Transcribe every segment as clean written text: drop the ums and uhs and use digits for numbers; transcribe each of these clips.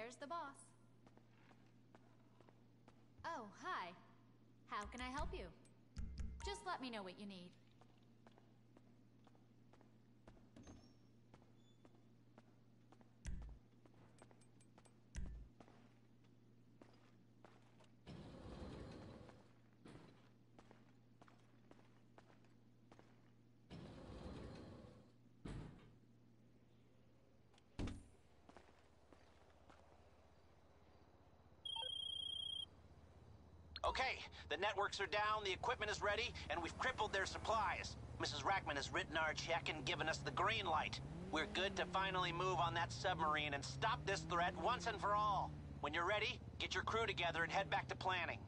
There's the boss. Oh, hi. How can I help you? Just let me know what you need. Okay, the networks are down, the equipment is ready, and we've crippled their supplies. Mrs. Rackman has written our check and given us the green light. We're good to finally move on that submarine and stop this threat once and for all. When you're ready, get your crew together and head back to planning.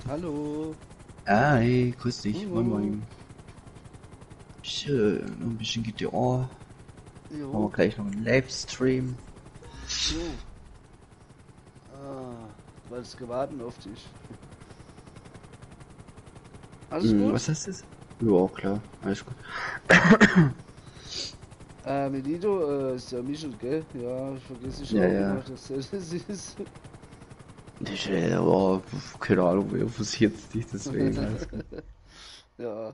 Hallo. Hi, grüß dich, moin Hallo. moin. Schön, noch ein bisschen GTA. Machen wir Jo. gleich noch einen Livestream. Jo. Ah, weil es gewartet auf dich. Alles gut? Was heißt das? Ja, klar, alles gut. Melito, ist ja Michel, gell? Ja, ich vergesse ich Ja, auch ja. immer, dass das ist. Ich, oh, keine Ahnung, wer interessiert dich deswegen, alles gut. Ja.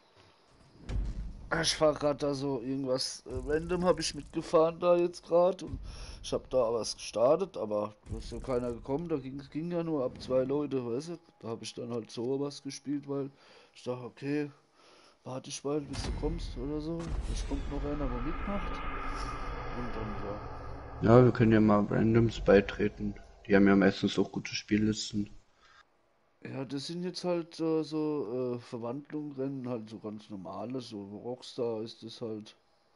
Ich fahr gerade da so irgendwas random habe ich mitgefahren da jetzt gerade und ich habe da was gestartet, aber da ist ja keiner gekommen, da ging ja nur ab 2 Leute, weißt du? Da habe ich dann halt so was gespielt, weil ich dachte, okay, warte ich mal, bis du kommst oder so. Es kommt noch einer, der mitmacht. Und dann, Ja, wir können ja mal Randoms beitreten. Die haben ja meistens auch gute Spiellisten. ja. Ja, das sind jetzt halt so Verwandlungen, Rennen, halt so ganz normale, so Rockstar ist das halt.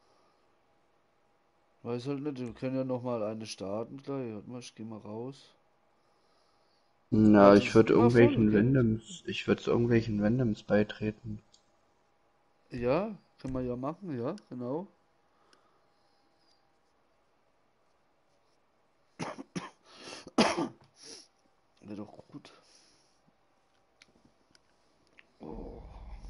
Weiß halt nicht, wir können ja noch mal eine starten gleich. Warte mal, ich geh mal raus. Aber Na, die sind immer voll, gell? Ich würde irgendwelchen Randoms beitreten. Ja, können wir ja machen, ja, genau. Wäre doch gut. Oh.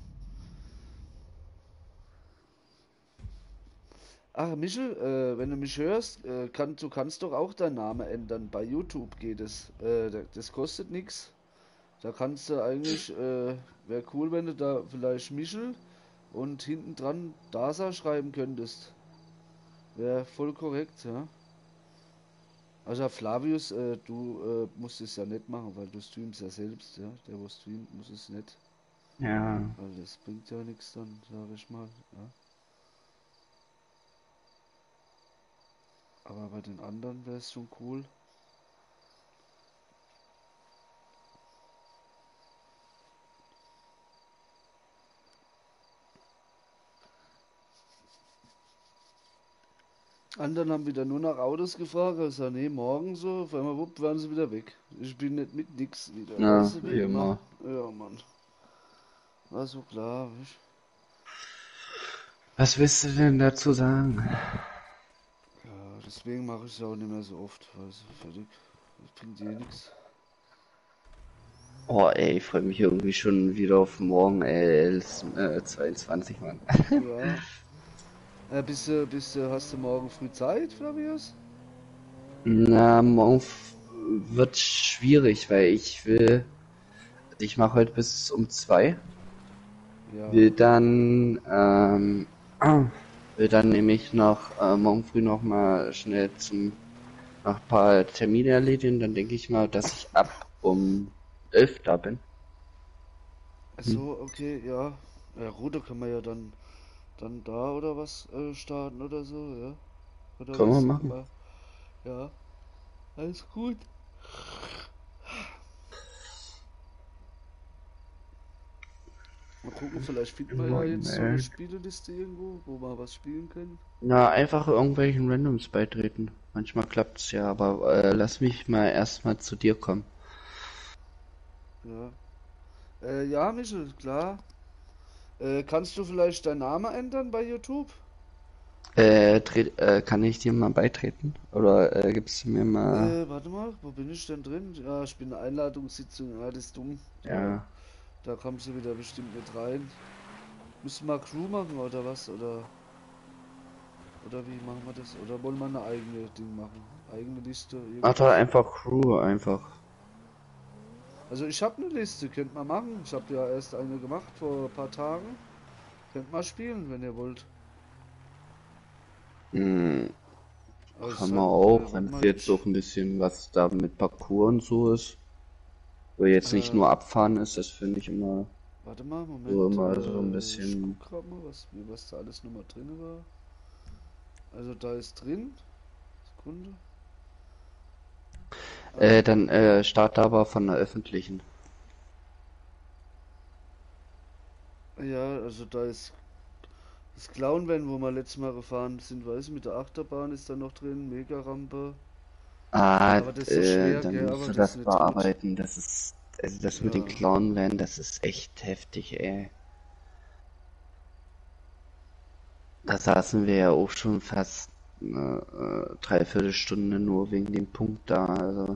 Ach, Michel, wenn du mich hörst, du kannst doch auch deinen Namen ändern. Bei YouTube geht es. Das kostet nichts. Da kannst du eigentlich, wäre cool, wenn du da vielleicht Michel und hinten dran Dasa schreiben könntest. Wäre voll korrekt, ja. Also Flavius, du musst es ja nicht machen, weil du streamst ja selbst, ja. Der, wo streamt, muss es nicht. Ja. Weil das bringt ja nichts dann, sage ich mal, ja. Aber bei den anderen wäre es schon cool. Anderen haben wieder nur nach Autos gefragt. Ich sag, nee, morgen so. Auf einmal, wupp, waren sie wieder weg. Ich bin nicht mit nix wieder. Ja, Weißt du, wie wie immer. immer. Ja, Mann. War so klar, weißt? Was willst du denn dazu sagen? Ja, deswegen mache ich es auch nicht mehr so oft. Weißt du, fertig. Das bringt eh nix. Oh ey, ich freue mich irgendwie schon wieder auf morgen, ey, es ist 22, Mann. Ja. Hast du morgen früh Zeit, Flavius? Na, wird schwierig, weil ich mache heute bis um 2, will Ja. dann, will dann nämlich noch, morgen früh noch mal schnell noch ein paar Termine erledigen, dann denke ich mal, dass ich ab um 11 da bin. Ach Hm. so, okay, ja. Ja gut, da können wir ja dann da oder was starten oder so, ja. Oder Können wir was? machen. Ja. Alles gut. Mal gucken, vielleicht finden wir ja Moin, jetzt so eine ey. Spieleliste irgendwo, wo wir was spielen können. Na, einfach irgendwelchen Randoms beitreten. Manchmal klappt's ja, aber lass mich mal erstmal zu dir kommen. Ja. Ja, Michel, klar. Kannst du vielleicht deinen Namen ändern bei YouTube? Kann ich dir mal beitreten? Oder gibst du mir mal... Warte mal, wo bin ich denn drin? Ja, ich bin in der Einladungssitzung. Ja, das ist dumm. Ja. Da kommst du wieder bestimmt nicht rein. Müssen wir Crew machen oder was? Oder wie machen wir das? Oder wollen wir eine eigene Ding machen? Eigene Liste, Ach doch, irgendwas? einfach Crew, einfach. Also ich habe eine Liste, könnt mal machen. Ich habe ja erst eine gemacht vor ein paar Tagen. Könnt mal spielen, wenn ihr wollt. Hm, Aber es ist kann man halt, auch, warte wenn es mal, jetzt auch ein bisschen was da mit Parcours und so ist. Wo jetzt nicht nur äh, abfahren ist, das finde ich warte mal, Moment, immer so ein ich bisschen... guck gerade mal, was da alles nochmal drin war. Also da ist drin, Sekunde. Dann start aber von der öffentlichen. Ja, also da ist das Clown Van, wo wir letztes Mal gefahren sind, weiß ich, mit der Achterbahn ist da noch drin, Mega-Rampe. Ah, Aber das ist so schwer, dann gell, musst aber du das ist das nicht gut. bearbeiten. Das ist Also das mit den Ja. Clown-Van, das ist echt heftig, ey. Da saßen wir ja auch schon fast dreiviertel Stunde nur wegen dem Punkt da. Also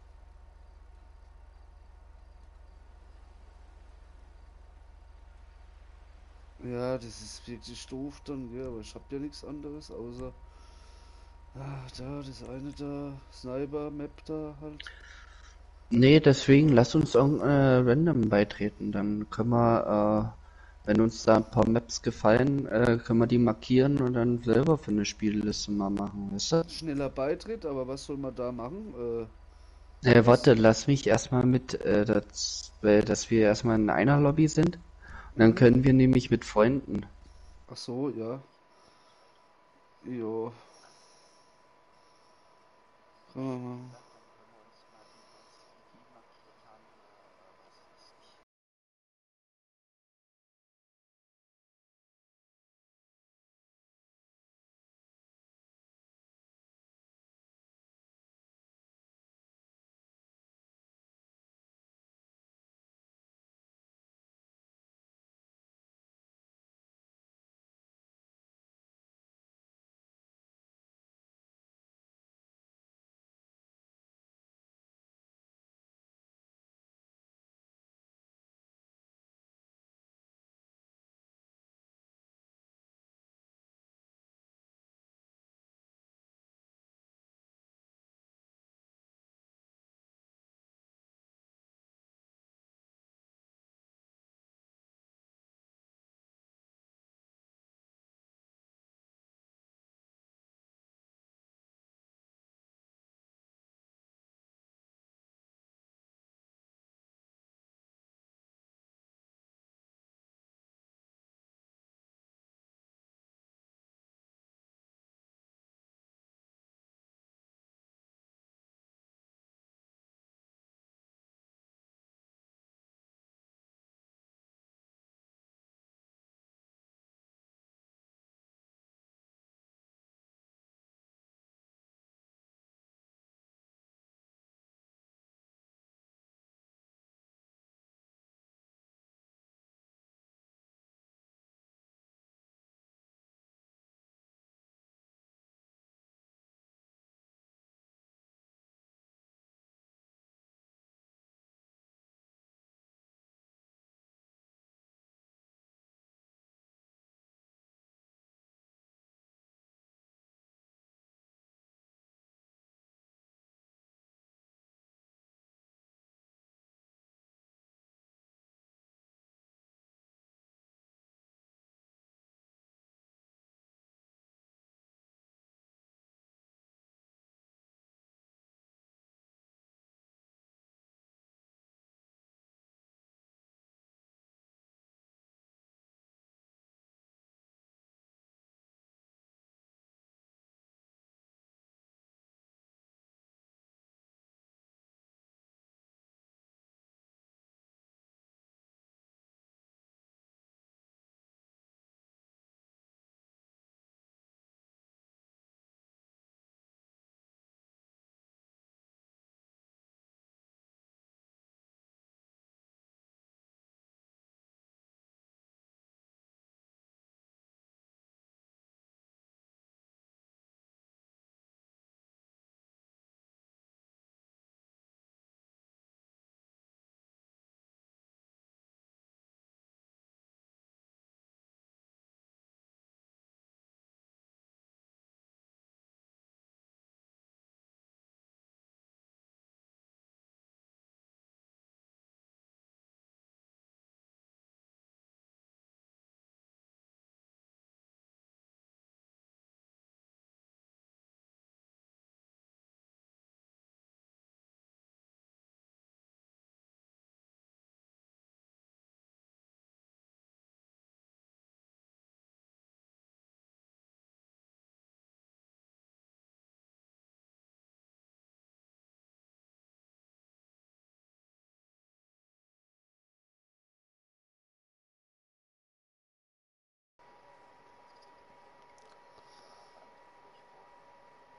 Ja, das ist wirklich doof dann, gell, aber ich hab ja nichts anderes außer da, das eine da, Sniper-Map da halt. nee, deswegen lass uns irgendeine Random beitreten. Dann können wir, wenn uns da ein paar Maps gefallen, können wir die markieren und dann selber für eine Spielliste mal machen, weißt du? Schneller Beitritt, aber was soll man da machen? Warte, Das, lass mich erstmal mit, dass wir erstmal in einer Lobby sind. Und dann mhm. können wir nämlich mit Freunden. Ach so, ja. Jo, kann man machen.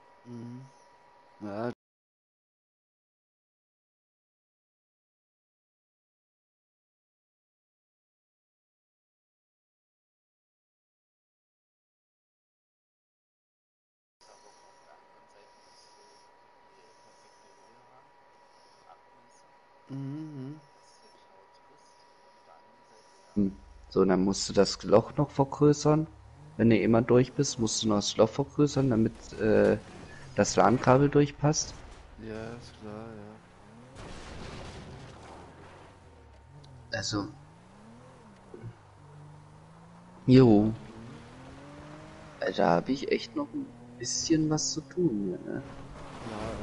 Mhm. Ja, Mhm. So, dann musst du das Loch noch vergrößern. Wenn du immer durch bist, musst du noch das Loch vergrößern, damit das LAN-Kabel durchpasst. Ja, ist klar, ja. Also, jo, da habe ich echt noch ein bisschen was zu tun hier, ne? Ja,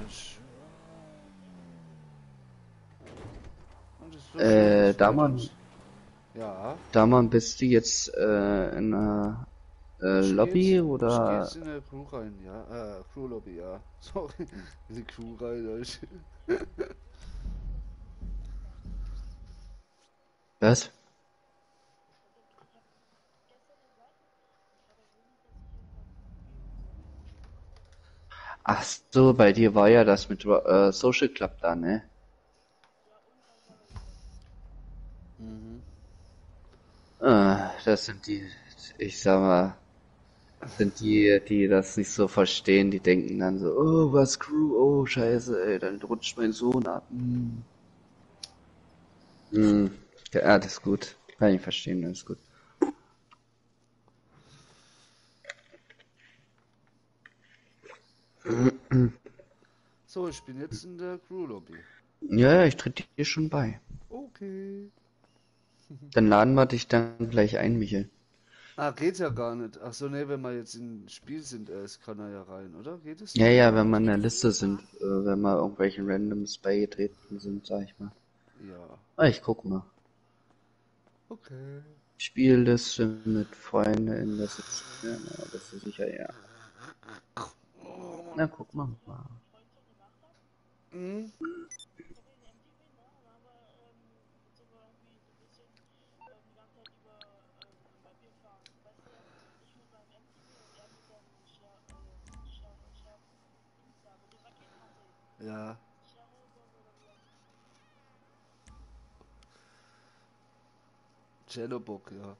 das ist doch schön, das freut Daman, uns. Ja, Daman, bist du jetzt in einer Lobby ich geh jetzt oder? in der Crew rein, ja. Crew Lobby, ja. Sorry. In die Crew rein, Was? Ach so, bei dir war ja das mit Social Club da, ne? Mhm. Das sind die, ich sag mal, sind die, die das nicht so verstehen, die denken dann so, oh, was Crew, oh, scheiße, ey, dann rutscht mein Sohn ab. Hm. Ja, das ist gut. Kann ich verstehen, das ist gut. So, ich bin jetzt in der Crew Lobby. Ja, ja, ich trete dir schon bei. Okay. Dann laden wir dich dann gleich ein, Michael. Ah, geht ja gar nicht. Ach so, nee, wenn wir jetzt im Spiel sind, erst kann er ja rein, oder? Geht es Ja, dann ja, wenn überhaupt? wir in der Liste sind, wenn wir irgendwelchen Randoms beigetreten sind, sag ich mal. Ja. Ich guck mal. Okay. Spielliste mit Freunde in der Sitz. Ja, na, bist du sicher, ja. Na, guck mal. Mhm. Ja. Cellobock, ja.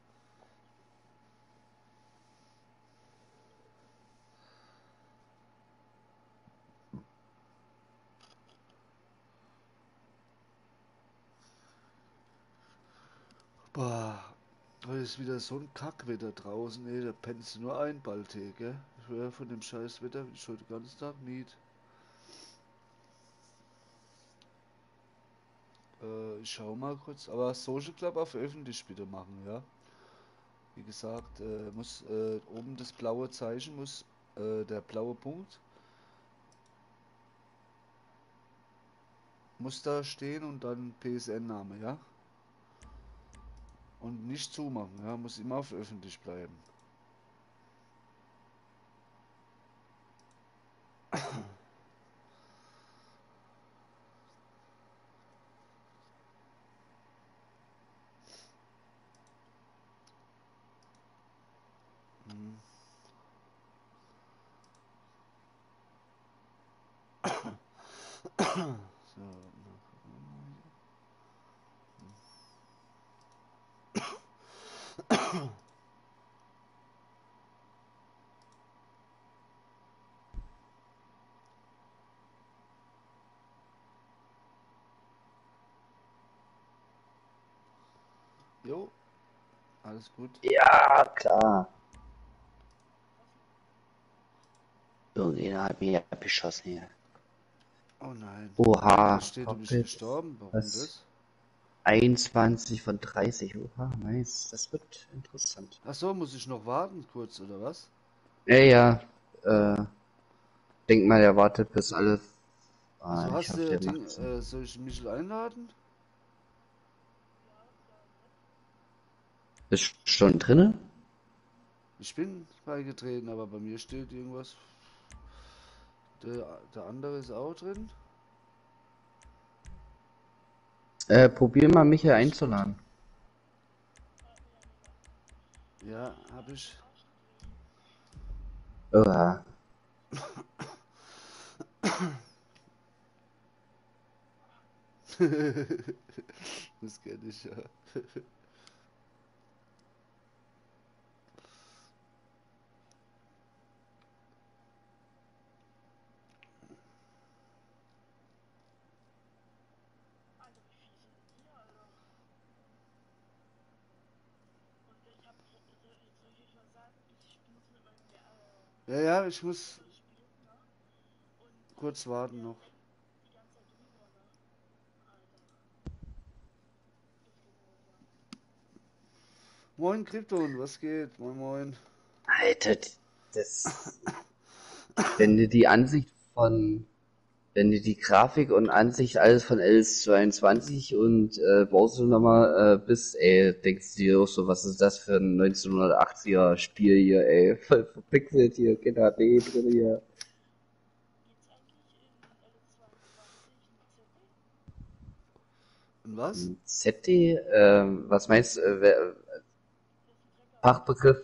Boah. Heute ist wieder so ein Kackwetter draußen, ey. Da pennst du nur ein bald, ey, gell? Ich höre von dem scheiß Wetter bin ich heute den ganzen Tag nicht. Ich schau mal kurz. Aber Social Club auf öffentlich bitte machen, ja? Wie gesagt, muss oben das blaue Zeichen muss der blaue Punkt muss da stehen und dann PSN-Name, ja? Und nicht zumachen, ja? Muss immer auf öffentlich bleiben. Hm. So, jo, alles gut. Ja, klar. Irgendjemand hat mich abgeschossen hier. Oh nein. Da Oha, steht, du bist Cockpit. gestorben. Warum Was? das? 21 von 30. Oha, nice. Das wird interessant. Ach so, muss ich noch warten kurz, oder was? Ja, ja. Äh, denk mal, er wartet bis alles. Ah, Also ich hast hoffe, du der Ding, macht's. soll ich Michel einladen? Bist schon drinne? Ich bin beigetreten, aber bei mir steht irgendwas. Der andere ist auch drin. Probier mal, mich hier Alles gut. einzuladen. Ja, hab ich. Oha. Das kenne ich ja. Ja, ja, ich muss kurz warten noch. Moin Krypton, was geht? Moin moin. Alter, das, wenn du die Ansicht von, wenn du die Grafik und Ansicht alles von LS22 und Browser nochmal bist, ey, denkst du dir auch so, was ist das für ein 1980er Spiel hier, ey, voll verpixelt hier, Kinder B drin hier. Und was? ZD, was meinst du, Fachbegriff?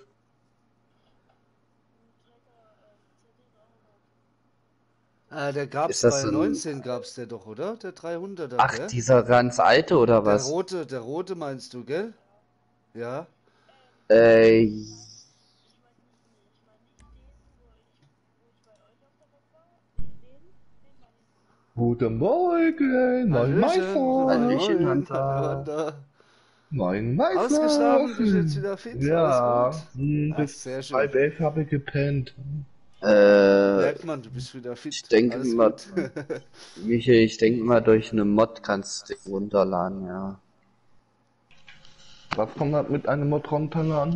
Der Ist gab's das bei so ein, 19 gab's der doch, oder? Der 300er, ach, gell? dieser ganz alte oder Der was? rote, der rote meinst du, gell? Ja. Äh, Guten Morgen, moin Hallöchen, moin Meister. Hallöchen, moin. Hallo Hunter. Wanda. Moin Meister. Ausgeschlafen, bist jetzt wieder fit, alles gut? Ja, Ach, sehr bis schön. 10:30 habe ich gepennt. Merkt man, du bist wieder fit, Ich denke alles mal, gut. Michael, ich denke mal, durch eine Mod kannst du die runterladen, ja. Was kommt da mit einem Mod runterladen?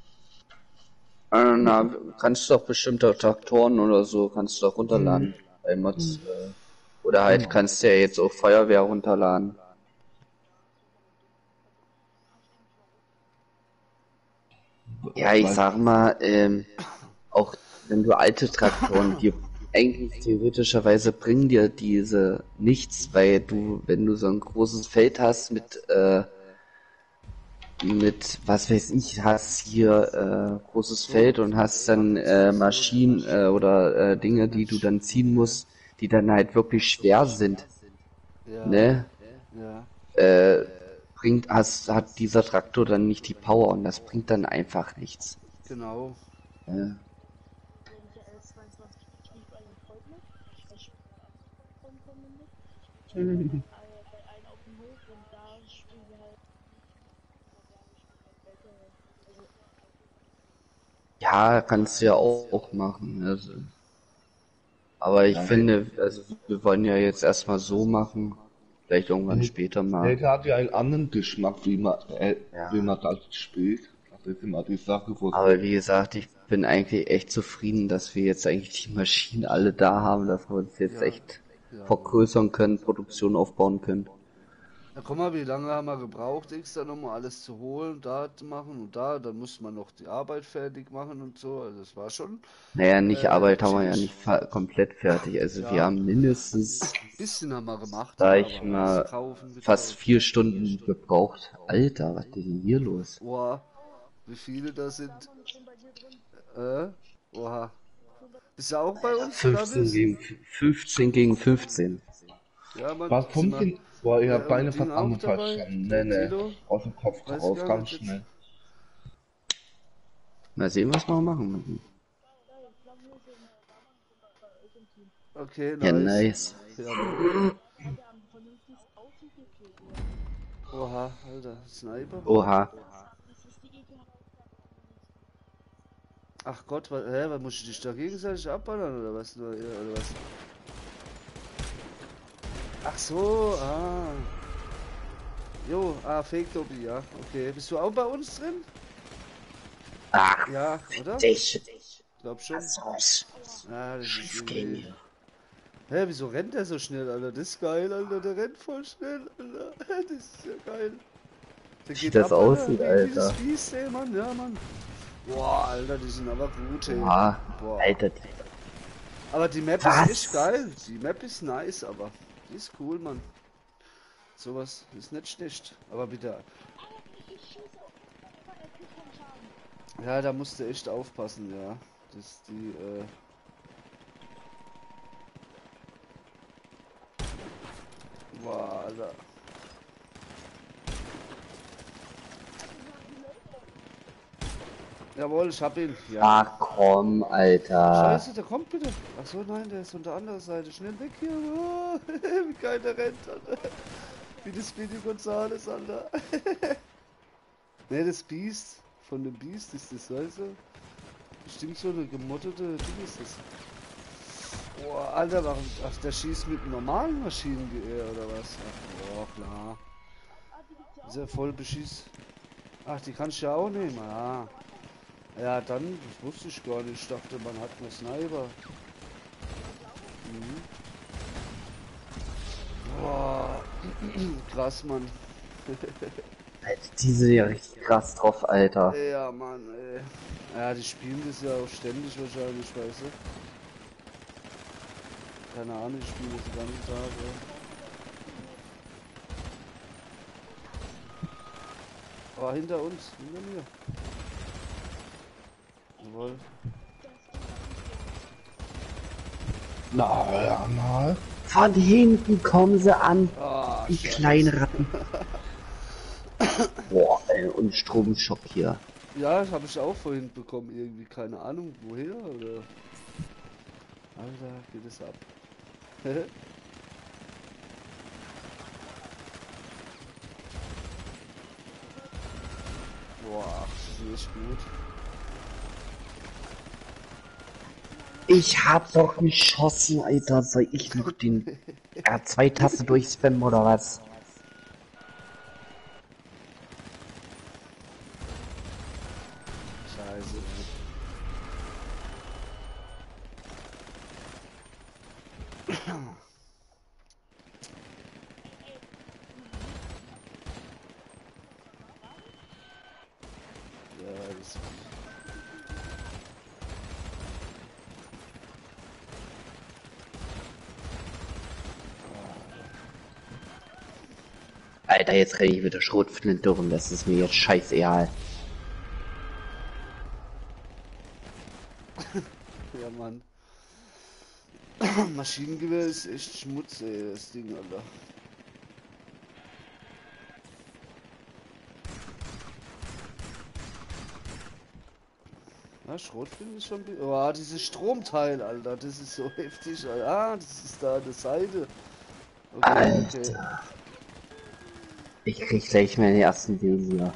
Na, kannst du doch bestimmte Traktoren oder so, kannst du doch runterladen bei Mods. Oder halt kannst du ja jetzt auch Feuerwehr runterladen. Ja, ich sag mal, auch wenn du alte Traktoren, die eigentlich theoretischerweise bringen dir diese nichts, weil du, wenn du so ein großes Feld hast mit, was weiß ich, hast hier großes Feld und hast dann Maschinen oder Dinge, die du dann ziehen musst, die dann halt wirklich schwer sind, Ja, ne? ja. Hat dieser Traktor dann nicht die Power und das bringt dann einfach nichts. Genau. Ja. Ja, kannst du ja auch machen. Also. Aber ich finde, also wir wollen ja jetzt erstmal so machen, vielleicht irgendwann später mal. Der hat ja einen anderen Geschmack, Ja. wie man das spielt. Das ist immer die Sache, wo Aber wie gesagt, ich bin eigentlich echt zufrieden, dass wir jetzt eigentlich die Maschinen alle da haben, dass wir uns jetzt Ja. echt Ja. vergrößern können, Produktion aufbauen können. Na guck mal, wie lange haben wir gebraucht, extra nochmal alles zu holen, da zu machen und da, dann muss man noch die Arbeit fertig machen und so, also es war schon Naja, nicht Arbeit haben wir ja chillig. nicht komplett fertig. Also wir Ja. haben mindestens, Ein bisschen haben wir gemacht, da aber ich alles mal kaufen, fast gekauft. 4 Stunden gebraucht. Alter, was ist denn hier los? Oha, wie viele da sind? Oha. Bist du auch bei uns, 15 gegen 15. Ja, Mann, was sind kommt wir- denn? Boah, ich hab und deine Ding fast auch anders dabei? verstanden. Nee, Tilo? aus dem Kopf Weiß raus, gar ganz nicht jetzt. schnell. Mal sehen, was wir machen. Okay, Ja, nice. nice. Ja, Mann. Oha, Alter, Sniper. Oha. Ach Gott, was muss ich dich da gegenseitig abballern oder was? Oder was? Ach so, Jo, Fake Dobby, ja. Okay, bist du auch bei uns drin? Ach, Ja, oder? dich. Glaub schon. Raus. Ja, das ist Schief irgendwie... gehen. Hä, wieso rennt der so schnell, Alter? Das ist geil, Alter. Der rennt voll schnell, Alter. Das ist ja geil. Der Wie das aussieht, Wie das Alter. Biest, ey, Mann. Ja, Mann. Boah, Alter, die sind aber gut, ey. Oha. Boah. Alter, Aber die Map Was? ist echt geil. Die Map ist nice, aber die ist cool, Mann. Sowas ist nicht schlecht. Aber bitte. Ja, da musst du echt aufpassen, ja. Das die, Boah, Alter. Jawohl, ich hab ihn. Ja. ach komm, Alter. Scheiße, der kommt bitte. Ach so, nein, der ist von der anderen Seite. Schnell weg hier. Oh, wie geil der rennt, Alter. Wie das Speedy Gonzales, Ne, das Biest. Von dem Biest ist das, weißt du? Bestimmt so eine gemoddete Ding ist das. Boah, Alter, warum. Ach, der schießt mit einem normalen Maschinengewehr oder was? Ach, boah, klar. Ist ja voll beschiss. Ach, die kannst du ja auch nehmen, ja. Ja, dann, das wusste ich gar nicht. Ich dachte, man hat einen Sniper. Mhm. Boah, krass, Mann. Alter, die sind ja richtig krass drauf, Alter. Ja, Mann, ey. Ja, die spielen das ja auch ständig wahrscheinlich, weißt du? Keine Ahnung, die spielen das den ganzen Tag, ja. Aber hinter uns, hinter mir. Jawohl. Na, ja, mal. Von hinten kommen sie an, Ah, die Scheiße. kleinen Ratten. Boah, ey, und Stromschock hier. Ja, das habe ich auch vorhin bekommen, irgendwie, keine Ahnung, woher, oder... Alter, geht es ab. Boah, das ist echt gut. Ich hab doch geschossen, Alter. Soll ich noch den R2-Taste durchspammen oder was? Scheiße, ey. Ja, das... Alter, jetzt renne ich mit der Schrotflinte rum. Das ist mir jetzt scheißegal. Ja, Mann. Maschinengewehr ist echt Schmutz, ey, das Ding, Alter. Ja, Schrotflinte ist schon... Oh, dieses Stromteil, Alter, das ist so heftig. Ah, das ist da an der Seite. Okay, okay. Alter. Ich krieg gleich meine ersten Wesen.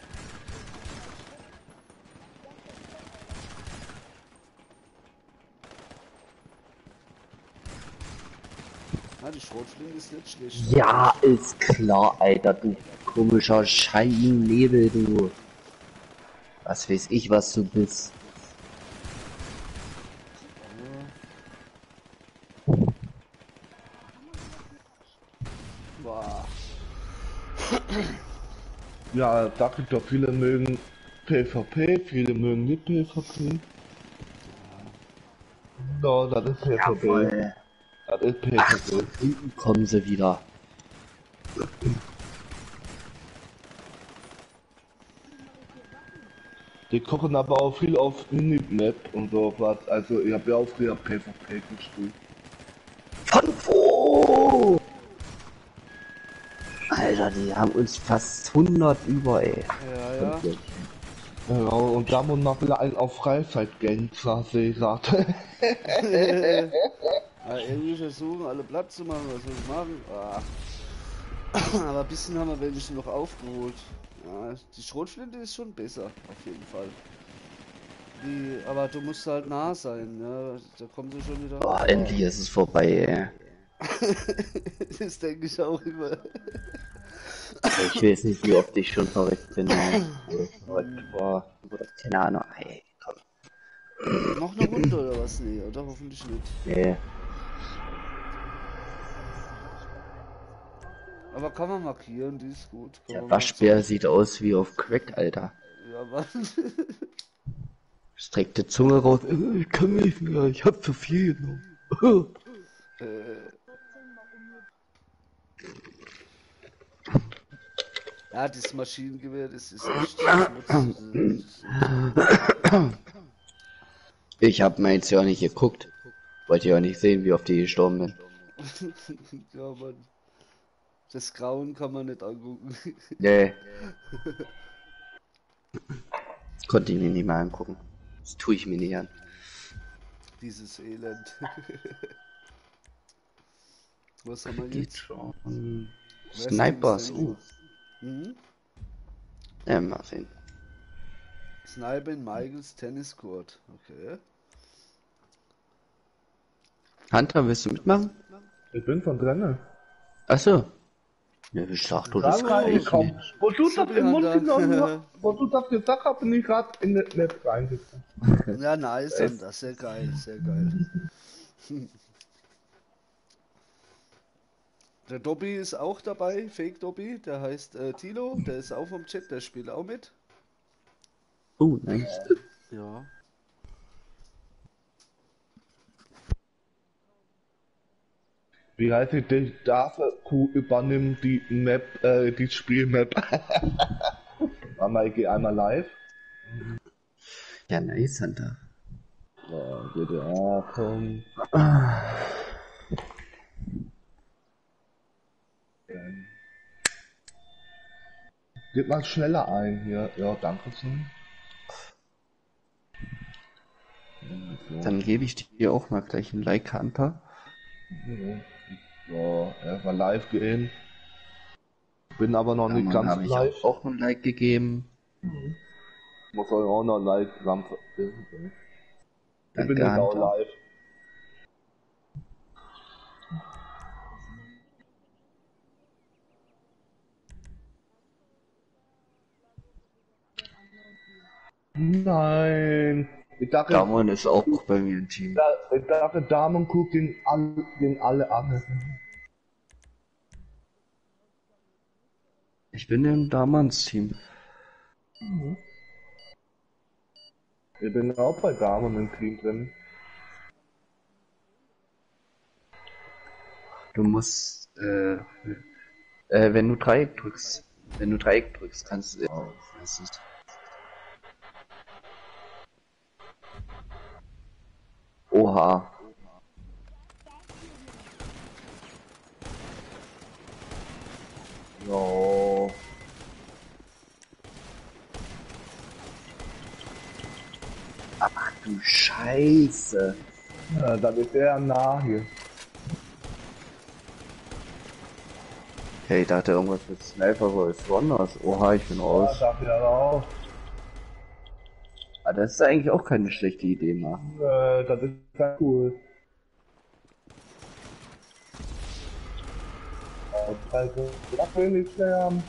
Ah, die Schrotflinte ist nicht schlecht. Ja, ist klar, Alter, du komischer Scheinnebel, du. Was weiß ich, was du bist. Boah. Ja, sag ich doch, viele mögen PvP, viele mögen nicht PvP. No, das ist PvP. Jawohl. Das ist Ach, PvP. von hinten kommen sie wieder. Die kochen aber auch viel auf Minimap und so was. Also ich habe ja auch früher PvP gespielt. Von wo? Alter, die haben uns fast 100 über, ey. Ja, ja. Ja, und da muss noch wieder einen auf Freizeit-Gänzer, sehe ich gerade. Ja, irgendwie versuchen, alle Platz zu machen, was soll ich machen? Ah. Aber ein bisschen haben wir welche noch aufgeholt. Ja, die Schrotflinte ist schon besser, auf jeden Fall. Aber du musst halt nah sein, ja. Da kommen sie schon wieder. Boah, endlich ist es vorbei, ey. Das denke ich auch immer. Ich weiß nicht, wie oft ich schon verrückt bin, ey. Verrückt war. Oder keine Ahnung, ey. Komm. Noch eine Runde oder was? Nee, oder? Hoffentlich nicht. Nee. Aber kann man markieren, die ist gut. Kann Der man Waschbär sieht aus wie auf Crack, Alter. Ja, Mann. Streckte Zunge raus. Ich kann nicht mehr, ich hab zu viel genommen. Ja, das Maschinengewehr, das ist echt schmutzig. Ich hab meins ja nicht geguckt. Wollte ja nicht sehen, wie oft ich gestorben bin. Ja, Mann. Das Grauen kann man nicht angucken. Nee. Konnte ich mir nicht mal angucken. Das tue ich mir nicht an. Dieses Elend. Was haben wir Geht jetzt? schon. Wrestling Snipers, ist denn- oh. Mhm. Ja, mal sehen. Sniper in Michaels Tenniscourt. Okay. Hunter, willst du mitmachen? Ich bin von drin. Achso. Ja, ich dachte, du das Gerade gleich kaum. nicht. Wo du So das im Mund Hunter. genommen hast, wo du das gesagt hast, bin ich gerade in das Netz reingekommen. Ja, nice, Hunter. Sehr geil, sehr geil. Der Dobby ist auch dabei, Fake Dobby, der heißt Tilo, der ist auch vom Chat, der spielt auch mit. Oh, nice. Ja. Wie heißt die Dave-Kuh übernimmt die Map, die Spielmap. Mama, ich gehe einmal live. Ja, nice, Hunter. So, GDA, komm. Gib mal schneller ein hier. Ja, danke schön. Dann gebe ich dir auch mal gleich ein Like, Hunter. So, erstmal live gehen. Bin aber noch nicht Dann ganz habe ich live. auch ein Like gegeben. Muss euch auch noch live zusammen. Ich bin Danke, jetzt auch Hunter. live. Nein. Ich dachte, Damon ist auch bei mir im Team. ich dachte Damen guckt gegen alle an. Ich bin im Damons Team. Ich bin auch bei Damen im Team drin. Du musst, wenn du Dreieck drückst, kannst du, das ist, oha. Jo. Ach du Scheiße. Ja, das ist sehr nah hier. Hey, ich dachte irgendwas mit Sniper Wolf Wonders. Oha, ich bin Ja, raus. dachte ich auch. Aber das ist eigentlich auch keine schlechte Idee, machen. Das ist sehr cool. Also, das will nicht sterben.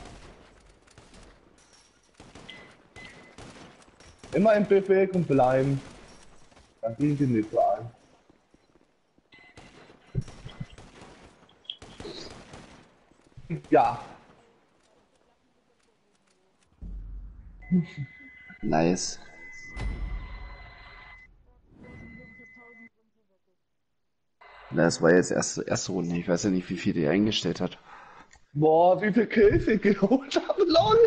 Immer in Bewegung bleiben. Dann gehen die nicht so ein. Ja. Nice. Das war jetzt erste Runde. Ich weiß ja nicht, wie viel die eingestellt hat. Boah, wie viel Kills ich geholt habe, lol.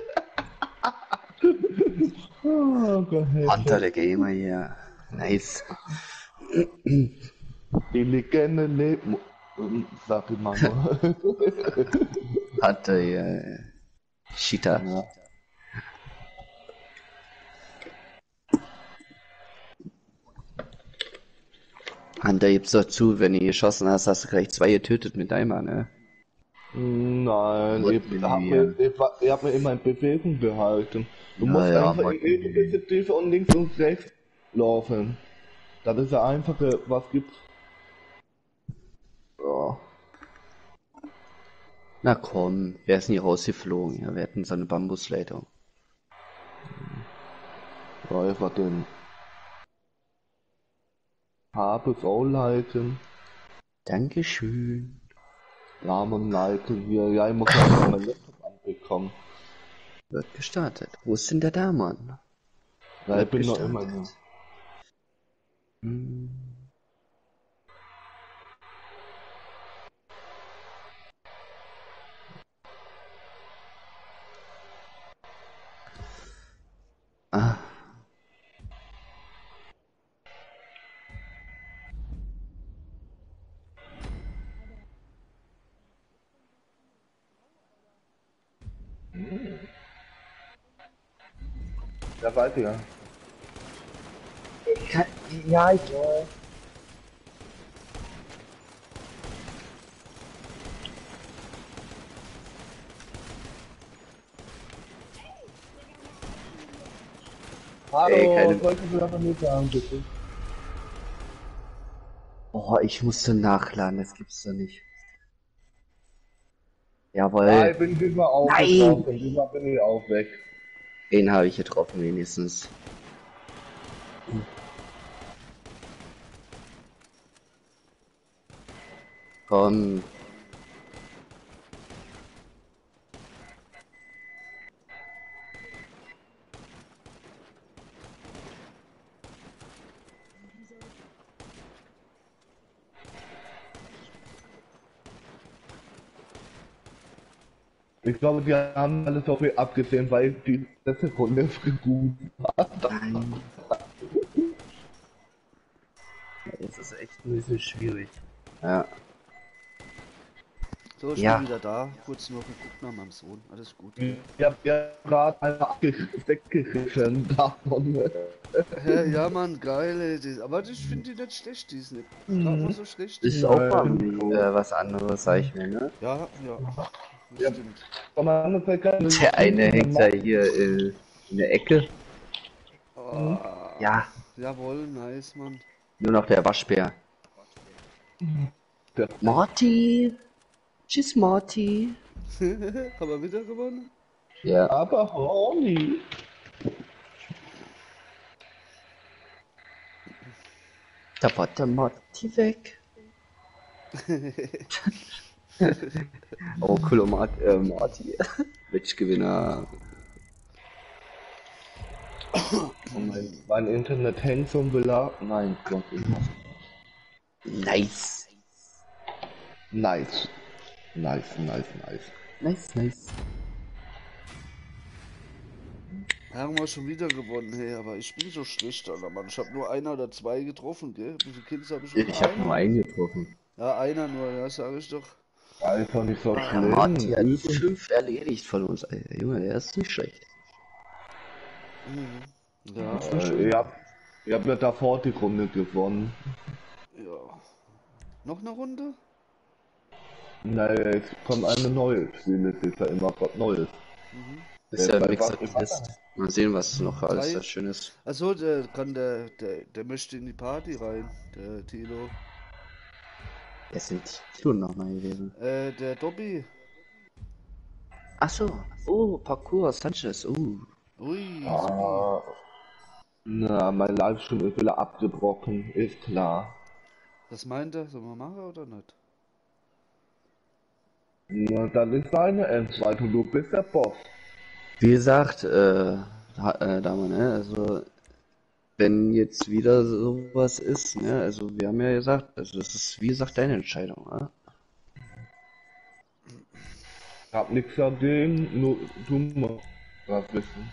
Oh Gott, Hunter, der Gamer hier. Nice. die Legende lebt. Sag ich mal nur. Hunter hier. Cheater. Ja. Hunter, gib's doch zu, wenn du geschossen hast, hast du gleich 2 getötet mit Eimer, ne? Nein, Mod ich hab minimieren. mir immer in Bewegung gehalten. Du Ja, musst ja, einfach Mod in jede Perspektive und links und rechts laufen. Das ist der einfache, was gibt's? Ja. Na komm, wer ist nie rausgeflogen? Ja, wir hatten so eine Bambusleitung. Ja, einfach den Habes auch leiten, Dankeschön. Rahmen leiten hier. Ja, ich muss ja mein Laptop anbekommen. Wird gestartet. Wo ist denn der Damon? Ja, ich Wird bin noch gestartet. immer hier. Hm. Ah, Ja, weiß ich ja. ja, ich weiß. Hallo, keine- wolltest du das von mir sagen, bitte? Oh, ich musste nachladen, das gibt's doch nicht. Ja, ich Jawohl, bin diesmal auch Nein! getroffen. Diesmal bin ich auch weg. den habe ich getroffen wenigstens. Komm, Ich glaube, die haben alles auf mich abgesehen, weil die letzte Runde gut war. nein. Es ist echt ein bisschen schwierig. Ja, So, ich Ja. bin wieder da. Kurz noch geguckt nach meinem Sohn. Alles gut. Ich hab ja gerade einfach weggerissen davon. Ja, Mann, geil, ey. Aber ich finde die nicht schlecht, die ist nicht gerade mal so schlecht. ist auch mal was anderes, sag ich mir, ne? Ja, ja. Das Ja. stimmt. Von der anderen Seite Der eine hängt da hier in der Ecke. Oh, Ja, jawohl, nice, Mann. nur noch der Waschbär. Der- Morty! Tschüss, Morty! Haben wir wieder gewonnen? Ja. Aber Horny. Da war der Morty weg. Oh, cool, Morty. Matchgewinner. Mein Internet hängt so ein Belag. Nein, Gott. Nice. Nice. Nice. Nice, nice. Haben wir schon wieder gewonnen, hey, aber ich bin so schlecht, Alter, Mann. Ich habe nur einer oder zwei getroffen, gell? Wie viele Kills habe ich? Ich habe nur einen getroffen. Ja, einer nur, ja, sag ich doch. Alter, nicht so Der schlimm. Morty hat 5 erledigt von uns, Alter. Junge, der ist nicht schlecht. Ja, Ihr habt ja davor die Runde gewonnen. ja. Noch eine Runde? Naja, es kommt eine neue Spiele, das ist ja immer was Neues. Ist ja ein bei Mixer was- List. Mal sehen, was noch alles Drei. da schön ist. Achso, der möchte in die Party rein, der Tilo. Wer sind Tilo nochmal gewesen? Der Dobby. Achso. Oh, Parkour, Sanchez. Ui, Ah, na, mein Livestream ist wieder abgebrochen, ist klar. was meint er? Sollen wir machen oder nicht? Na, dann ist seine Entscheidung, du bist der Boss. Wie gesagt, Dame, ne, also, wenn jetzt wieder sowas ist, ne, also, wir haben ja gesagt, also, das ist, wie gesagt, deine Entscheidung, ne? Ich hab nichts dagegen, nur du musst was wissen.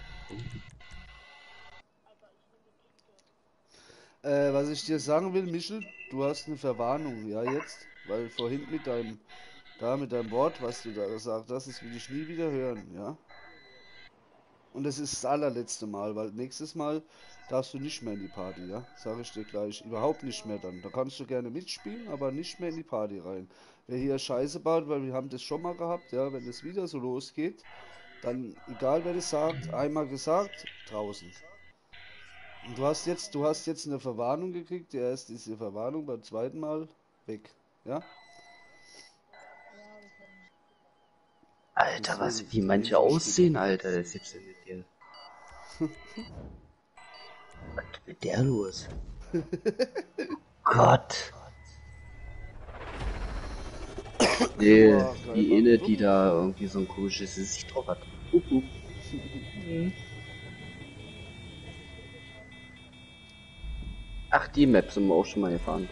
Was ich dir sagen will, Michel, du hast eine Verwarnung, ja jetzt, weil vorhin mit deinem Wort, was du da gesagt hast, das will ich nie wieder hören, ja. Und das ist das allerletzte Mal, weil nächstes Mal darfst du nicht mehr in die Party, ja? Sag ich dir gleich, überhaupt nicht mehr dann. Da kannst du gerne mitspielen, aber nicht mehr in die Party rein. Wer hier Scheiße baut, weil wir haben das schon mal gehabt, ja, wenn es wieder so losgeht, dann, egal wer das sagt, einmal gesagt, draußen. Und du hast jetzt eine Verwarnung gekriegt, die erste ist die Verwarnung, beim zweiten Mal weg, ja? Alter, was, Deswegen- wie manche deswegen aussehen, Alter, das gibt's ja mit dir. Was ist mit der los? Gott. Nee, Boah, geil, die Mann. eine, die da irgendwie so ein komisches Gesicht drauf hat. Ach, die Maps sind wir auch schon mal gefahren.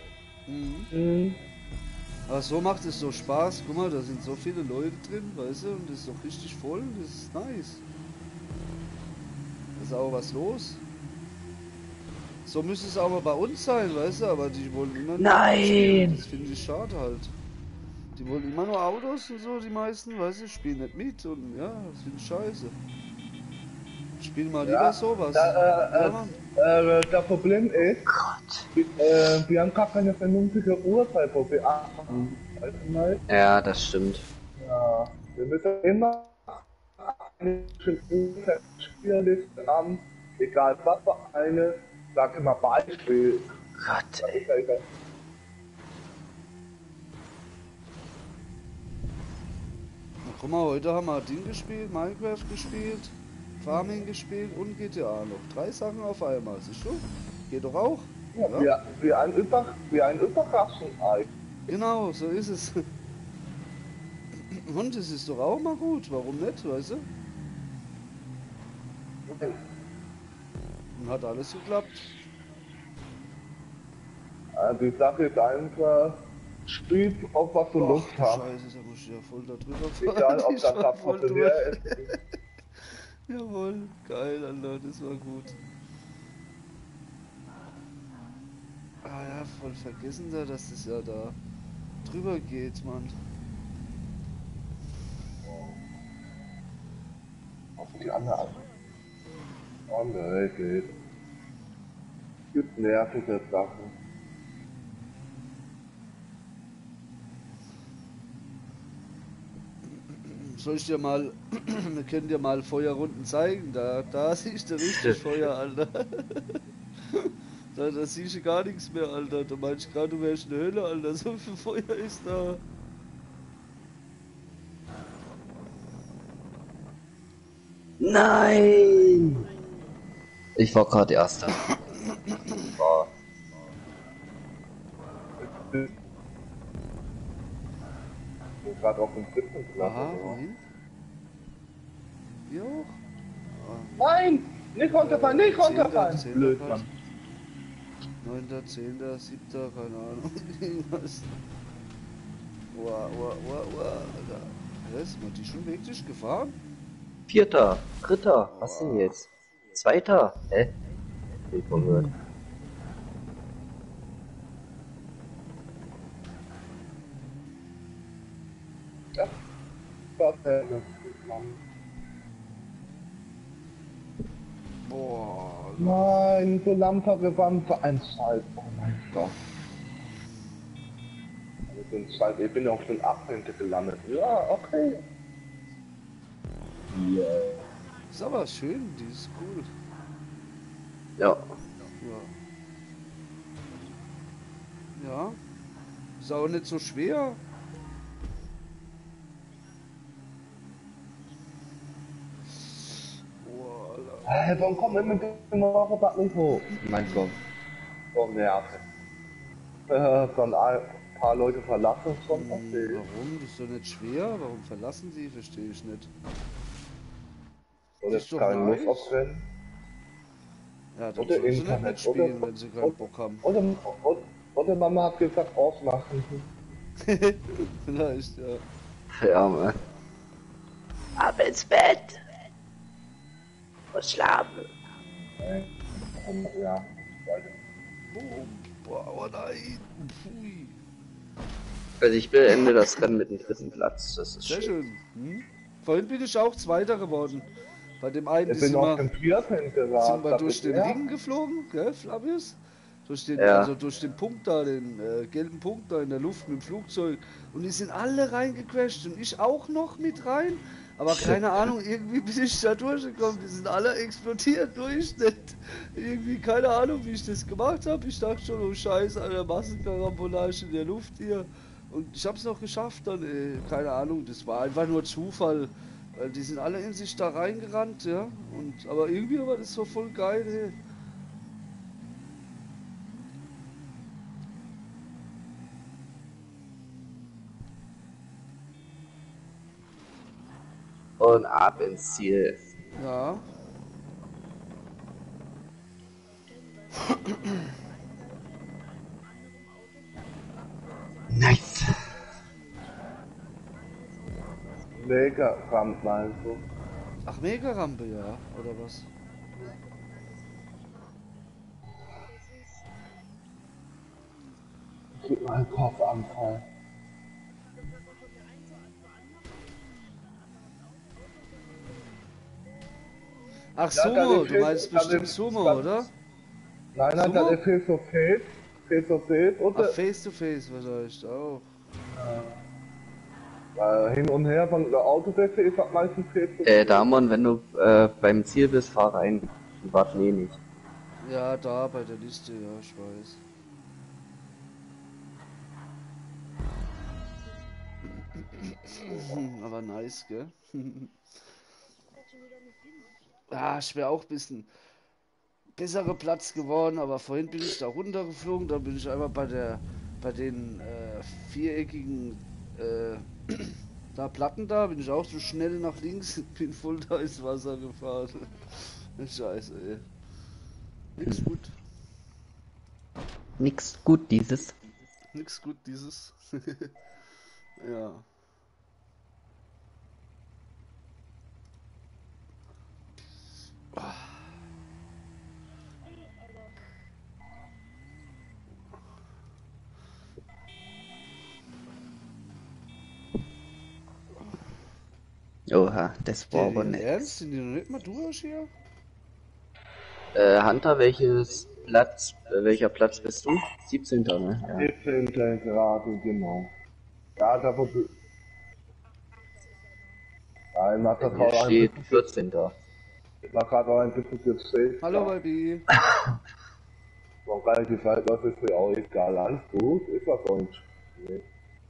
Aber so macht es so Spaß. Guck mal, da sind so viele Leute drin, weißt du, und das ist doch richtig voll. Das ist nice. Da ist auch was los. So müsste es aber bei uns sein, weißt du, aber die wollen immer nur Nein! spielen. Das finde ich schade halt. Die wollen immer nur Autos und so, die meisten, weißt du, spielen nicht mit und ja, das finde ich scheiße. Spielen mal lieber sowas. Ja, Mann. Das Problem ist, Gott. wir haben gar keine vernünftige Uhrzeit, wo wir achten. Also mal, Ja, das stimmt. ja, wir müssen immer eine Spielerliste haben, Egal was für eine, sag immer Beispiel. Gott, ey. Na, guck mal, heute haben wir Ding gespielt, Minecraft gespielt, Farming gespielt und GTA noch. 3 Sachen auf einmal, siehst du? Geht doch auch. Ja, wie ein Überraschungsei. Genau, so ist es. Und es ist doch auch mal gut, warum nicht, weißt du? Und hat alles geklappt. Die Sache ist einfach, spielt auf was du Lust du hast. Scheiße, da muss ich ja voll da drüber fahren. Egal ob Ich das war voll Populär durch. ist. Jawohl, geil, Alter, das war gut. Ah ja, voll vergessen da, dass das ja da drüber geht, Mann. Auf die andere Art. Oh ne, geht. Gibt nervige Sachen. Soll ich dir mal, wir können dir mal Feuerrunden zeigen, da siehst du richtig Feuer, Alter. Da siehst du gar nichts mehr, Alter. Du meinst gerade, du wärst eine Höhle, Alter. So viel Feuer ist da. Nein! Ich war gerade Erster. War. Ich bin gerade auf dem dritten Platz. Aha, oder? wohin? Wie hoch? Nein! Nicht runterfallen, nicht runterfallen! 10. Blöd, Platz. Mann. 9., 10., 7., keine Ahnung. Irgendwas. Wow, Alter. Ist man die schon wirklich gefahren? 4., 3., was denn jetzt? 2., hä? Ich verwirrt. Ja. Perfekt. Boah, Nein, so langsam, wir waren für ein Scheiß. Oh mein Gott. Ich bin auf den 18. gelandet. Ja, okay. Yeah. ist aber schön, die ist cool. Ja. Ja. Ja. Ist auch nicht so schwer. Boah, Alter. Hey, warum kommen wir mit dem Roboter nicht hoch? Mein Gott. Oh, nervig. Von ein paar Leute verlassen schon. Okay. Warum? Das ist doch nicht schwer. Warum verlassen sie? Verstehe ich nicht. Und ist jetzt doch keine nice. Lust auf Rennen. Ja, dann Oder sollen sie nicht Internet, mitspielen, oder- wenn sie keinen Bock haben. Oder Mama hat gesagt, ausmachen. Vielleicht, ja. Ja, Mann. Ab ins Bett! Und schlafen. Ja, weiter. Boom. Boah, oh nein. Pfui. Also ich beende das Rennen mit dem 3. Platz. Das ist Sehr schön. schön. Hm? Vorhin bin ich auch Zweiter geworden. Bei dem einen Ich bin auf dem vierten sind geraten. wir das durch ist den er. Ring geflogen, gell, Flavius? Durch den, Ja. also durch den Punkt da, den gelben Punkt da in der Luft mit dem Flugzeug. Und die sind alle reingecrasht und ich auch noch mit rein. Aber keine Ahnung, irgendwie bin ich da durchgekommen. Die sind alle explodiert, nur ich nicht. Irgendwie keine Ahnung, wie ich das gemacht habe. Ich dachte schon, oh Scheiße, Alter, Massenkarambolage in der Luft hier. Und ich hab's noch geschafft dann, keine Ahnung, das war einfach nur Zufall. Weil die sind alle in sich da reingerannt, ja. Und, aber irgendwie war das so voll geil, ey. Und ab ins Ziel. Ja. Nice. Mega Ramp meinst du? Ach, Mega-Rampe, ja. Oder was? Gib mal einen Kopfanfall. Ach, Ja, Sumo, dann du fehlt- meinst dann bestimmt ist- Sumo, dann- oder? Nein, nein, Sumo? dann ist Face to Face. Face to Face und Ach, Face-to-Face vielleicht auch. hin und her von der Autobeste ist das meistens Face to Face. Damon, wenn du beim Ziel bist, fahr rein. Die warten eh nicht. Ja, da bei der Liste, ja, ich weiß. Aber nice, gell? Ah, ich wäre auch ein bisschen besserer Platz geworden, aber vorhin bin ich da runtergeflogen, dann bin ich einfach bei den viereckigen da Platten da, bin ich auch so schnell nach links, bin voll da ins Wasser gefahren. Scheiße, ey. Nix gut. Nix gut dieses. Nix gut dieses. Ja. Oha, das war aber Der nett. Ernst? Sind die noch nicht mal durch hier? Hunter, welcher Platz bist du? 17. Ne? Ja. 17. gerade, genau. Ja, da wird. Ja, ich mach das Hier auch ein steht bisschen. 14. Ich mach gerade auch ein bisschen gezählt. Hallo, Baby. War relativ weit, das ist mir auch egal. Alles gut, ist was sonst. Nee.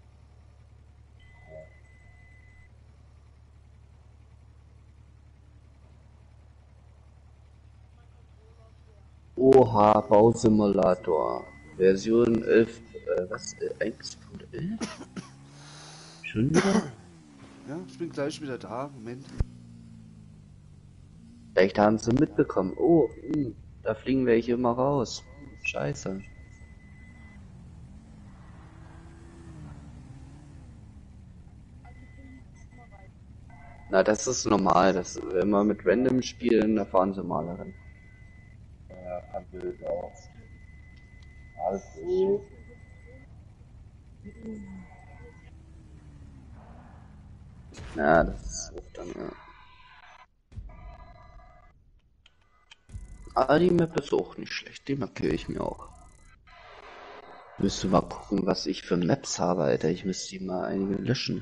Oha, Bausimulator. Version 11, was? 1.11? Schon wieder? Ja, ich bin gleich wieder da. Moment. Vielleicht haben sie mitbekommen. Oh, da fliegen welche immer raus. Scheiße. Na, das ist normal. Das, wenn wir mit Random spielen, da fahren sie mal rein. Ja, kann Bild auch. Alles gut. Ja, das ist auch dann, ja. Aber die Map ist auch nicht schlecht. Die markiere ich mir auch. Müsste mal gucken, was ich für Maps habe, Alter. Ich müsste die mal einige löschen.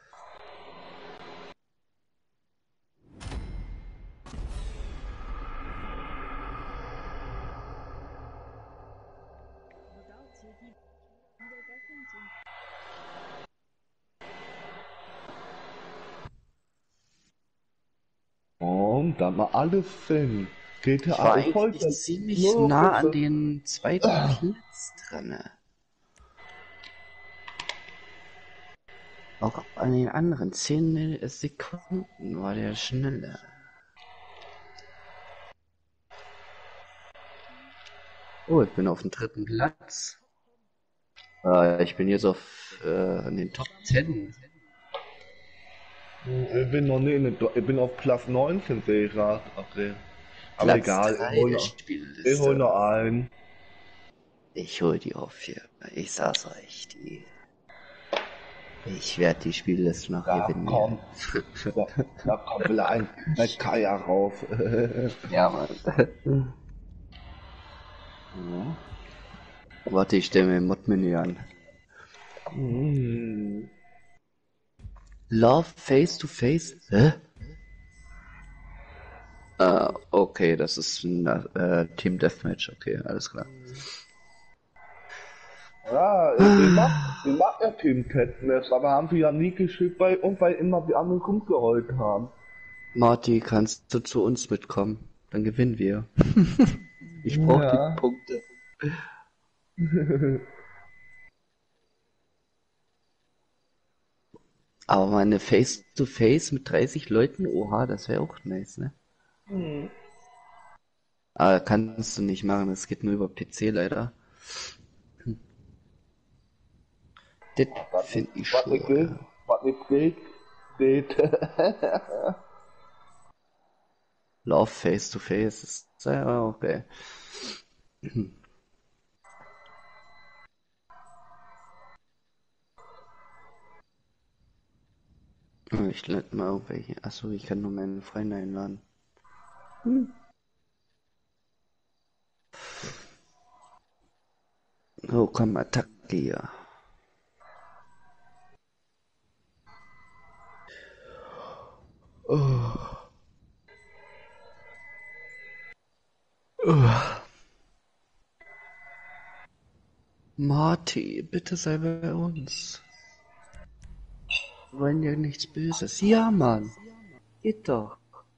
Und dann mal alles hin. Ich GTA war ist heute eigentlich ziemlich nur nah an für den zweiten Platz dran. Auch an den anderen 10 Sekunden war der schneller. Oh, ich bin auf dem 3. Platz. Ich bin jetzt auf in den Top 10. Ich bin noch nicht, ich bin auf Platz 19, sehe ich gerade. Okay. Aber Platz egal, 3 der ich hol noch Spielliste. einen. Ich hol die auf hier. Ich sag's euch, ich werde die Spielliste noch Da gewinnen. kommt, da kommt wieder ein Kaya rauf. Ja, Mann. Ja. Warte, ich stelle mir ein Mod-Menü an. Love Face to Face? Hä? Okay, das ist ein Team Deathmatch. Okay, alles klar. Ja, ich mach ja Team Deathmatch, aber haben wir ja nie geschickt bei uns, weil immer die anderen rumgeholt haben. Marty, kannst du zu uns mitkommen? Dann gewinnen wir. Ich brauche Ja. die Punkte. Aber meine Face-to-Face mit 30 Leuten, oha, das wäre auch nice, ne? Aber kannst du nicht machen, das geht nur über PC leider. Das finde ich schade. Was nicht geht, geht. Love Face-to-Face ist ja okay. Ich lade mal irgendwelche. Achso, ich kann nur meine Freunde einladen. Oh, komm, Attacke hier. Oh. Marty, bitte sei bei uns. Wir wollen ja nichts Böses. Ja, Mann. Geht doch.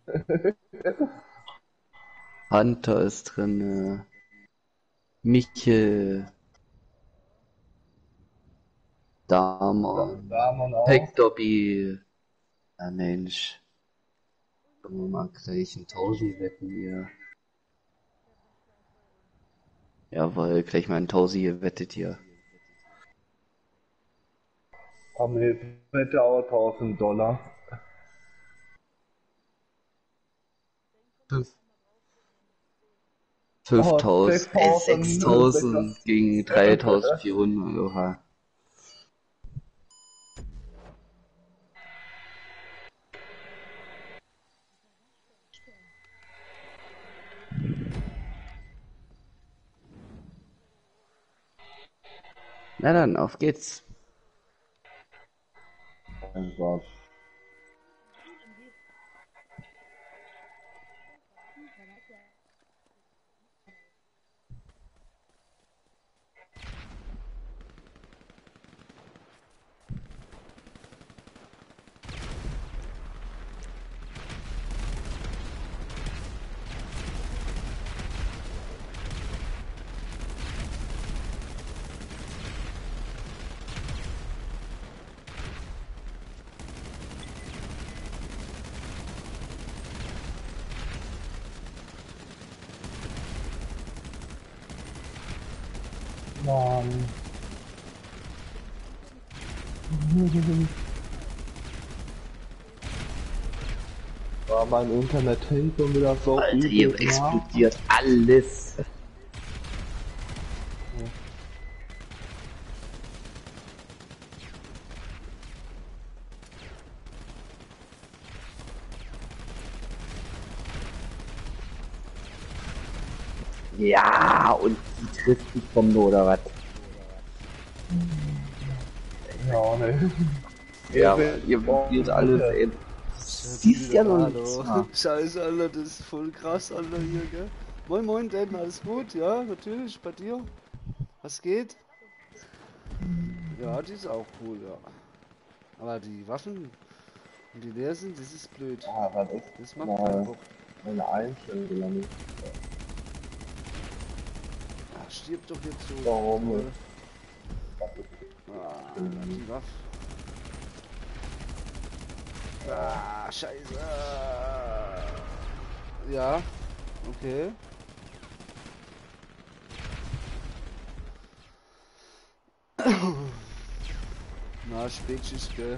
Hunter ist drin. Michel. Damon. Damon auch. Hectorby. Ja, Mensch. Können wir mal gleich ein Tausi wetten hier. Jawohl, gleich mal ein Tausi gewettet hier. Komm, ich wette auch $1000. 5000, 6000, 6000 gegen 3400, oha. Na dann, auf geht's. Mein Gott. Mann. War mein Internet hängt schon wieder so Alter, übel hier nach. explodiert alles. Ja, und die trifft die Bombe oder was? Ja, ne. Ja, ihr probiert alles, ey. Siehst ja noch nichts Hallo. mal. Scheiße, Alter, das ist voll krass, Alter, hier, gell? Moin, moin, Dan, alles gut? Ja, natürlich, bei dir? Was geht? Ja, die ist auch cool, ja. Aber die Waffen, wenn die leer sind, das ist blöd. Ah, was ist Das macht keinen Bock. meine Einstellung gelandet? Ach, stirb doch jetzt so. Warum? Ah, die Waffe. Ah, scheiße. Ja, okay. Na, Spätschicht, gell.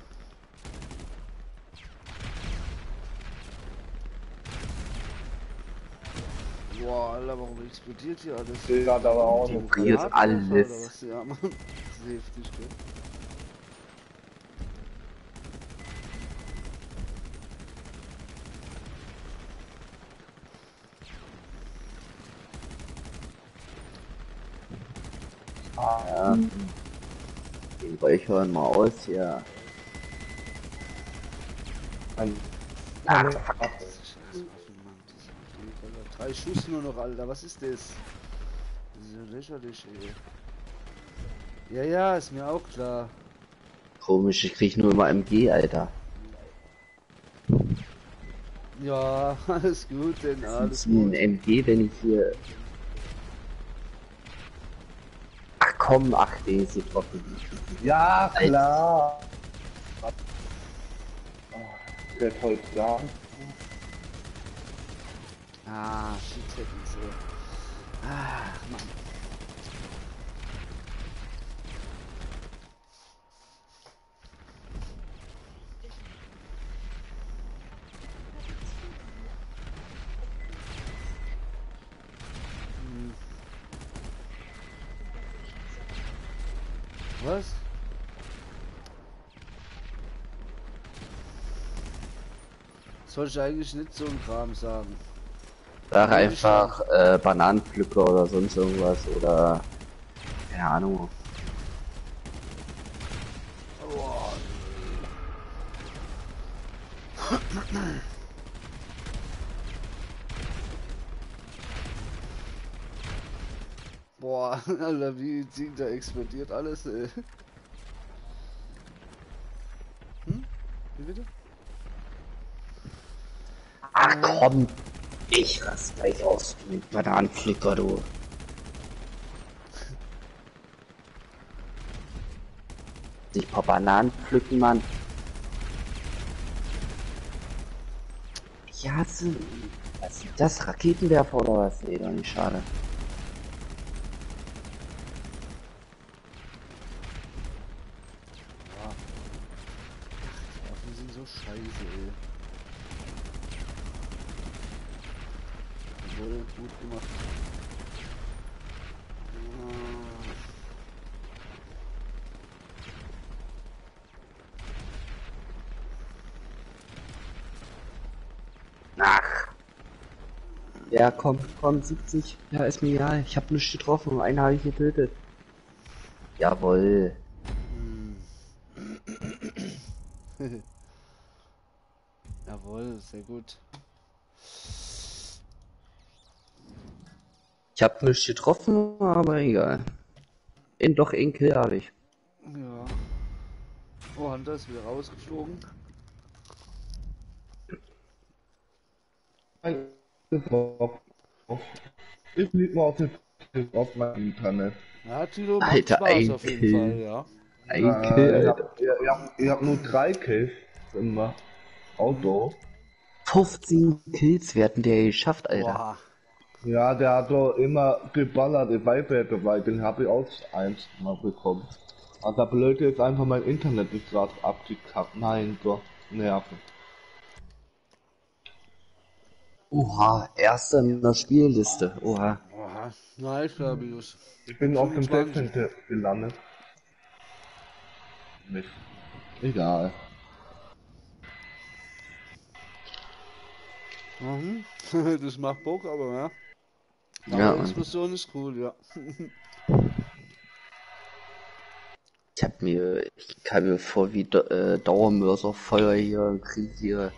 Boah, Alter, warum explodiert hier alles? Die hat aber auch Die noch Explodiert Granaten, alles. Alter, was? Ja, Mann. Das ist heftig, gell. Ja. Den Räuchern mal aus hier. ein Ach, Diese scheiß Waffen, Mann. Diese Waffen, Alter. 3 Schuss nur noch, Alter. Was ist das? Das ist ja lächerlich, ey. Ja, ja, ist mir auch klar. komisch, ich krieg nur immer MG, Alter. Ja, alles gut, denn Was alles ist denn gut. ein MG, wenn ich hier... Ach komm, ach, der ist getroffen. Ja, klar. Der ist heute da. Ah, shit, hätten sie. Ach, Mann. Hm. Was? Soll ich eigentlich nicht so einen Kram sagen? Sag einfach Bananenpflücker oder sonst irgendwas oder... Keine Ahnung. Boah, Alter, wie Ding, da explodiert alles, ey. Wie bitte? Ach komm, ich raste gleich aus mit Bananenflicker, du. Sich ein paar Bananen pflücken, Mann. Ja, was ist das? Raketenwerfer oder was? Nee, doch nicht, schade. Die Waffen sind so scheiße, ey. Das wurde gut gemacht. Ach. Ja, komm, 70. Ja, ist mir egal. Ich hab nichts getroffen. Einen habe ich getötet. Jawohl. Jawohl, sehr gut. Ich hab nichts getroffen, aber egal. Doch einen Kill habe ich. Ja. Oh, Hunter ist wieder rausgeflogen. Ich lieg mal auf meinem Internet. Ja, Tilo macht Alter, Spaß ein auf jeden Kill. Fall, ja. Ein Kill, Ich Alter. hab nur 3 Kills im Auto. 15 Kills werden der geschafft, Alter. Boah. Ja, der hat doch immer geballert, die Beiberge, weil den habe ich auch eins mal bekommen. Aber der Blöde ist einfach mein Internet ist gerade abgekackt. Nein, Gott, nerven. Oha, erster in der Spielliste. Oha. Oha. Nice, Fabius. Ich bin auf dem 25. 16. gelandet. Mist. Egal. Mhm. Das macht Bock, aber ja. Ja, Aber Mann. Explosion ist cool, ja. Ich kam mir vor wie Dauermörserfeuer hier im Krieg hier.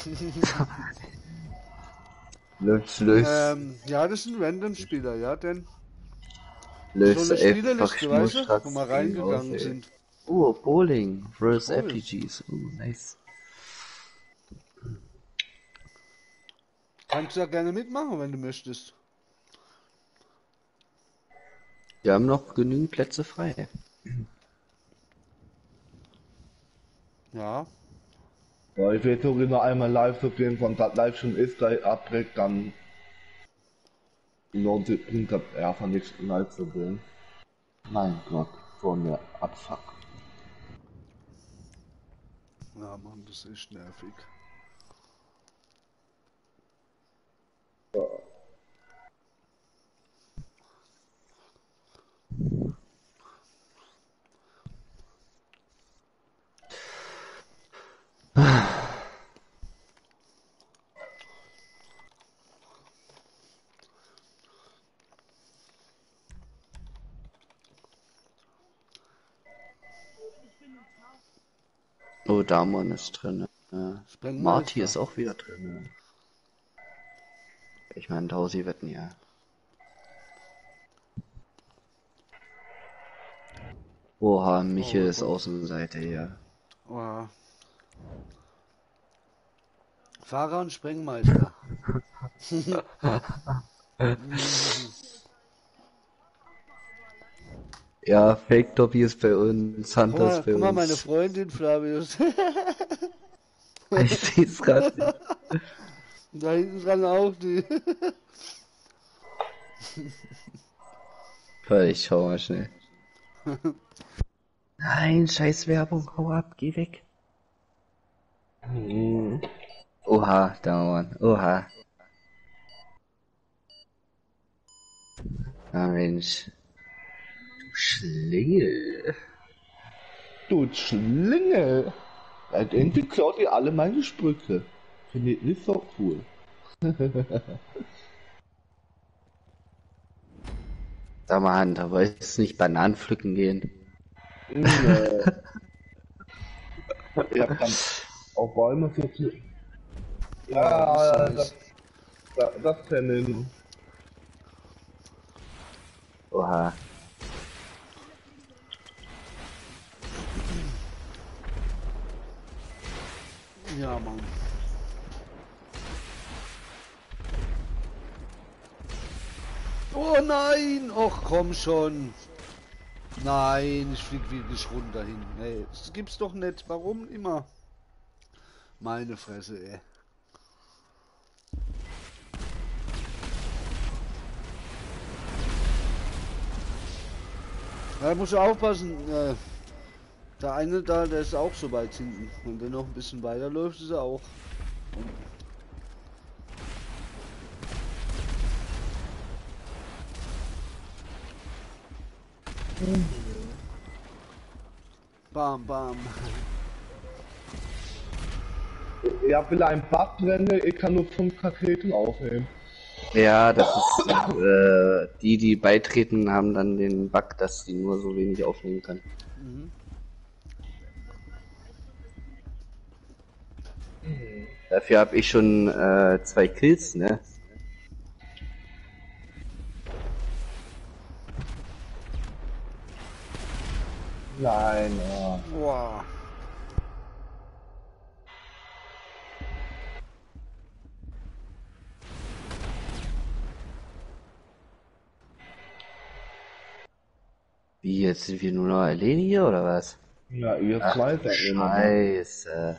Lös, Ja, das sind Random-Spieler, ja, denn lös, so eine ey, Spielerliste, weißt du, wo wir reingegangen ey. sind. Oh, Bowling vs. Bowling. RPGs. Oh, nice. Kannst du ja gerne mitmachen, wenn du möchtest. Wir haben noch genügend Plätze frei. Ja. Ja, ich will sogar noch einmal live so gehen, von das live schon ist, gleich abbricht, dann lohnt sich bringt das einfach nichts live zu gehen. Mein Gott, so eine Abfuck. Ja, Mann, das ist echt nervig. Oh, Damon ist drin. Sprengmeister. Marty ist auch wieder drin. Ich meine, Tausi wetten ja. Oha, Michel ist Außenseite hier. Oh. Fahrer und Sprengmeister. Ja, Fake Dobby ist bei uns, Hunter ist bei Guck mal, meine uns. Freundin Flavius. Ich seh's grad nicht. Da hinten dran auch die. Ich schau mal schnell. Nein, scheiß Werbung, hau ab, geh weg. Oha, Dauern, oha. Ah Mensch. Du Schlingel. Du Schlingel! Irgendwie klaut ihr alle meine Sprüche. Finde ich nicht so cool. Sag mal, Hunter, wolltest du nicht Bananen pflücken gehen? Nee. Ich hab dann auf Bäume so viel. Ja, das kennen. Oha. Ja, Mann. Oh nein! Och, komm schon. Nein, ich flieg wirklich runter hin. Nee, das gibt's doch nicht. Warum immer? Meine Fresse, ey. Da muss ich aufpassen. Der eine da, der ist auch so weit hinten. Wenn der noch ein bisschen weiter läuft, ist er auch. Bam, bam. Ja, will ein Bug drin, ich kann nur 5 Pakete aufnehmen. Ja, das ist, die beitreten, haben dann den Bug, dass sie nur so wenig aufnehmen können. Dafür habe ich schon 2 Kills, ne? Nein, ja. Boah. Wie, jetzt sind wir nur noch alleine hier, oder was? Ja, ihr Ach, zwei du seid immer noch. Scheiße.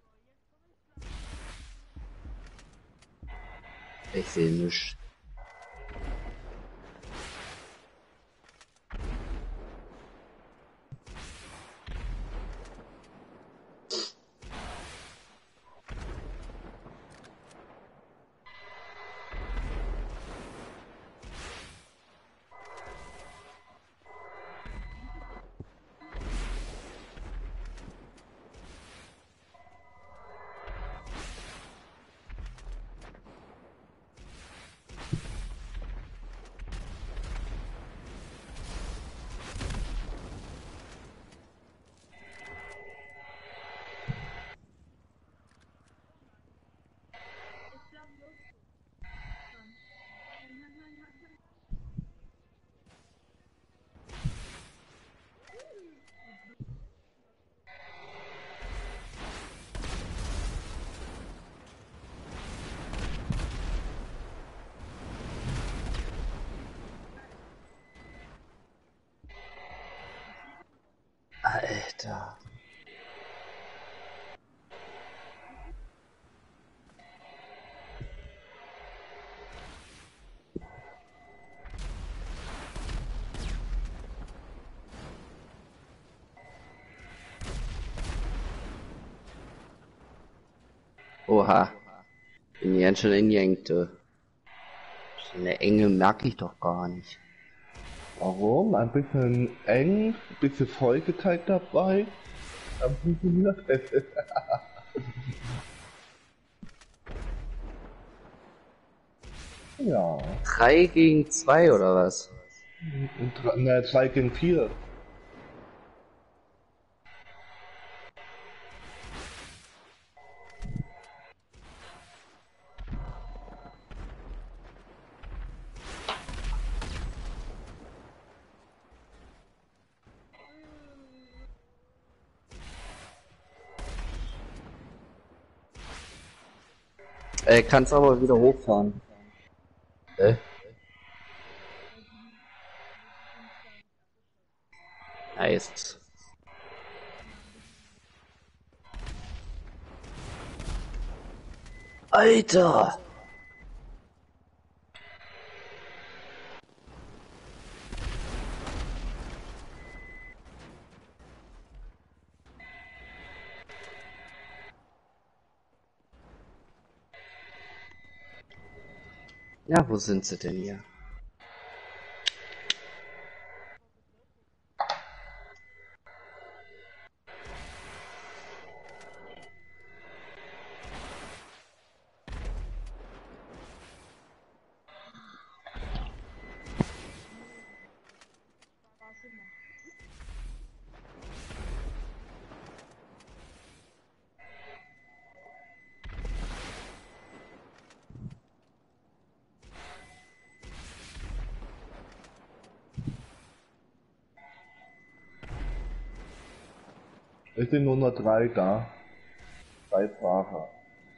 Ich sehe nichts. Alter. Oha. Bin ganz schön injenkt, du. So eine Enge merke ich doch gar nicht. Warum? Ein bisschen eng, ein bisschen Vollgeteilt dabei. Dann funktioniert es. Ja. 3 gegen 2 oder was? Ne, 2 gegen 4. Kannst aber wieder hochfahren. Nice. Alter! Ja, wo sind sie denn hier? Es sind nur noch 3 da. 3 Fahrer.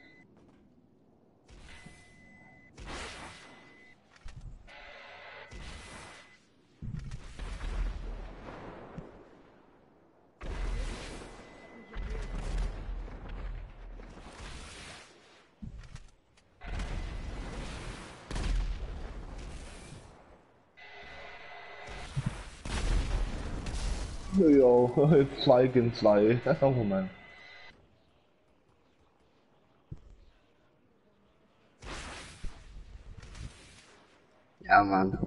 Jo, 2 gegen 2. Oh Moment. Ja, Mann.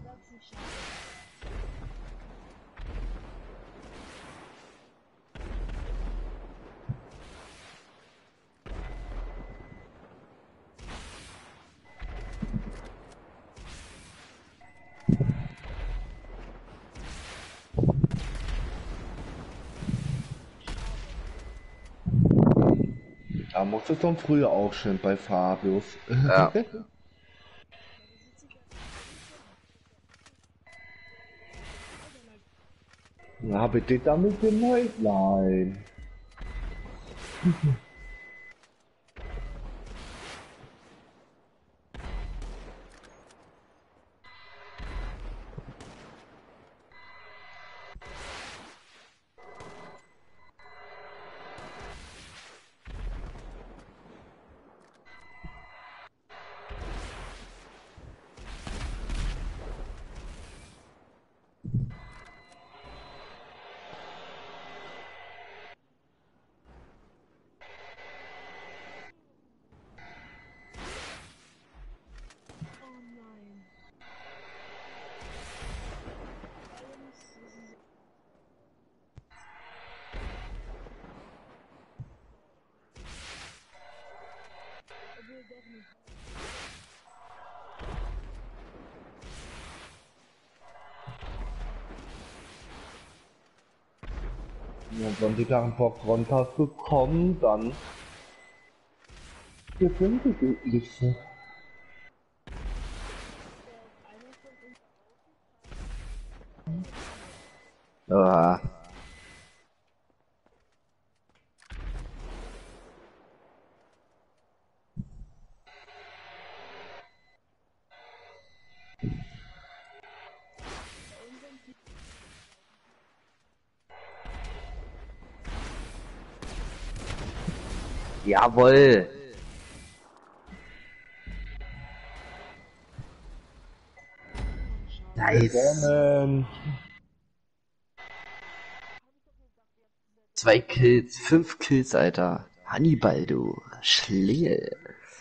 Da musste schon früher aufstehen bei Fabius. Ja. Na, bitte damit gemeint? Nein. Und wenn die dann Bock runter kommen, dann gewinnt die Liste. Ja. Jawohl. Nice. Gewonnen. 2 Kills, 5 Kills, Alter. Hannibal, du Schlingel.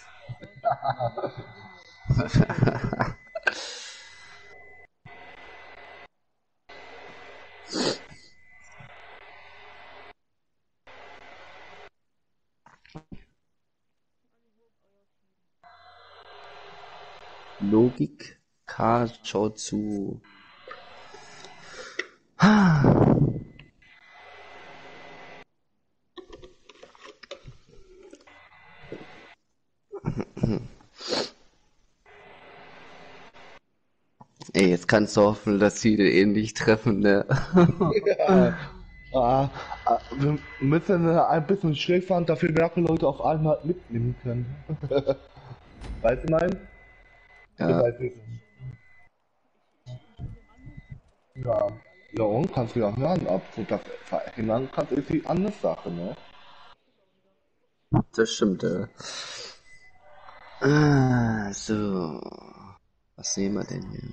Logik K schaut zu. Ey, jetzt kannst du hoffen, dass sie den ähnlich treffen, ne? Wir müssen ein bisschen schräg fahren, dafür mehrere Leute auf einmal mitnehmen können. Weißt du mein? Ja. Ja. Ja, und kannst du ja hören, ob du das verhindern kannst, ist die andere Sache, ne? Das stimmt, ja. So. Was sehen wir denn hier?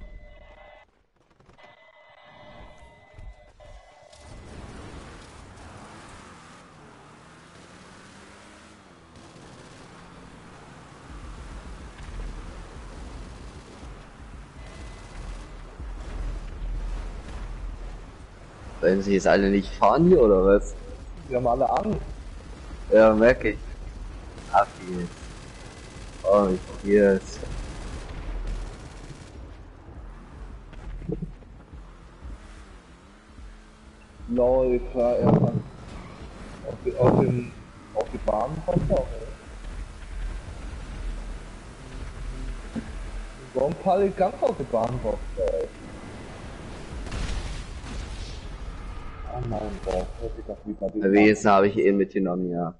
Wollen sie jetzt alle nicht fahren hier, oder was? Wir haben alle Angst. Ja, merke ich. Ab jetzt. Oh, ich probier's. Lol, klar, er kann auf die Bahn kommt er. Warum falle ich ganz auf die Bahn drauf? Oh mein Gott, hätte ich doch lieber die Wesen habe ich eh mitgenommen, ja.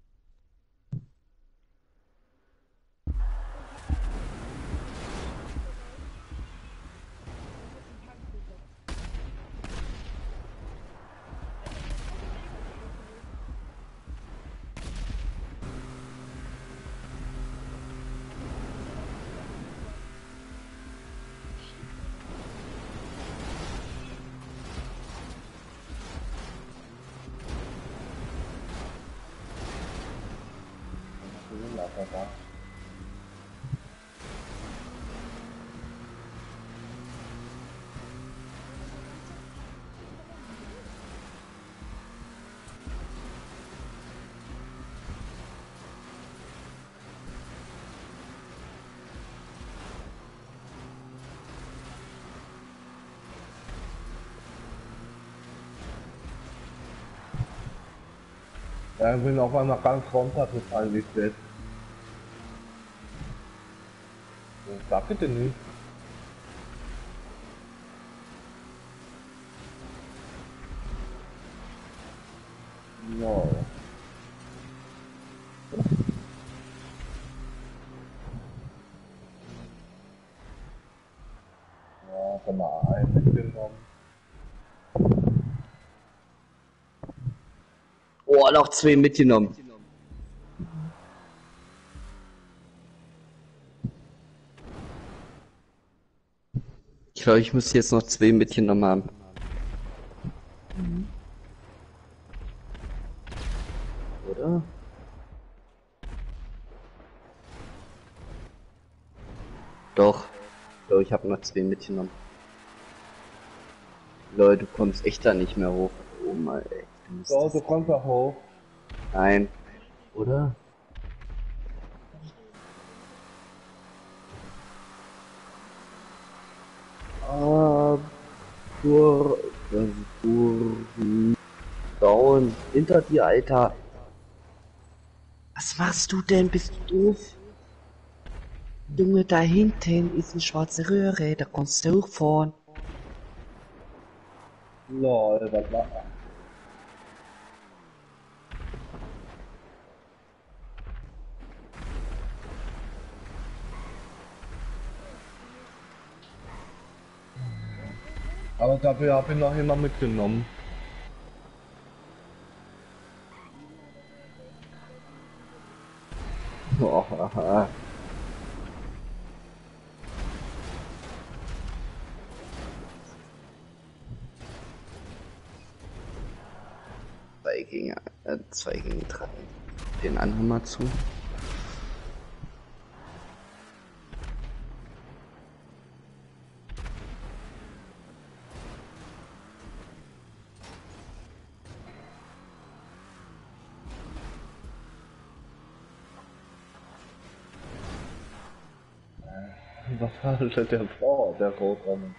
Ja, ich bin auf einmal ganz runtergefallen, wie jetzt. Sag bitte nicht. Ja. Ja, kann man einen mitgenommen. Oh, noch 2 mitgenommen. Ich glaube, ich muss jetzt noch 2 mitgenommen haben. Oder? Doch. Doch, ich habe noch 2 mitgenommen. Leute, du kommst echt da nicht mehr hoch. Oh mein, ey. So, du kommst auch hoch. Nein. Oder? Down. Hinter dir, Alter. Was machst du denn? Bist du doof? Junge, da hinten ist eine schwarze Röhre. Da kannst du hochfahren. Lol, was war das? Aber dafür habe ich noch jemand mitgenommen. Oh, haha. Zwei gegen drei. Den anderen mal zu. Was handelt der vor, der Rotraum?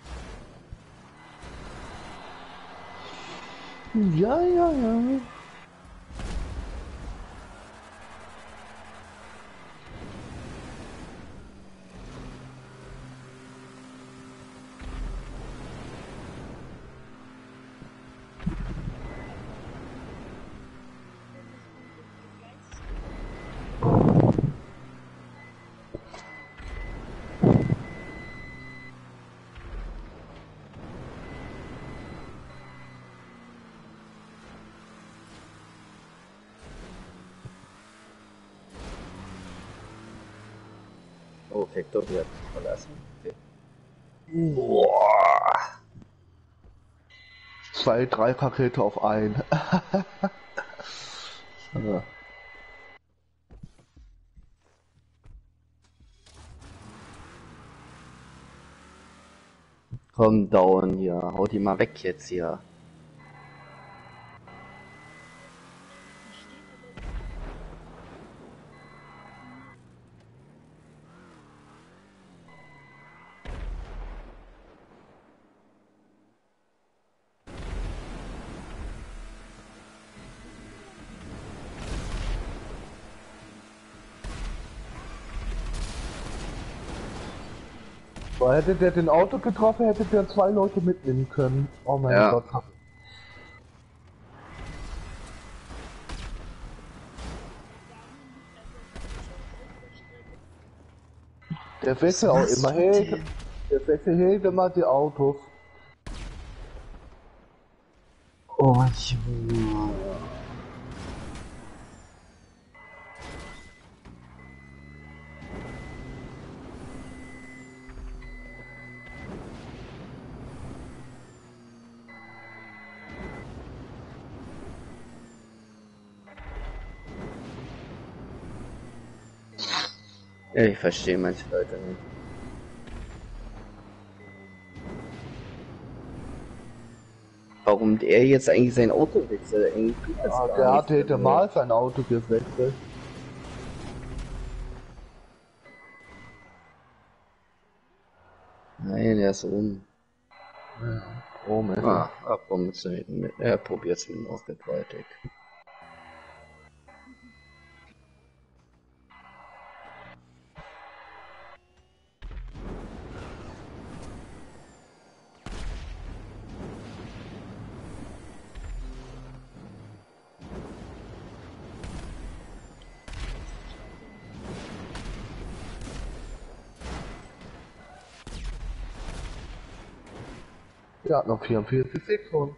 Ja, ja, ja. Oh, Vektor wird verlassen. Okay. Boah. 2, 3 Pakete auf ein. Ja. Komm, Down hier. Hau die mal weg jetzt hier. So, hätte der den Auto getroffen, hätte der 2 Leute mitnehmen können. Oh mein Ja. Gott. Der Wechsel auch machst immer du hält. denn? Der Wechsel hält immer die Autos. Oh, Junge. Ja, ich verstehe manche Leute nicht. Warum der jetzt eigentlich sein Auto wechselt? Eigentlich tut das Ah, gar der nicht. hätte mal sein Auto gewechselt. Nein, der ist oben. Oh Mensch. Warum ist er hinten mit? Er probiert es mit dem Aufgetwaltig. Der hat noch 44 Sekunden.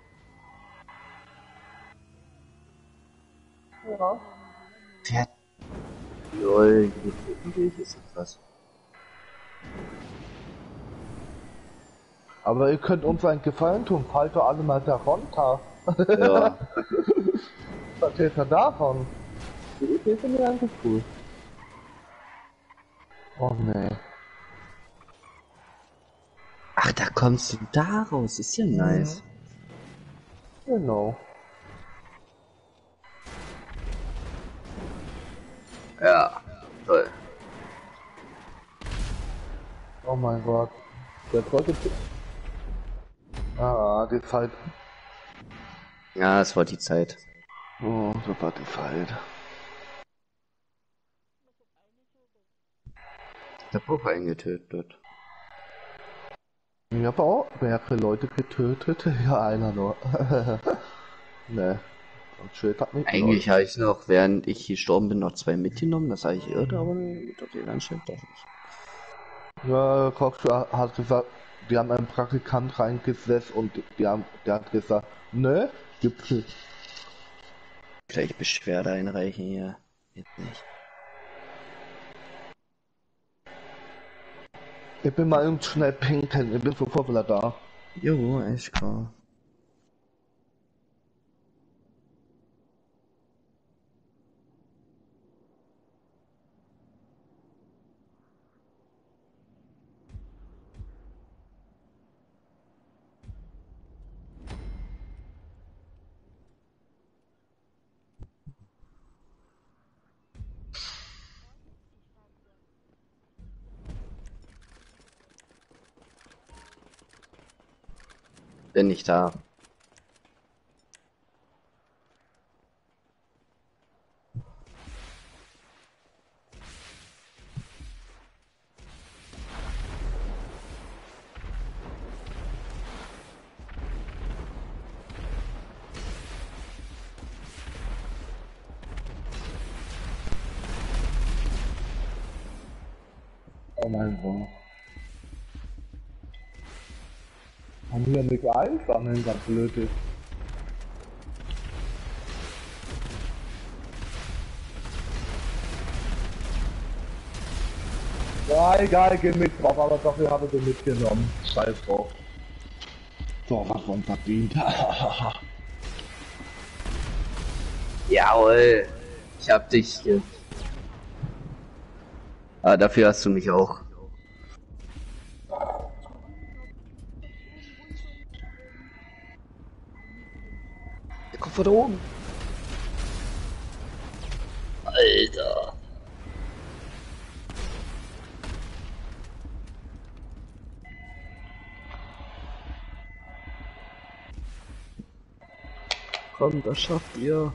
Ja. Der. Lol, wie ist das? Aber ihr könnt uns einen Gefallen tun, fallt doch alle mal da runter. Ja. Was hält er davon? Die Idee finde ich eigentlich cool. Oh ne. Ach, da kommst du da raus. Ist ja nice. Genau. Ja, toll. Oh mein Gott. Der wollte... Ah, die Zeit. Ja, es war die Zeit. Oh, das war die Zeit. Der Buch eingetötet. Ich habe auch mehrere Leute getötet. Ja, einer nur. Ne. Und Schild hat nicht Eigentlich habe ich noch, während ich gestorben bin, noch 2 mitgenommen. Das habe ich irrt, aber mit der Landschaft doch nicht. Ja, Cox hat gesagt, die haben einen Praktikant reingesetzt und der hat gesagt, ne, gibt's nicht. Vielleicht Beschwerde einreichen hier. Jetzt nicht. Ich bin mal eben schnell pinkeln, ich bin sofort wieder da. Jo, echt klar. Bin nicht da. Oh mein Gott. Haben wir nicht einsammeln, was blöd ist. Ja, egal, geh mit drauf, aber dafür habe ich den mitgenommen. Scheiß drauf. So, was man verdient. Jawohl. Ich hab dich hier. Ah, dafür hast du mich auch. Der kommt von da oben. Alter. Komm, das schafft ihr.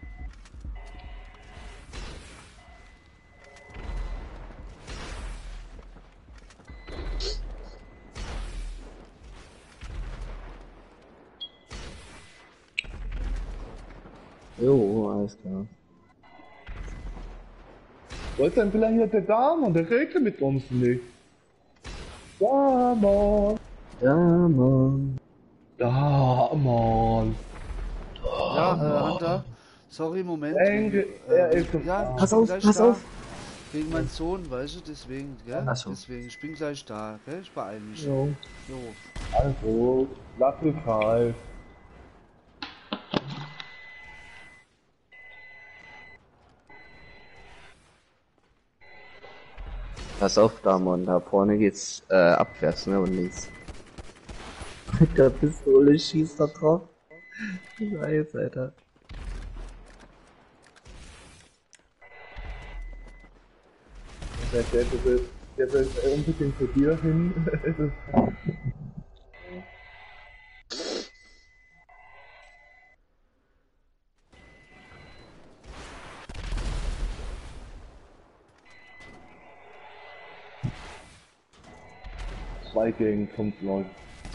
Jo, alles klar. Wo ist denn vielleicht hier der Dame und der redet mit uns nicht? Ja, Mann. Ja, Mann. Ja, Mann. Ja, Hunter. Sorry, Moment. Denke, er ist im Ja, Arsch. ich bin gleich Pass da. auf. Wegen meinem Sohn, weißt du, deswegen, gell? Ach so. Deswegen, ich bin gleich da, gell? Ich beeil mich. Jo. Jo. Also, lass mich halt. Pass auf, Damon, da vorne geht's abwärts, ne, und links. Mit der Pistole schießt er drauf. Nice, Alter. Der will unbedingt zu dir hin. Zwei gegen 5 Leute.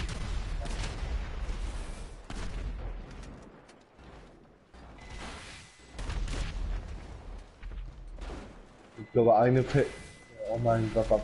Ich glaube eine oh mein Gott.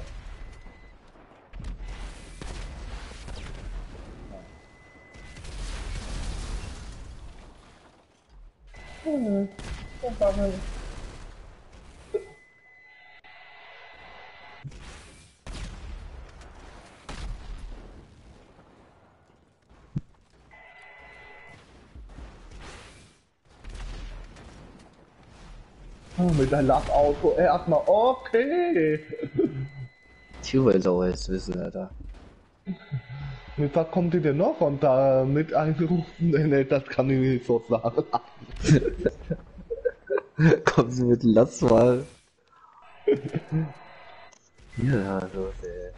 Mit deinem Lackauto erstmal okay. Tio will auch jetzt wissen, Alter. Mit was kommt ihr denn noch und da mit einrufen? Nee, das kann ich nicht so sagen. Kommen Sie mit Lastwahl. Ja, los, ey.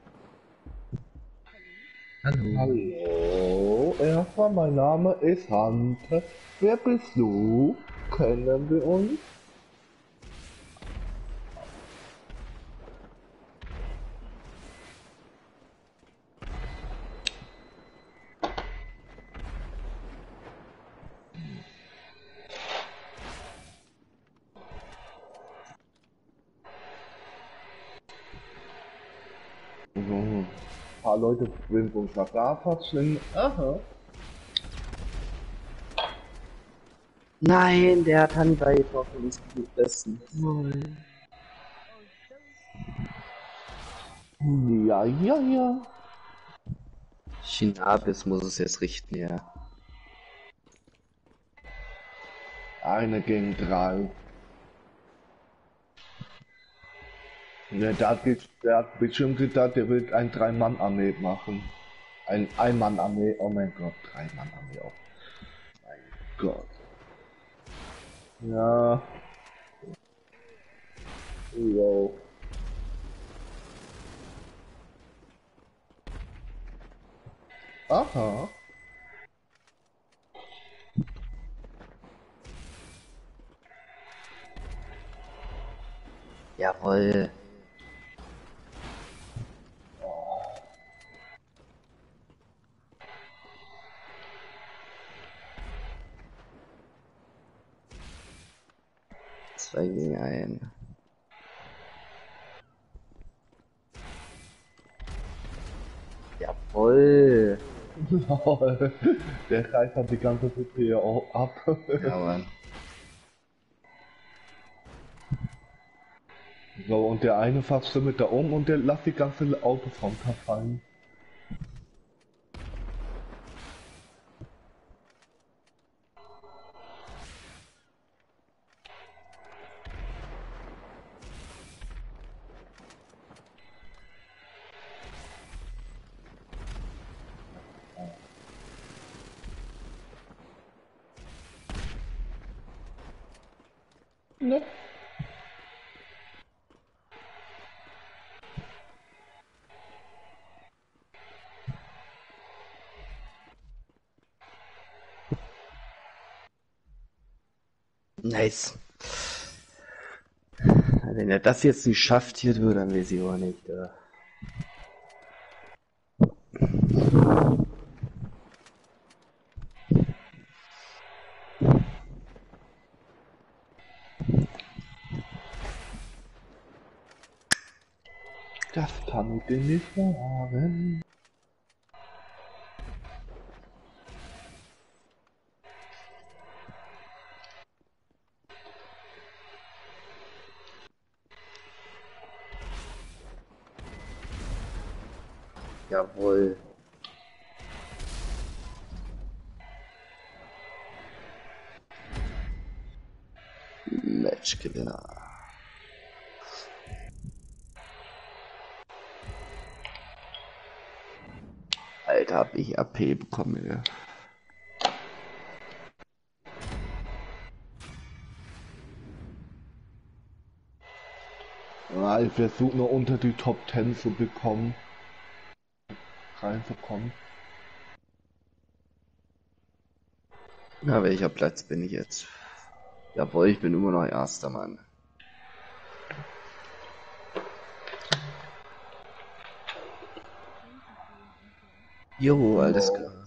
Hallo. Hallo, erstmal mein Name ist Hunter. Wer bist du? Kennen wir uns? Ein paar Leute sind uns Vergaser sind. Aha. Nein, der hat Hannibal getroffen, uns gefressen. Nein. Ja, ja, ja. Chinabis muss es jetzt richten, ja. Eine gegen 3. Ja, der hat bestimmt gedacht, der will ein 3-Mann-Armee machen. Ein Ein-Mann-Armee, oh mein Gott, 3-Mann-Armee auch. Mein Gott. Ja. Wow. Aha. Jawohl. Zwei gegen einen. Jawohl. Der reißt hat die ganze CP auch ab. Ja, Mann. So, und der eine fasst mit da um und der lässt die ganze Autos runterfallen. Ne? Nice. Wenn er das jetzt nicht schafft hier, dann weiß ich auch nicht. Das kann ich dir nicht sagen. Jawohl. Matchgewinner. Alter, hab ich AP bekommen, ja. Ja, ich versuche nur unter die Top 10 zu bekommen. Reinzukommen. Na, welcher Platz bin ich jetzt? Jawohl, ich bin immer noch erster Mann. Jo, alles klar.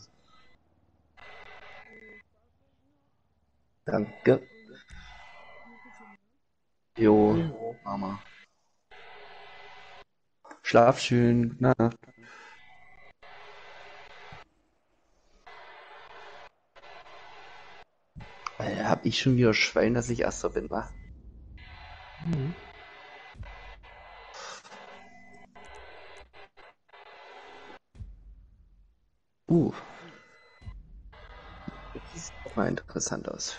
Danke. Jo, Mama. Schlaf schön. Na. Hab ich schon wieder Schwein, dass ich erster bin, wa? Mhm. Das sieht auch mal interessant aus.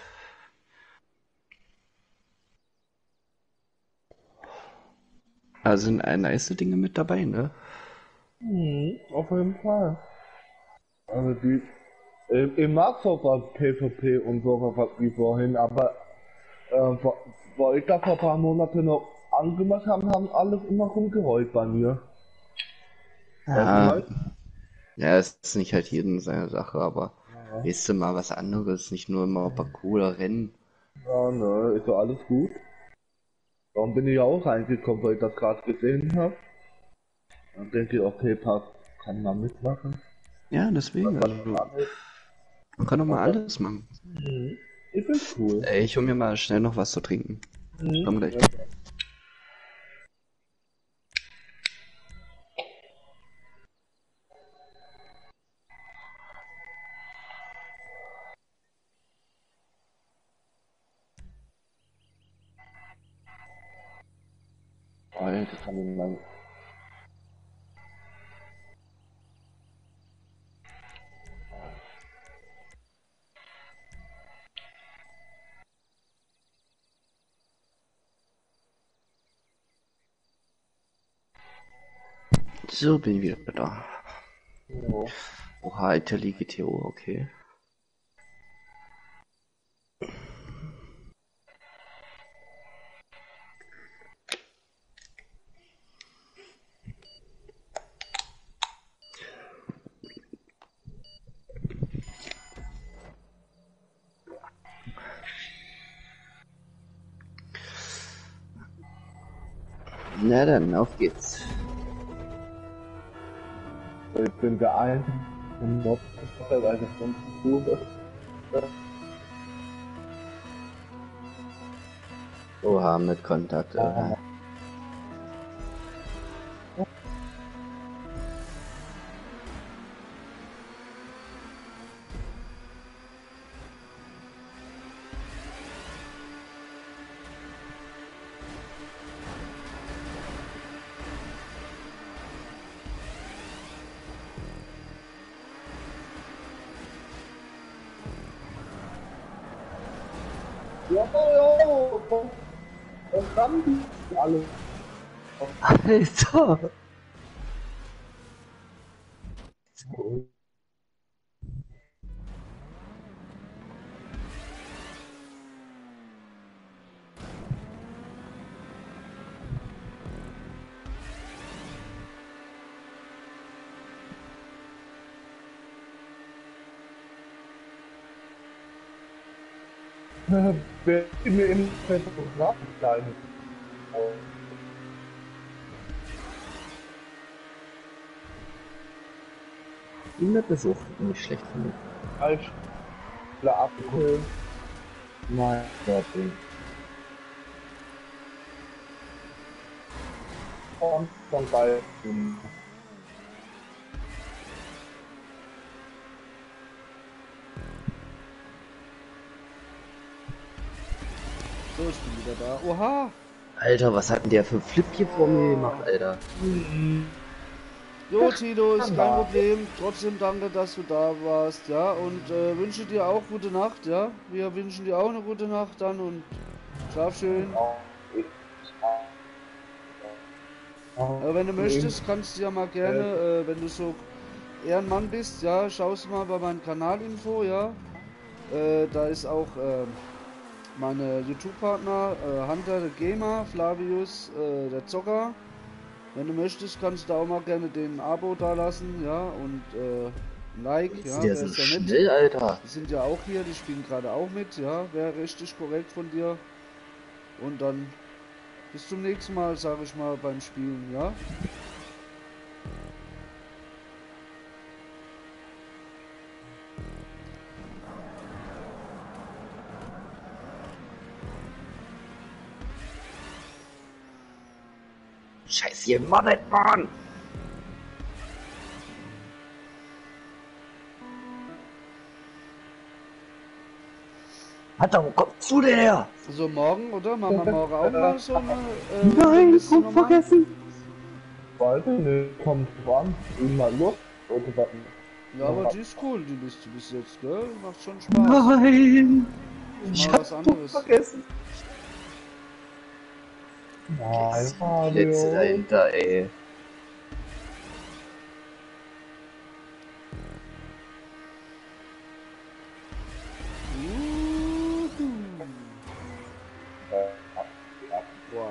Da sind nice Dinge mit dabei, ne? Mhm, auf jeden Fall. Also die, ich mag sowas PvP und sowas wie vorhin, aber wo ich da vor ein paar Monaten noch angemacht haben, haben alles immer rumgeheult bei mir. Ja, Weißt ja, es ist nicht halt jedem seine Sache, aber Ja. weißt du mal was anderes, nicht nur immer Parkour oder Rennen. Ja, ne, ist doch alles gut. Darum bin ich ja auch reingekommen, weil ich das gerade gesehen habe. Dann denke ich, okay, passt, kann man mitmachen. Ja, deswegen, Was also, man alles. man kann doch mal alles machen. Mhm. Ich find's cool. Ey, ich hol mir mal schnell noch was zu trinken. Komm gleich. Ja. Alter, kann ich mal. So, bin ich wieder da. Ja. Oha, Italy GTO, okay. Na dann, auf geht's. Ich bin der Einzige, der noch eine Stunde gut ist. Oha, mit Kontakt. Ja, ja, das haben die alle. Alter! Wer mir im Fotograf klein. Die Map ist auch nicht schlecht für mich. Als abgeholt. Mein Gott, ey. von geil. So, ich bin wieder da. Oha! Alter, was hat denn der für Flip hier vor mir gemacht, Alter? Jo, Tito, ist kein Problem. Trotzdem danke, dass du da warst, ja. Und wünsche dir auch gute Nacht, ja. Wir wünschen dir auch eine gute Nacht dann und schlaf schön. Wenn du möchtest, kannst du ja mal gerne, wenn du so Ehrenmann bist, ja, schaust du mal bei meinem Kanalinfo, ja. Da ist auch meine YouTube-Partner, Hunter der Gamer, Flavius der Zocker. Wenn du möchtest, kannst du da auch mal gerne den Abo da lassen, ja, und ein Like, ja, Der wäre so sehr nett. schnell, Alter. Die sind ja auch hier, die spielen gerade auch mit, ja, wäre richtig korrekt von dir. Und dann bis zum nächsten Mal, sage ich mal, beim Spielen, ja. Scheiß hier, Mann! Alter, wo kommt zu der her? So morgen, oder? Machen wir morgen auch mal so eine... Nein, Liste Punkt nochmal? vergessen! Weiß ich nicht, kommt dran, immer los. Oder was? Ja, aber die ist cool, die Liste bis jetzt, gell? Macht schon Spaß. Nein! Ich Mal hab was Punkt anderes. vergessen! Nein, Letzte Mario. dahinter, ey. Wow.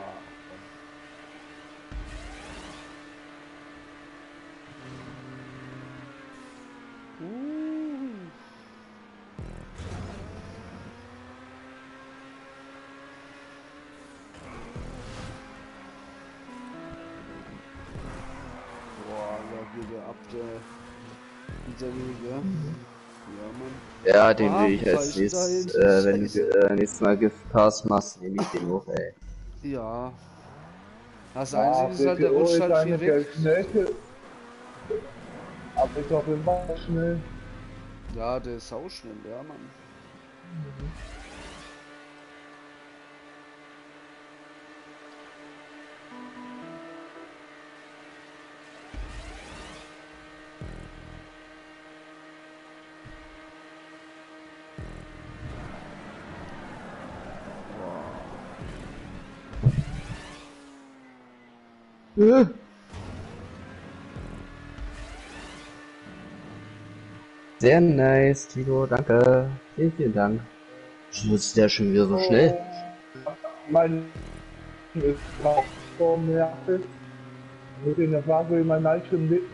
Boah, da geht er ab, der Weg, ja. Ja, Mann. Ja, den Ah, will ich wo als soll ich da nächstes, hin? wenn du nächstes Mal Gift Pass machst, nehme ich den hoch, ey. Ja. Das Ja, Einzige ist halt, der BTO rutscht ist halt eine viel der weg. schnellste. Aber ist auf jeden Fall schnell. Ja, der ist sauschnell, ja, Mann. Sehr nice, Tito, danke. Vielen Dank. Wieso ist der schon wieder so schnell? Mein ist auch so nervig. Mit in der Frage, wie mein Nightschirm mit.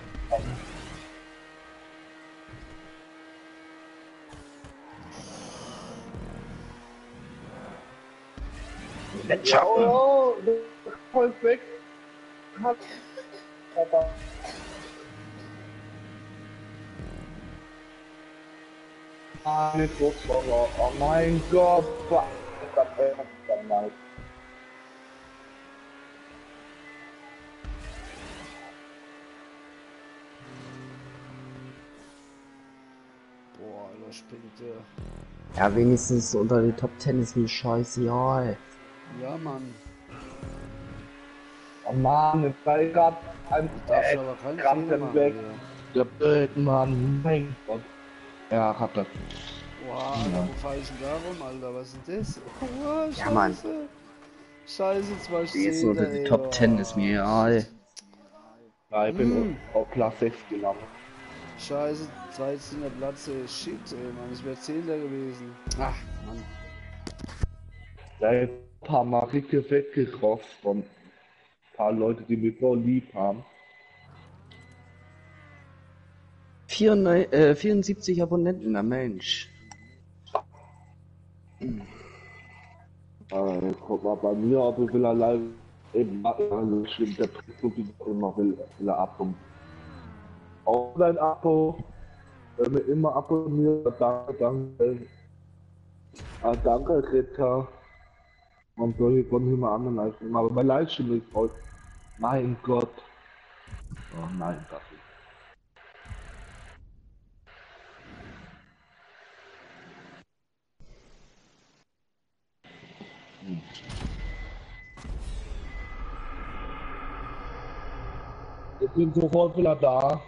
Oh, voll weg. Hat. Aber. Nicht so, oh mein Gott, verdammt. Boah, Alter, springt der. Ja, wenigstens unter die Top 10 ist mir scheißegal. Ja, Mann. Oh Mann, jetzt war ich grad ein Darfst du aber keinen Gramm Fehler machen, weg. Digga. Der Bild, Mann, mein Gott. Ja, hab das. Boah, Alter, wo fahr ich denn da rum, Alter? Was ist denn das? Oh, Scheiße. Ja, Mann. Scheiße, 2 Wenigstens unter die Top 10 ist mir egal. Ja, ich bin auf Platz 6 gelandet. Scheiße, 13. Platz, ey. Shit, ey, Mann. Das wäre 10. gewesen. Ach, Mann. Ja, jetzt ein paar Mal richtig weggetroffen von ein paar Leute, die mich so lieb haben. 74 Abonnenten, na Mensch. Guck mal, bei mir, aber will er leider eben also stimmt, der Prinzip immer will er abpumpen. Auch dein Abo, wenn wir immer abonnieren, danke. Danke, Ritter. Und solche konnten immer anderen Livestream, aber bei Livestream ist voll. Mein Gott. Oh nein, das ist. Ich bin sofort wieder da.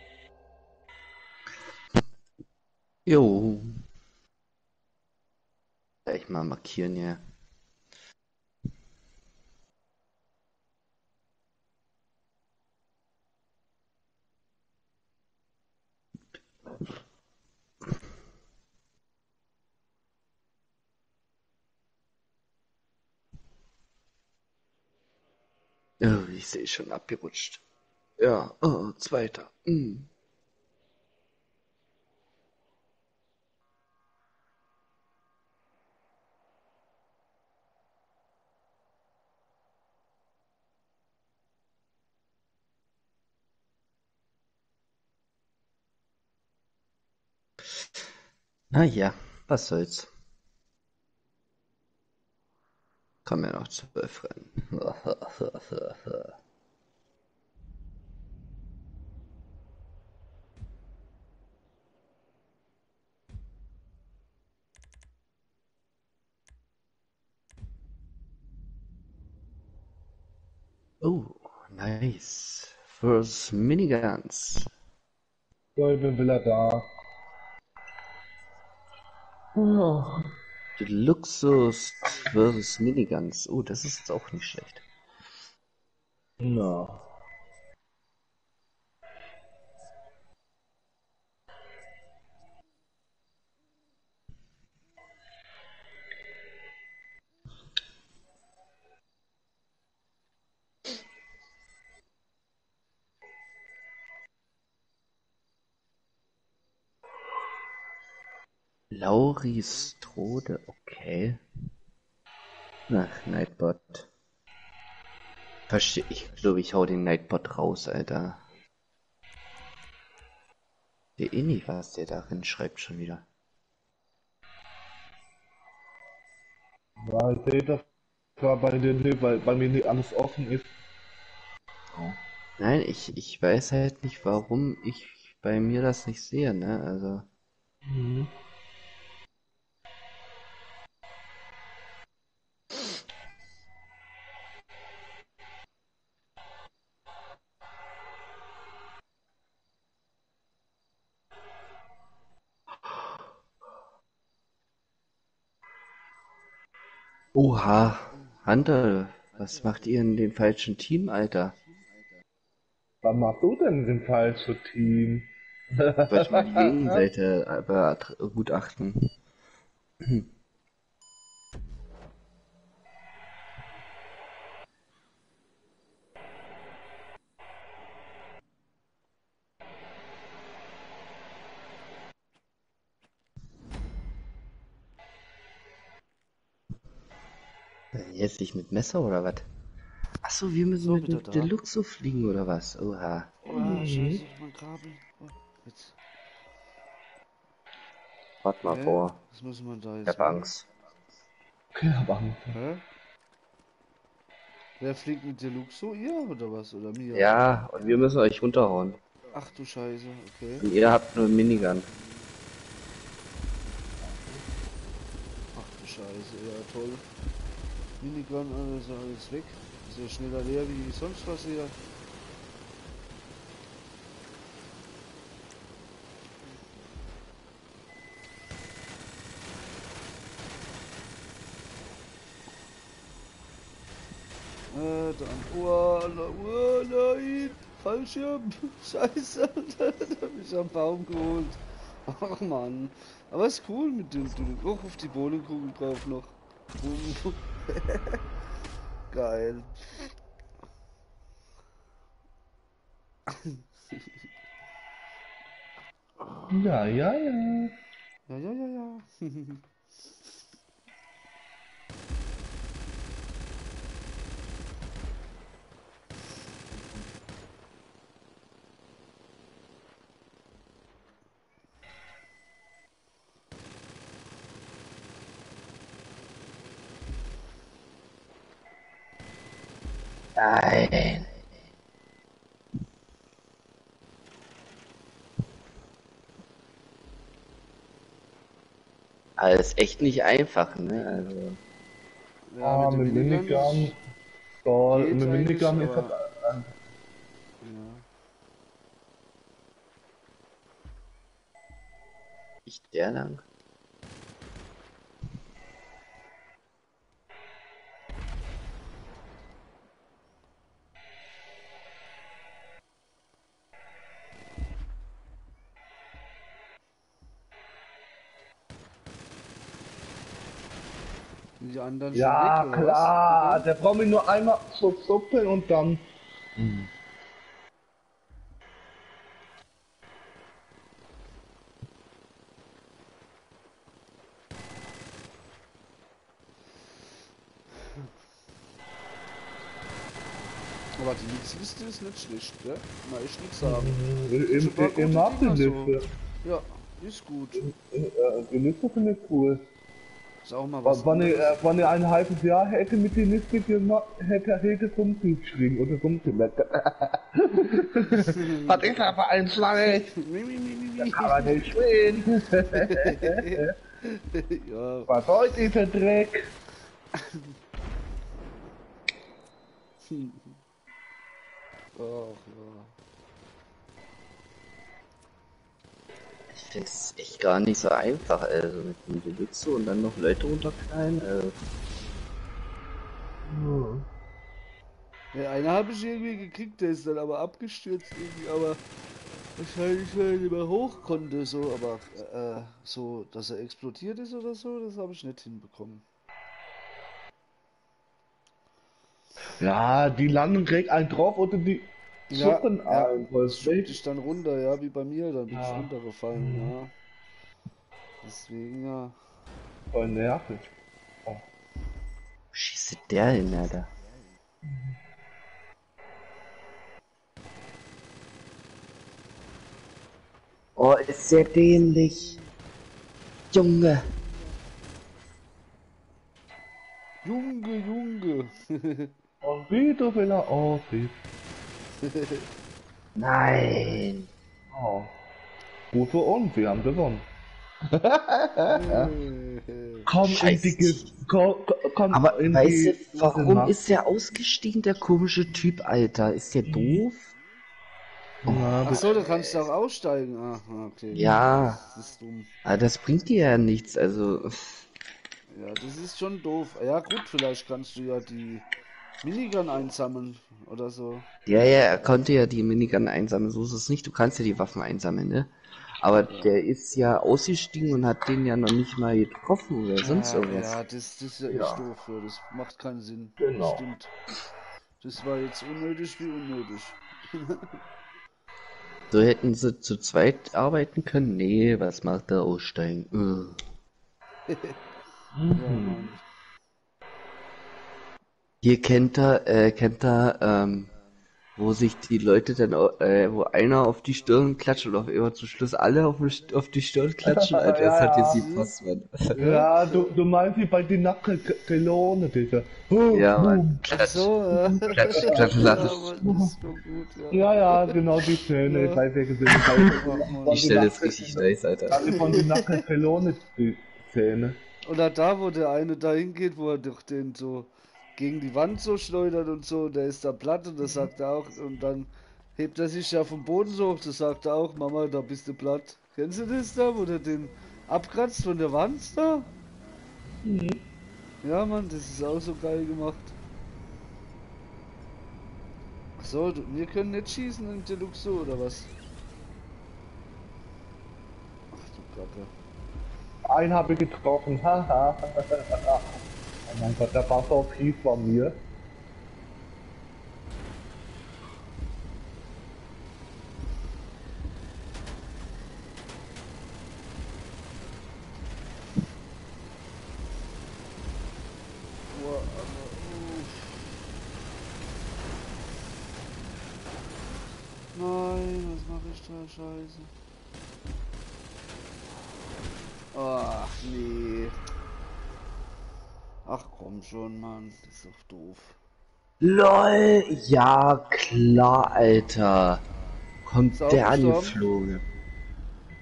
Jo. Gleich mal markieren hier. Oh, ich sehe schon abgerutscht. Ja, oh, zweiter. Naja, was soll's. Kommen ja noch 12 Rennen. Oh, nice. First Miniguns. So, ich bin wieder da. Ja. Luxus versus Miniguns. Oh, das ist jetzt auch nicht schlecht. Na. Lauris Tode, okay. Ach, Nightbot. Verstehe, ich glaube, ich hau den Nightbot raus, Alter. Der eh nicht, was der darin schreibt schon wieder. Ja, ich sehe das zwar bei den hier, weil bei mir nicht alles offen ist. Oh. Nein, ich weiß halt nicht, warum ich bei mir das nicht sehe, ne? Also. Mhm. Oha, Hunter, was macht ihr in dem falschen Team, Alter? Was machst du denn im falschen Team? Wollte ich mal die Gegenseite begutachten. Jetzt nicht mit Messer oder was? Achso, wir müssen So, mit wieder dem da. Deluxe fliegen oder was? Oha. Oh, scheiße, mein Kabel. Oh, jetzt. Warte mal Hä? vor. Was muss man da Ich jetzt hab machen? Angst. Ja, Mann. Hä? Wer fliegt mit Deluxo? Ihr oder was? Oder mir? Ja, und wir müssen euch runterhauen. Ach du Scheiße, okay. Und ihr habt nur einen Minigun. Ach du Scheiße, ja toll. Minigun, alles weg. Ist ja schneller leer wie sonst was hier. Dann. Oh nein! Fallschirm! Scheiße! Da hab ich am Baum geholt. Ach Mann. Aber ist cool mit dem. Du auch auf die Bowlingkugel drauf noch. Geil. Ja, ja, ja. Ja, ja, ja, ja. Nein. Aber ist echt nicht einfach, ne? Also, Ja, mit den Miniguns Minigun. So, geht mit eigentlich, Minigun ist aber- das. ja. nicht der lang. Die anderen Ja, schon weg, oder klar. was? Der braucht mich nur einmal so zuppeln und dann. Aber die Mixliste ist nicht schlecht, ja? Na, ich nichts sagen. Im mag die Liste. Ja, ist gut. Die Liste finde ich cool. Ist auch mal was Wenn anderes. wenn ich ein halbes Jahr hätte mit der Liste gemacht, hätte rumgeschrien oder rumgemeckert. Was ist aber ein Schlange? Kann man nicht spielen. Ja, Was soll dieser Dreck? ach ja. Ich finde es echt gar nicht so einfach, also mit dem Deluxe und dann noch Leute runterknallen. Ja, einer habe ich irgendwie gekriegt, der ist dann aber abgestürzt irgendwie, aber wahrscheinlich, weil er nicht mehr hoch konnte, so, aber so, dass er explodiert ist oder so, das habe ich nicht hinbekommen. Ja, die landen direkt einen drauf oder die zucken ein. das schubst dich dann runter, ja, wie bei mir, dann bin ich Ja. runtergefallen, ja. Deswegen, ja. Voll nervig. Wo schießt der hin, Alter? Oh, ist sehr dämlich. Junge. Junge. Und wieder will er aussieht. Nein. Oh. Gut für uns, wir haben gewonnen. Komm Scheiße. in die komm Aber in weißt die du, warum Nacht. ist der ausgestiegen, der komische Typ, Alter? Ist der doof? Ja, Ach so, du kannst auch aussteigen. Ah, okay. Ja. Das ist dumm. Aber das bringt dir ja nichts, also. Ja, das ist schon doof. Ja gut, vielleicht kannst du ja die Minigun einsammeln oder so. Ja, er konnte ja die Minigun einsammeln, so ist es nicht. Du kannst ja die Waffen einsammeln, ne? Aber der ist ja ausgestiegen und hat den ja noch nicht mal getroffen oder sonst irgendwas. Ja, das ist ja echt doof. Ja. Das macht keinen Sinn. Genau. Das stimmt. Das war jetzt unnötig wie unnötig. So hätten sie zu zweit arbeiten können. Nee, was macht der aussteigen? Ja, Mann. Hier kennt er, wo sich die Leute dann, wo einer auf die Stirn klatscht und auf immer zum Schluss alle auf die Stirn klatschen, Alter, das hat jetzt die Post, Mann. Ja, du meinst wie bei den Nackelkelone, Digga. Ja, Mann, Ach klatsch, so, ja. klatsch, Ja, klatsch, Mann, klatsch. das ist so gut, ja. Ja, genau die Szene, Ja. bei wer gesehen Die Stelle ist richtig nice, Alter. von den Nackelkelone die Szene. Oder da, wo der eine da hingeht, wo er doch den so gegen die Wand so schleudert und so, der ist da platt und das sagt er auch, und dann hebt er sich ja vom Boden so hoch, das sagt er auch, Mama, da bist du platt. Kennst du das da, wo der den abkratzt von der Wand da? Ja, Mann, das ist auch so geil gemacht. Ach so, wir können nicht schießen in Deluxe, oder was? Ach du Kacke. Einen habe ich getroffen, haha. Oh mein Gott, der war so fies von mir. Boah, aber, nein, was mache ich da? Scheiße. Ach nee. Ach komm schon, Mann. Das ist doch doof. LOL, ja klar, Alter. Kommt Ist auch der gestorben? angeflogen.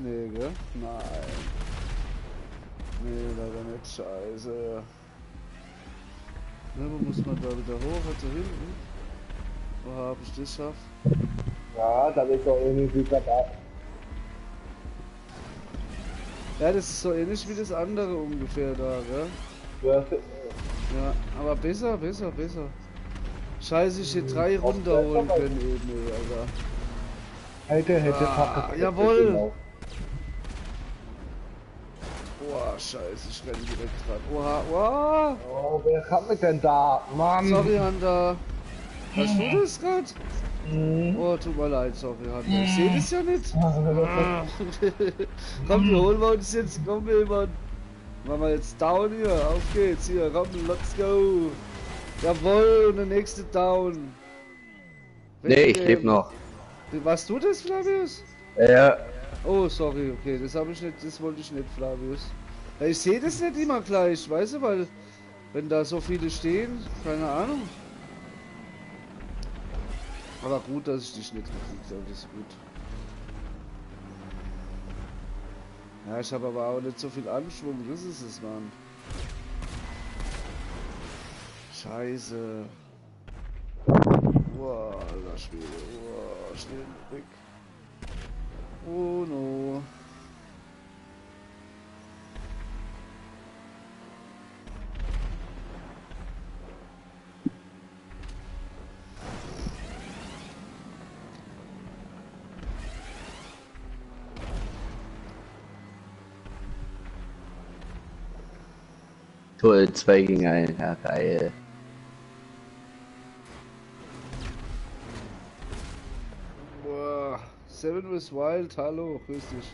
Nee, gell? Nein. Nee, leider nicht. Scheiße. Ne, wo muss man da wieder hoch? Also hinten? Wo hab ich das geschafft? Ja, das ist doch irgendwie dabei. Ja, das ist so ähnlich wie das andere ungefähr da, gell? Ja, Ja, aber besser. Scheiße, ich hätte 3 runterholen können eben, ey, Alter. hätte Ah, Packe. jawohl. Boah, scheiße, ich renne direkt dran. Oha, oha! Oh, wer kam mit denn da? Mann! Sorry, Hunter. Hast du das grad? Oh, tut mir leid, sorry, Hunter. Ich seh das ja nicht. Ah. Komm, wir holen wir uns jetzt. Komm, Mann. Machen wir jetzt Down hier. Auf geht's. Hier, komm, let's go. Jawohl, und der nächste Down. Nee, ich lebe noch. Warst du das, Flavius? Ja. Oh, sorry, okay, das habe ich nicht, das wollte ich nicht, Flavius. Ja, ich sehe das nicht immer gleich, weißt du, weil wenn da so viele stehen, keine Ahnung. Aber gut, dass ich dich nicht gekriegt habe, das ist gut. Ja, ich habe aber auch nicht so viel Anschwung, das ist es, Mann. Scheiße. Wow, alter Schwede. Wow, schnell weg. Oh no. Toll, 2 gegen 1, ja geil. Boah. Seven with Wild, hallo, grüß dich.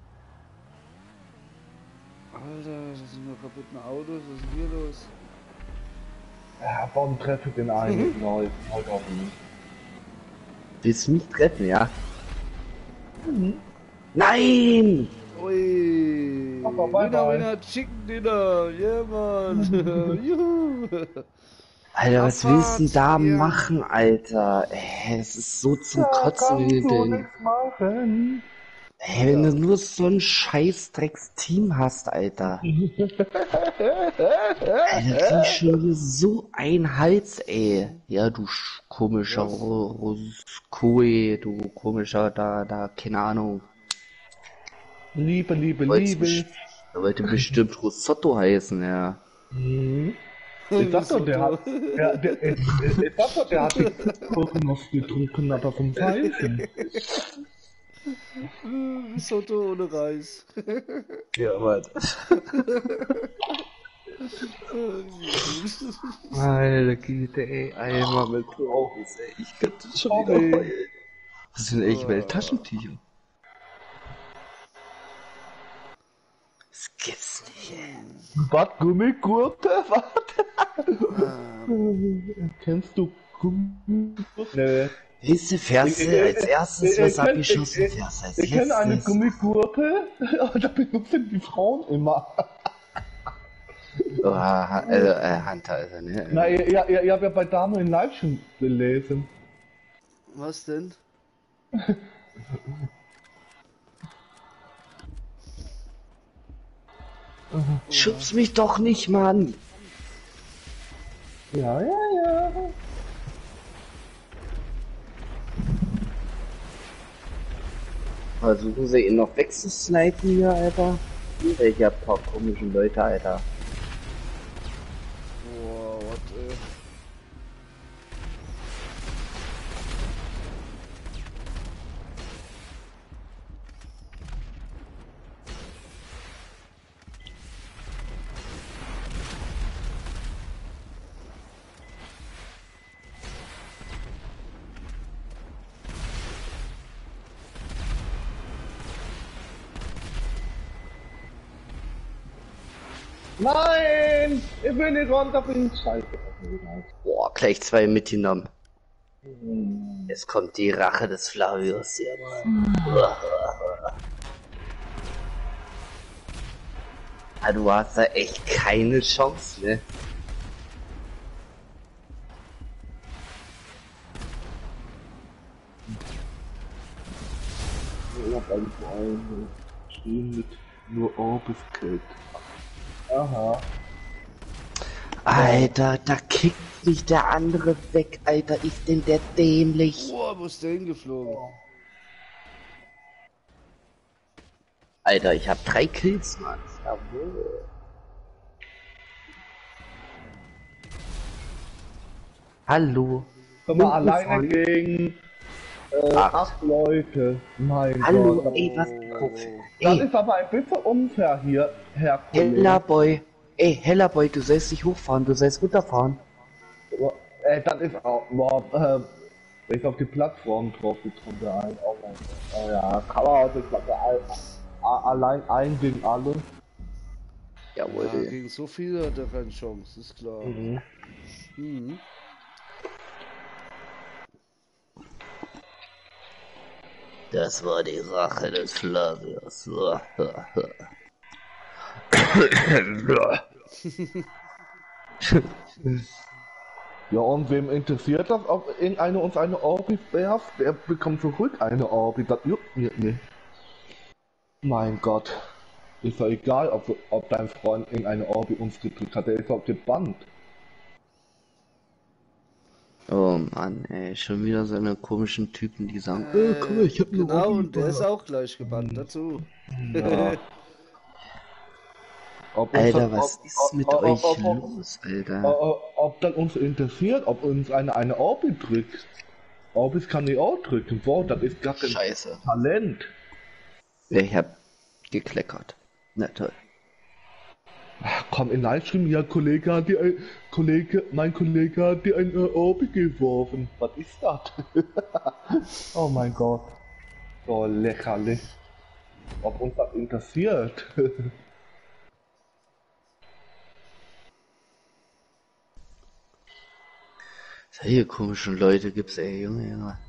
Alter, das sind nur kaputte Autos, was ist denn hier los? Ja, warum treffe ich den einen neu? Heute auf ihn. Willst du mich treffen, ja? Nein! Ui! Aber bye Winner, bye. Winner, Chicken Dinner! Yeah, Mann! Juhu! Alter, was willst du denn da Abfahrt, ja. machen, Alter? Es ist so zum Da Kotzen, kannst wenn du du den... nichts machen. Hey, wenn du nur so ein scheiß Drecks-Team hast, Alter. Alter, krieg ich schon hier so ein Hals, ey. Ja, du komischer Koe, du komischer, da, keine Ahnung. Liebe, Er wollte bestimmt Rosotto heißen, ja. Ich sag doch, der hat die Kokonuss getrunken, aber vom Pfeifen. Risotto ohne Reis. Ja, was? Alter, Güte, ey, einmal mit Profis, ey. Ich könnte schon wieder heulen. Das sind echt Welttaschentücher. Das gibt's nicht, ey. Was, Gummigurte? Kennst du Gummigurte? Nee. Nächste Verse, als erstes was abgeschossen, Vers als Ich kenne eine letztes. Gummigurte, aber da benutzen die Frauen immer. Hunter, also, ne? Na, ihr habt ja bei Dame in Live schon gelesen. Was denn? Schubst mich doch nicht, Mann! Ja, ja, ja. Versuchen sie ihn noch wegzusnipen hier, Alter. Welcher paar komischen Leute, Alter. Boah, what, ey. Nein! Ich will nicht runter, bin scheiße. Boah, gleich 2 mitgenommen. Es kommt die Rache des Flavius hier, Mann. Ah, du hast da echt keine Chance, ne? Ich hab eigentlich vor allem stehen mit nur Orbiskeit. Aha. Alter, da kickt mich der andere weg, Alter. Ist denn der dämlich? Boah, wo ist der hingeflogen? Alter, ich hab 3 Kills, Mann. Jawohl. Hallo. Komm mal Hinten alleine vorne. gegen 8 Leute. Mein Hallo, Gott. ey, was? Das Ey, ist aber ein bisschen unfair hier, Herr Kollege. Hellerboy. Ey, Hellerboy, du sollst nicht hochfahren, du sollst runterfahren. Das ist auch, boah, wenn ich auf die Plattform drauf getroffen ein. Oh mein Gott. Oh ja, kann man auch nicht machen. Allein ein gegen alle. Jawohl. Ja, gegen so viele hat er keine Chance, ist klar. Mhm. Das war die Rache des Flavius. Ja, und wem interessiert das, ob irgendeiner uns eine Orbi werft? Der bekommt zurück eine Orbi, das juckt mir nicht. Mein Gott. Ist ja egal, ob dein Freund irgendeine Orbi uns gedrückt hat, der ist auf gebannt. Oh Mann, ey, schon wieder so eine komischen Typen, die sagen, guck mal, ich hab eine Genau, Orbi und der ist gebaut." auch gleich gebannt dazu. Ja. Ob uns Alter, das- was ob- ist ob- mit ob- euch ob- los, Alter? Ob das uns interessiert, ob uns eine Orbi drückt. Orbis kann die auch drücken. Boah, das ist gar kein Scheiße. Talent. Ich hab gekleckert. Na toll. Ach, komm, in Livestream, ja, mein Kollege hat dir eine Orbi geworfen. Was ist das? Oh mein Gott. So lächerlich. Ob uns das interessiert. Solche komischen Leute gibt's, ey, Junge.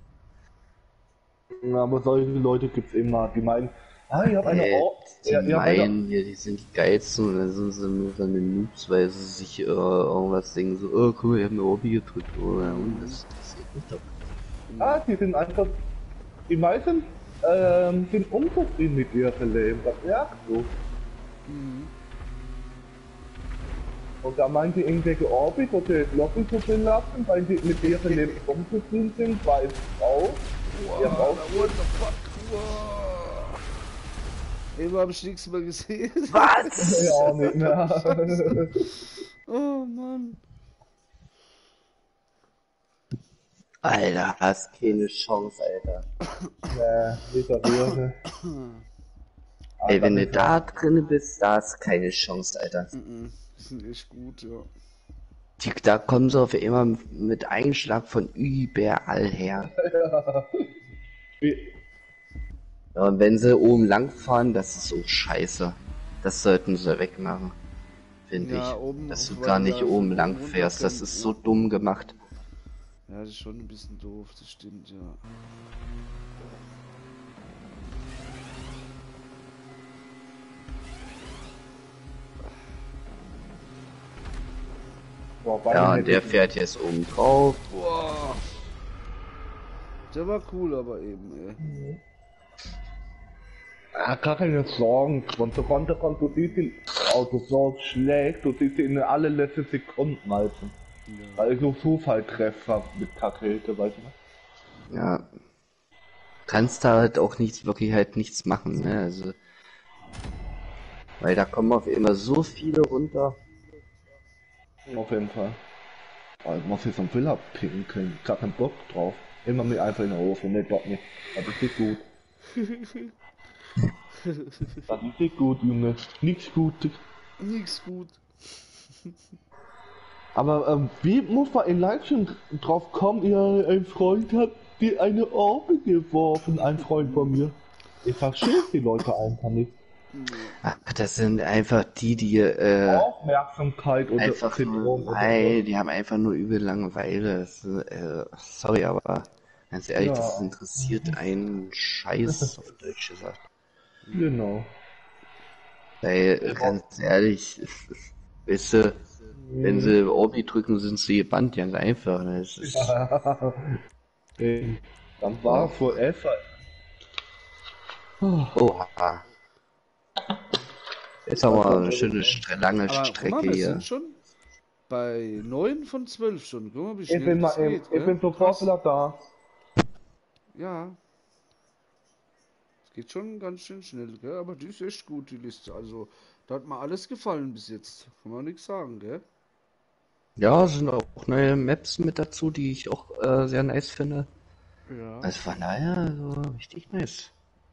Aber solche Leute gibt's immer, die meinen, ich habe eine Orbi. Die meinen hier, die sind die geilsten und dann sind sie nur so eine Noobs, weil sie sich irgendwas denken, so, oh guck mal, ich hab eine Orbi gedrückt, oder und das interessiert mich doch. Die sind einfach, die meisten sind unzufrieden mit ihrem Leben, das merkst du. Und da meinen die irgendwelche Orbit oder Locken zu belassen, weil die mit ihrem Leben unzufrieden sind, weil Frau, ihr Frau, What the fuck? Wow. Eben hab ich nichts mehr gesehen. Was? ja auch nicht mehr. Oh Mann. Alter, hast keine Chance, Alter. Nicht der Wirte. Ey, wenn du da drin bist, da hast keine Chance, Alter. Die sind echt gut, ja. Da kommen sie auf einmal mit Einschlag von überall her. Ja, und wenn sie oben lang fahren, das ist so scheiße. Das sollten sie wegmachen. Finde Ja, ich. oben Dass du auf gar Wand nicht da oben von lang oben fährst, das runter ist können, so dumm gemacht. Ja, das ist schon ein bisschen doof, das stimmt, ja. Ja, und der fährt jetzt oben drauf. Boah. Der war cool, aber eben, ey. Gar keine Sorgen, du siehst die Autos so schlecht, du siehst sie in alle letzten Sekunden meistens. Weil so Zufalltreffer mit Rakete, weißt du? Ja. Kannst da halt auch nichts, wirklich halt nichts machen, ne? Also. Weil da kommen auf immer so viele runter. Auf jeden Fall. Aber ich muss jetzt so ein Villa picken können. Ich hab keinen Bock drauf. Immer mit einfach in der Hose. Ne, Bock nicht. Das ist nicht gut. Das ist nicht gut, Junge. Nichts Gutes. Nix gut. Aber wie muss man in Livestream drauf kommen, ein Freund hat dir eine Orbe geworfen, ein Freund von mir. Ich verstehe die Leute einfach nicht. Ach, das sind einfach die Aufmerksamkeit oder einfach Syndrom nur, oder nein, die haben einfach nur übel Langeweile. Das, sorry, aber ganz ehrlich, Ja. das interessiert einen Scheiß, auf Deutsch gesagt. so. Genau. Weil, ganz ehrlich, weißt du, wenn sie Orbi drücken, sind sie gebannt, ganz einfach. Ne? Das ist, Dann war es wohl Elfer. oha. Jetzt haben wir eine schöne, lange Aber Strecke guck mal, wir hier. sind schon bei 9 von 12 Stunden. Guck mal, wie Ich schnell bin das mal, geht, ich gell? bin sofort Krass. wieder da. Ja. Es geht schon ganz schön schnell, gell? Aber die ist echt gut, die Liste. Also, da hat mir alles gefallen bis jetzt. Kann man nichts sagen, gell? Ja, sind auch neue Maps mit dazu, die ich auch sehr nice finde. Ja. Also von daher, so richtig nice.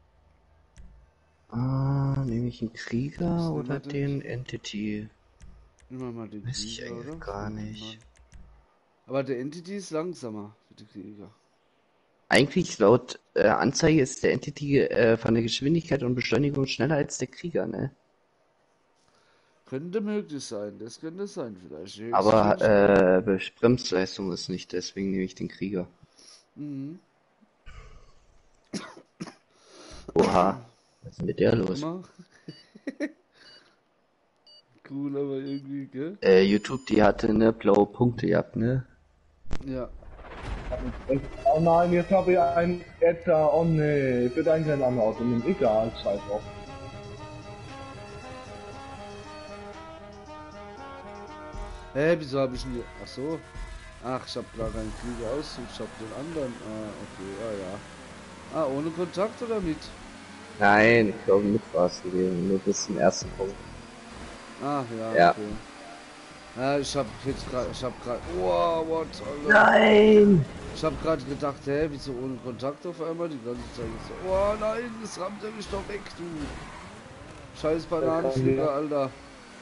Nehme ich einen Krieger Was oder nehmen wir denn? den Entity? Nehmen wir mal den Weiß ich Krieger, eigentlich oder? gar nicht. Aber der Entity ist langsamer für die Krieger. Eigentlich laut Anzeige ist der Entity von der Geschwindigkeit und Beschleunigung schneller als der Krieger, ne? Könnte möglich sein, das könnte sein vielleicht. Aber Bremsleistung ist nicht, deswegen nehme ich den Krieger. Mhm. Oha, was ist denn mit der los? Immer. Cool, aber irgendwie, gell? YouTube, die hatte ne blaue Punkte gehabt, ne? Ja. Oh nein, jetzt habe ich ein Edda. Oh nee, ich würde eigentlich ein anderes Auto nehmen. Egal, scheiß drauf. Hä, wieso habe ich denn... Ach so. Ach, ich habe gar keinen Flieger ausgesucht, ich habe den anderen. Ah, okay, ja, ja. Ah, ohne Kontakt oder mit? Nein, ich glaube mit war es gewesen, nur bis zum ersten Punkt. Ah, ja, Ja. okay. Ja, ich habe gerade... Wow, what, Alter. Nein! Ich habe gerade gedacht, hä, wieso ohne Kontakt auf einmal? Die ganze Zeit so, oh nein, das rammt er mich doch weg, du. Scheiß Bananenflieger, Alter.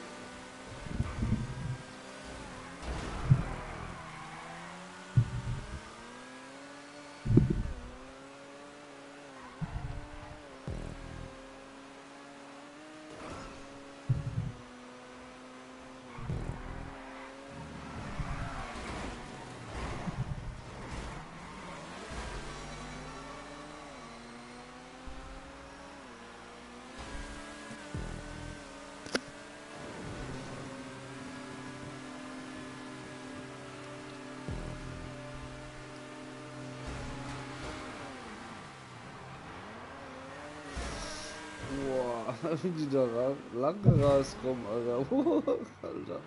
Boah, wie die da lang gerast kommen, Alter. Alter.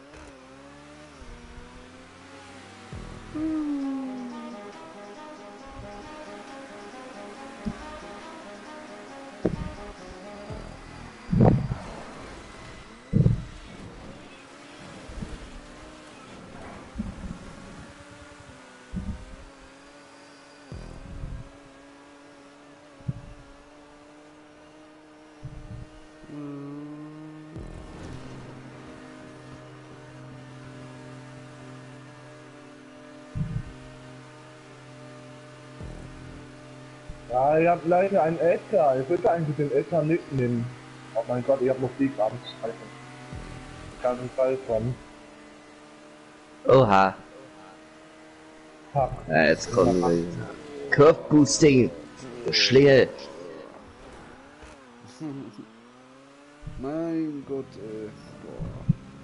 Ja, ich habe leider einen Edda. Ich würde eigentlich den Edda mitnehmen. Oh mein Gott, ich habe noch die Abschaltung. Ich kann einen Fall kommen. Oha. Fuck. Ja, jetzt kommen wir. Curve Boosting! Schlingel! Mein Gott, ey. Boah.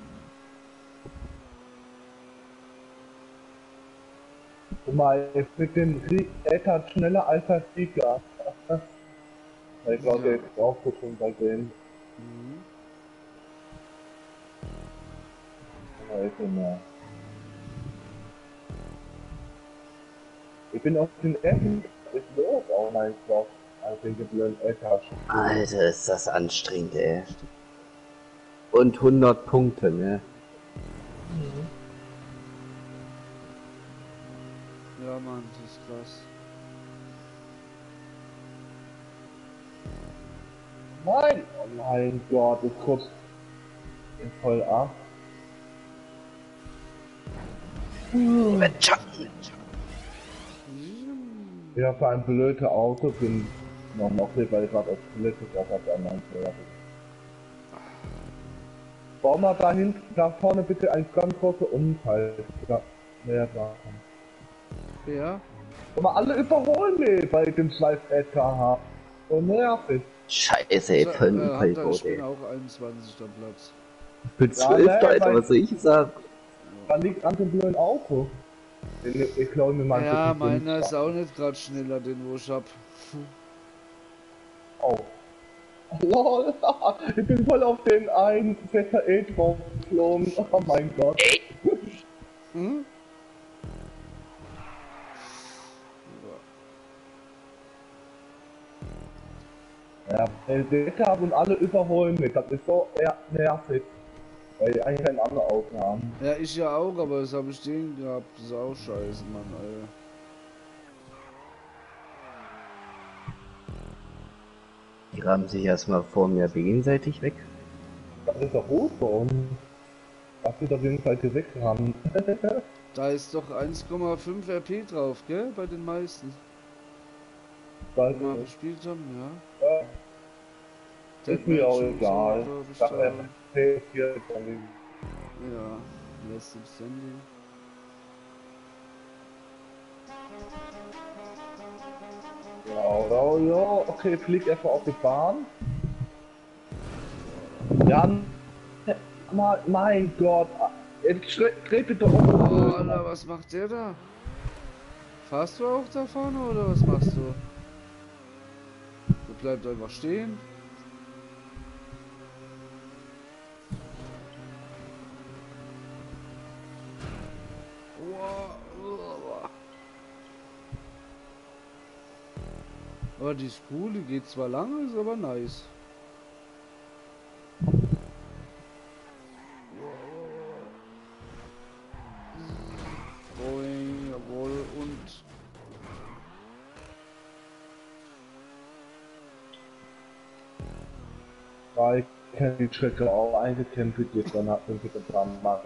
Guck mal, mit dem Krieg Edda schneller als der Sieger. Ich glaube, der ist auch so schon bei denen. Aber ist nicht mehr. Ich bin auf den Essen. Ist los, oh mein Gott. Also den blöden Edda. Alter, ist das anstrengend, ey. Und 100 Punkte, ne? Ja, Mann, das ist krass. Nein! Oh mein Gott, ist kurz voll ab. Ja, für ein blödes Auto bin noch nicht, weil ich gerade auf Toilette gesagt habe, an meinem Pferd. Bau mal da hinten, da vorne bitte ein ganz großer Unfall. Ja, näher dran. Ja? Guck mal, alle überholen mich bei dem scheiß LKH. So nervig. Scheiße, ey, voll ein Hunter, Unfallboot, ich bin ey. auch 21. Platz. Ich bin Ja, 12, ne, Alter, weil- was soll ich sagen? Da liegt an dem blöden Auto. Ich glaube mir mal Ja, ein bisschen meiner ist auch nicht gerade schneller, den wo ich hab. Oh. Lol, ich bin voll auf den einen Wetter drauf geflogen. Oh mein Gott. Hm? Ja, der haben und alle überholen mich. Das ist so nervig. Weil die eigentlich ein anderes Auto haben. Ja, ich ja auch, aber das habe ich den gehabt. Das ist auch scheiße, Mann, Alter. Die rammen sich erstmal vor mir gegenseitig weg. Das ist doch gut für uns. Das wird auf jeden Fall geweckt haben. Da ist doch 1,5 RP drauf, gell? Bei den meisten. Weil, Die mal gespielt haben, ja. ja, ist mir auch Deadmatch und so, egal. glaub ich, Sag da. einfach, hey, hier ist dann Ja, Last Standing. Ja, okay, flieg einfach auf die Bahn. Ja, mein Gott. Jetzt dreh bitte um. Oh, Alter, was macht der da? Fahrst du auch da vorne oder was machst du? Der bleibt einfach stehen. Aber die Spule geht zwar lang, ist aber nice. Boing, jawohl, und Ja, ich kenne die Strecke auch eingekämpft, jetzt dann hat man sich dran machen.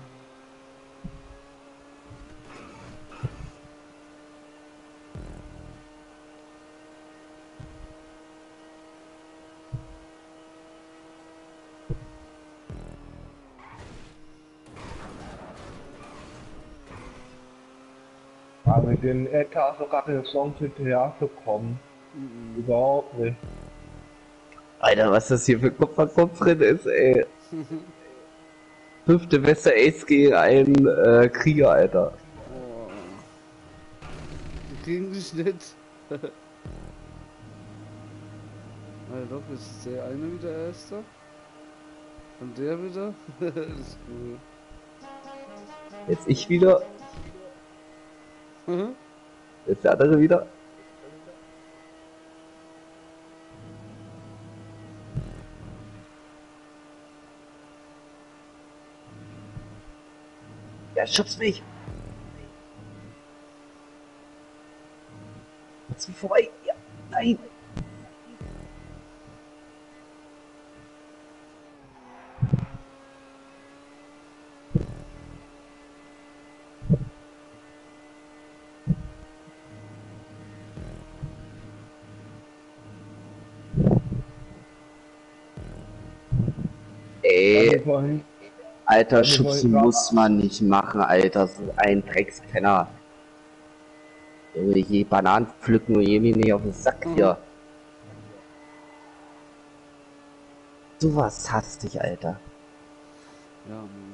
Aber mit den LK sogar den Songs hinterher zu kommen, überhaupt nicht. Alter, was das hier für Kopf an Kopf drin ist, ey. 5. Wester Ace gegen einen Krieger, Alter. oh. Die kriegen dich nicht. Also doch, ist der eine wieder Erster. Und der wieder. Das ist cool. Jetzt ich wieder, Mhm. jetzt der andere wieder. Ja, schubst mich! Jetzt mich vorbei! Ja, nein! Ey, Vorhin, Alter, wir schubsen wollen- muss man nicht machen, Alter, so ein Dreckspenner. Junge, je Bananen pflücken und je mir nicht auf den Sack hier. Sowas hasst dich, Alter. Ja, Mann.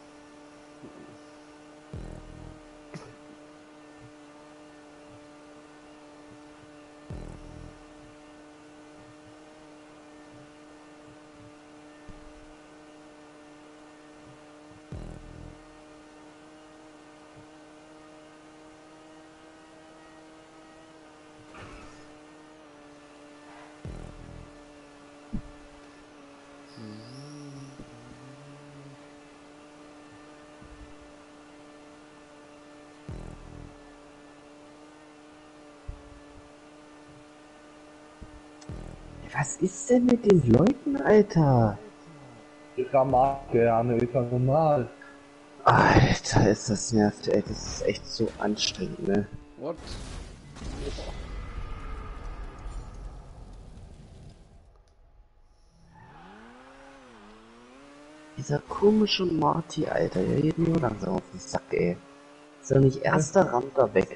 Was ist denn mit den Leuten, Alter? ich mag gerne, ist ja normal. Alter, ist das nervt, ey, das ist echt so anstrengend, ne? What? Dieser komische Marty, Alter, der geht nur langsam auf den Sack, ey. Ist doch nicht erster Rammt da weg.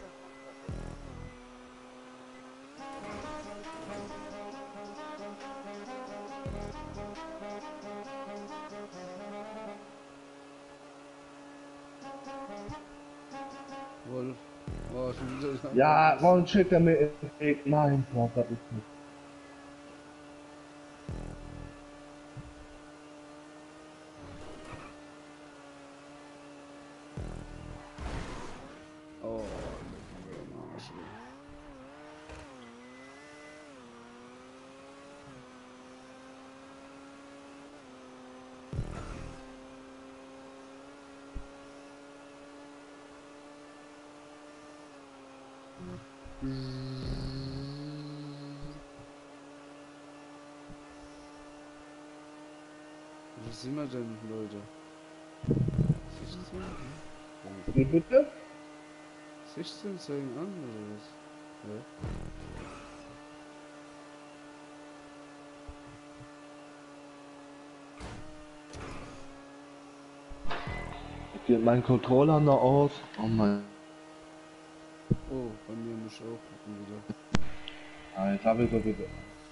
Wolf. Oh, schon wieder das Ja, andere. warum schickt er mir in den Weg? Mein Gott, das ist nicht. Oh, leck mir am Arsch, ey. Wo sind wir denn, Leute? 16? Wie bitte? 16 zeigen an, oder was? Ja. Geht mein Controller noch aus? Oh mein. Oh, bei mir muss ich auch gucken wieder. Ah, jetzt habe ich so diese.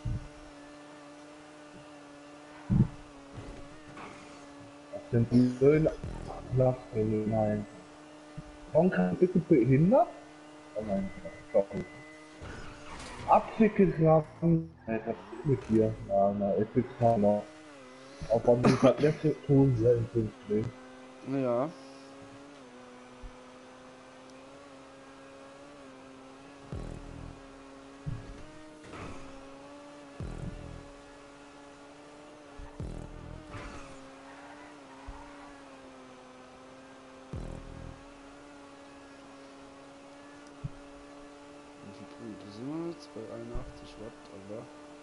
Das sind die schönen Nachrichten. Nein. Warum kann ich bitte behindert? Oh mein Gott, sorry. Abwickelgraben. Ey, was ist mit dir? Na, ich bin keiner. Aber du kannst nicht so tun, ja, ich bin's nicht. Ja. Wie viel Punkte sind wir jetzt? Bei 81 Watt, aber.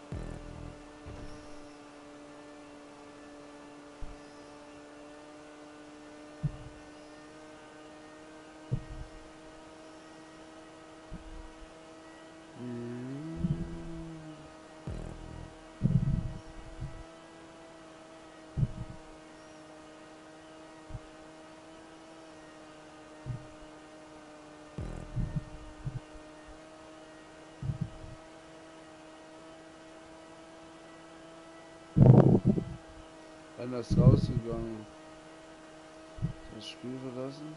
Einer ist rausgegangen. Das Spiel verlassen.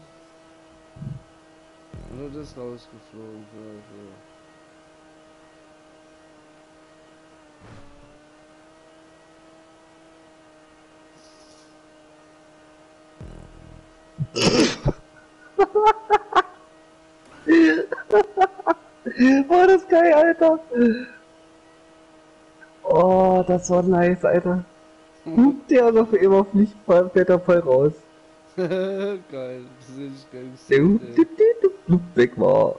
Oder das rausgeflogen vielleicht, ja. War das geil, Alter. Oh, das war nice, Alter. Der noch immer fliegt, fährt er voll raus. Geil, das hätte ich geil Der gesehen, ey. weg war.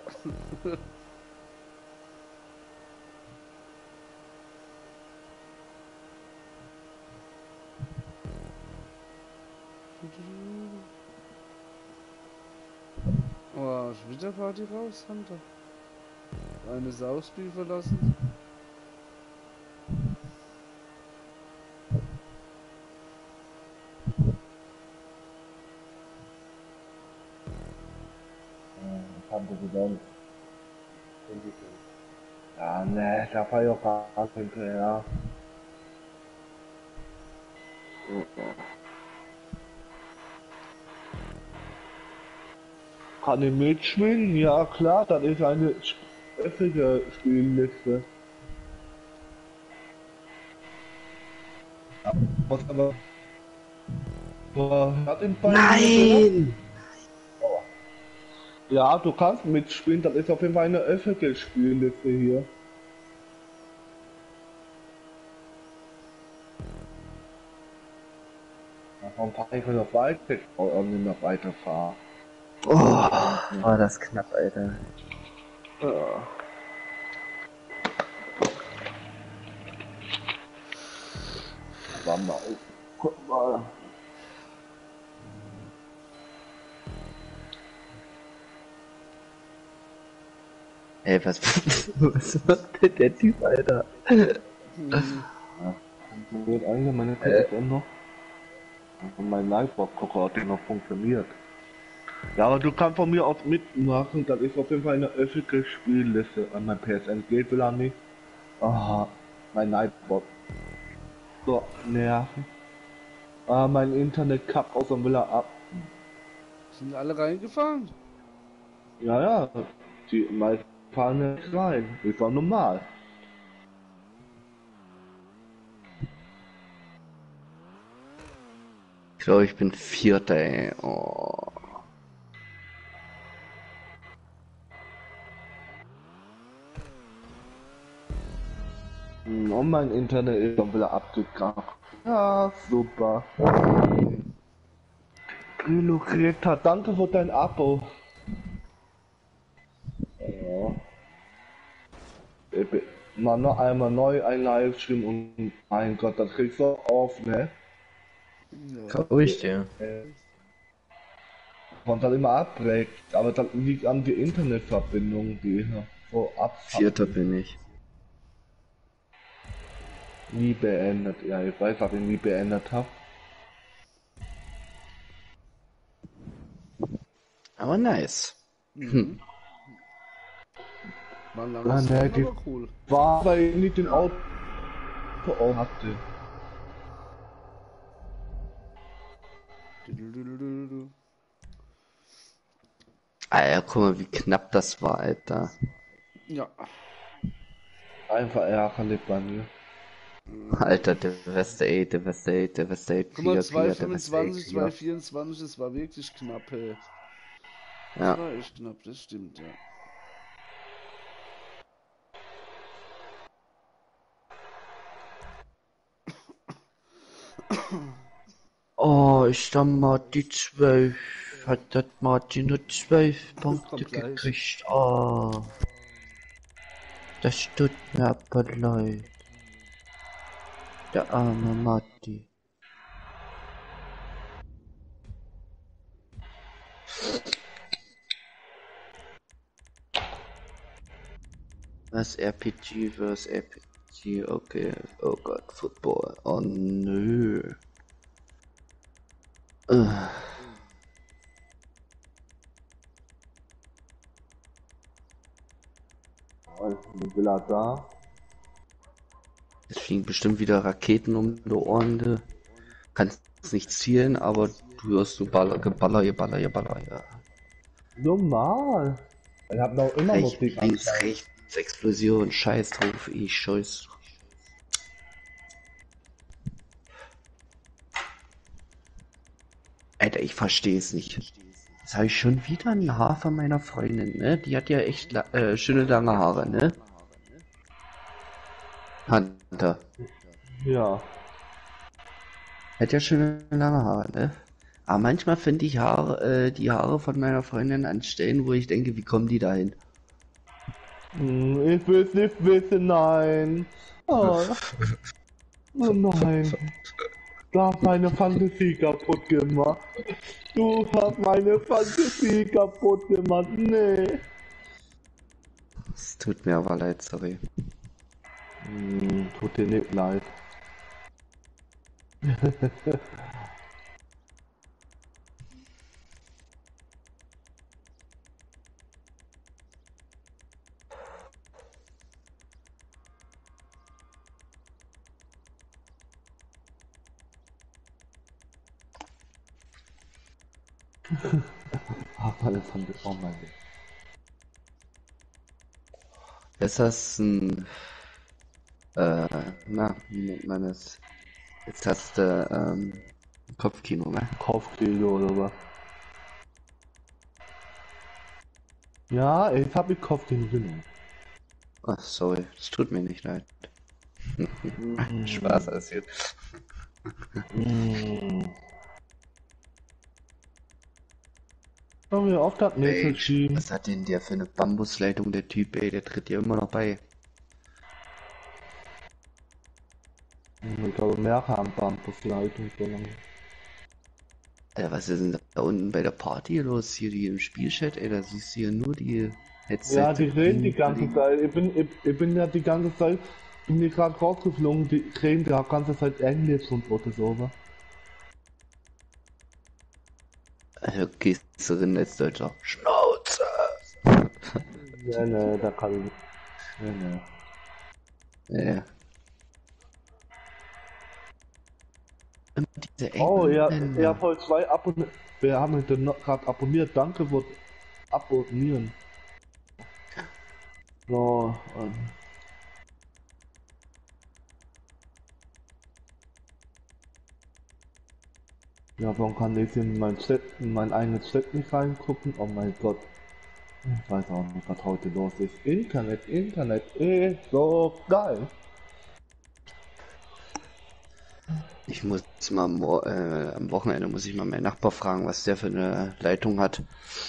Oh, schon wieder Party raus, Hunter. Eine Sauspiel verlassen. Haben wir wieder. Ja, ne, da war ja auch gar hinterher. Kann ich mitschwingen? Ja klar, das ist eine öffentliche Spielliste. Was aber... Hat den Fall Nein! Ja, du kannst mitspielen, das ist auf jeden Fall eine öffentliche Spielliste hier. Warum fahre ich noch weiter? Nicht mehr weiterfahren. Oh, war das knapp, Alter. Ja. Warte mal, guck mal. Ey, was macht denn der Typ, Alter? Funktioniert eigentlich meine Telefon noch? Und mein Livebox-Gucker hat den noch funktioniert. Ja, aber du kannst von mir aus mitmachen, das ist auf jeden Fall eine öffentliche Spielliste. An mein PSN geht will er nicht. Aha, mein Nightbot. So, nerven. Ah, mein Internet kackt aus und will er ab. Sind alle reingefahren? Ja, ja, die meisten fahren nicht rein. Ich war normal. Ich glaube, ich bin Vierter, ey. Oh. Und mein Internet ist dann wieder abgekackt. Ja, super. Grillo Greta, danke für dein Abo. Ja. Ich bin mal noch einmal neu ein Livestream und mein Gott, das kriegst du auf, ne? Glaube ich dir. Und dann immer abbreckt, aber das liegt an der Internetverbindung, die so Vierter bin ich. nie beendet. Ja, ich weiß, was ich nie beendet habe. Aber nice. War ein Ah, langer ne, Stream, die aber cool. war, weil ich nicht den Auto hatte. Düdelüdelüdelü. Alter, guck mal, wie knapp das war, Alter. Ja. Einfach ärgerlich bei mir. Alter, Devastate, Devastate, Devastate, Guck mal, Krieger, Devastate, 2,25, Krieger. 2,24, das war wirklich knapp, hey. Das Ja. war echt knapp, das stimmt, ja. Oh, ist da Martin 12. Hat das Martin nur 12 Punkte Kommt gleich. gekriegt? Oh. Das tut mir aber leid. Der arme Matti. Was RPG vs RPG? Okay. Oh Gott, Football. Oh nö. Also, will er da? Es fliegen bestimmt wieder Raketen um die Ohren. Du kannst nicht zielen, aber du hörst so Baller, Geballer, Geballer, Geballer, ja. Normal. Ich hab noch immer Rechts, Musik links, an. rechts, Explosion, Scheiß drauf, ich scheiß. Alter, ich verstehe es nicht. Jetzt habe ich schon wieder ein Haar von meiner Freundin, ne? Die hat ja echt schöne lange Haare, ne? Hunter. Ja. Hat ja schöne lange Haare, ne? Aber manchmal finde ich die Haare von meiner Freundin an Stellen, wo ich denke, wie kommen die dahin? Ich will's nicht wissen, nein. Oh, oh nein. Du hast meine Fantasie kaputt gemacht. Du hast meine Fantasie kaputt gemacht. Nee. Es tut mir aber leid, sorry. Tut dir nicht leid. Ach, meine Fantasie. Oh mein Gott. Ist das ein, wie nennt man das? Jetzt hast du, Kopfkino, ne? Kopfkino oder was? Ja, ich habe mit Kopfkino genommen. Ach, sorry, es tut mir nicht leid. Spaß passiert. Haben wir oft das nächste Ey, Team. was hat denn der für eine Bambusleitung, der Typ, ey, der tritt ja immer noch bei. Ich glaube, mehr haben Bambusleitung so lange. Alter, was ist denn da unten bei der Party los? Hier die im Spielchat, ey, da siehst du hier nur die Headset. Ja, die reden die ganze Zeit. Ich bin ja die ganze Zeit, bin hier gerade rausgeflogen, die reden die ganze Zeit Englisch und so, was? Also gehst du drin als Deutscher. Schnauze! Ne, da kann ich nicht. Ne. Ja. Immer diese Oh, ja, Engländer. ihr habt heute 2 Abonnenten. Wir haben heute gerade abonniert. Danke für Abonnieren. So, ja, warum kann ich in mein eigenes Chat nicht reingucken? Oh mein Gott. Ich weiß auch nicht, was heute los ist. Internet ist so geil. Ich muss mal am Wochenende muss ich mal meinen Nachbar fragen, was der für eine Leitung hat.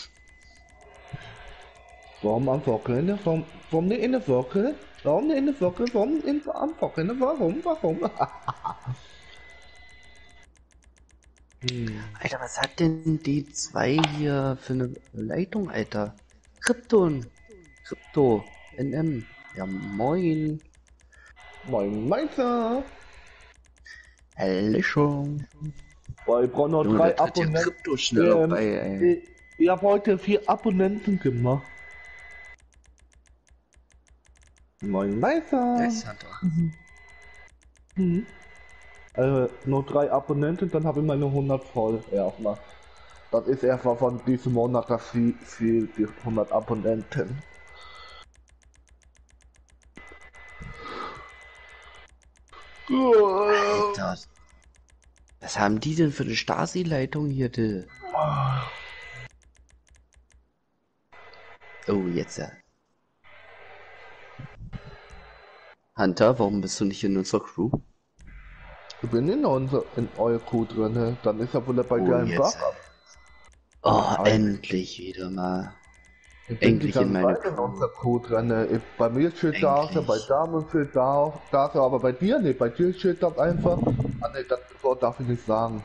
Warum am Wochenende? Warum nicht in der Woche? Warum nicht in der Woche? Am Wochenende? Warum? Alter, was hat denn die zwei hier für eine Leitung, Alter? Krypto, NM. Ja, moin. Moin Meister! Hallöchen. Boah, ich brauche noch Junge, 3 da tritt ja Abonnenten. Krypto schneller bei, ey. Ich habe heute 4 Abonnenten gemacht. Moin Meister. Das hat er. Nur 3 Abonnenten, dann habe ich meine 100 voll. Erstmal. Das ist erstmal von diesem Monat das Ziel, die 100 Abonnenten. Alter. Was haben die denn für eine Stasi-Leitung hier, Till? Oh, jetzt ja. Hunter, warum bist du nicht in unserer Crew? Ich bin in eurer Crew drin, dann ist er wohl bei dir im jetzt. Backup. Oh, endlich wieder mal. Ich bin Endlich die ganze in meine Zeit in Crew. unserer Crew drin. Bei mir steht da, Endlich. bei Damen steht da, aber bei dir nicht. Bei dir steht das einfach. Ah ne, das Wort darf ich nicht sagen.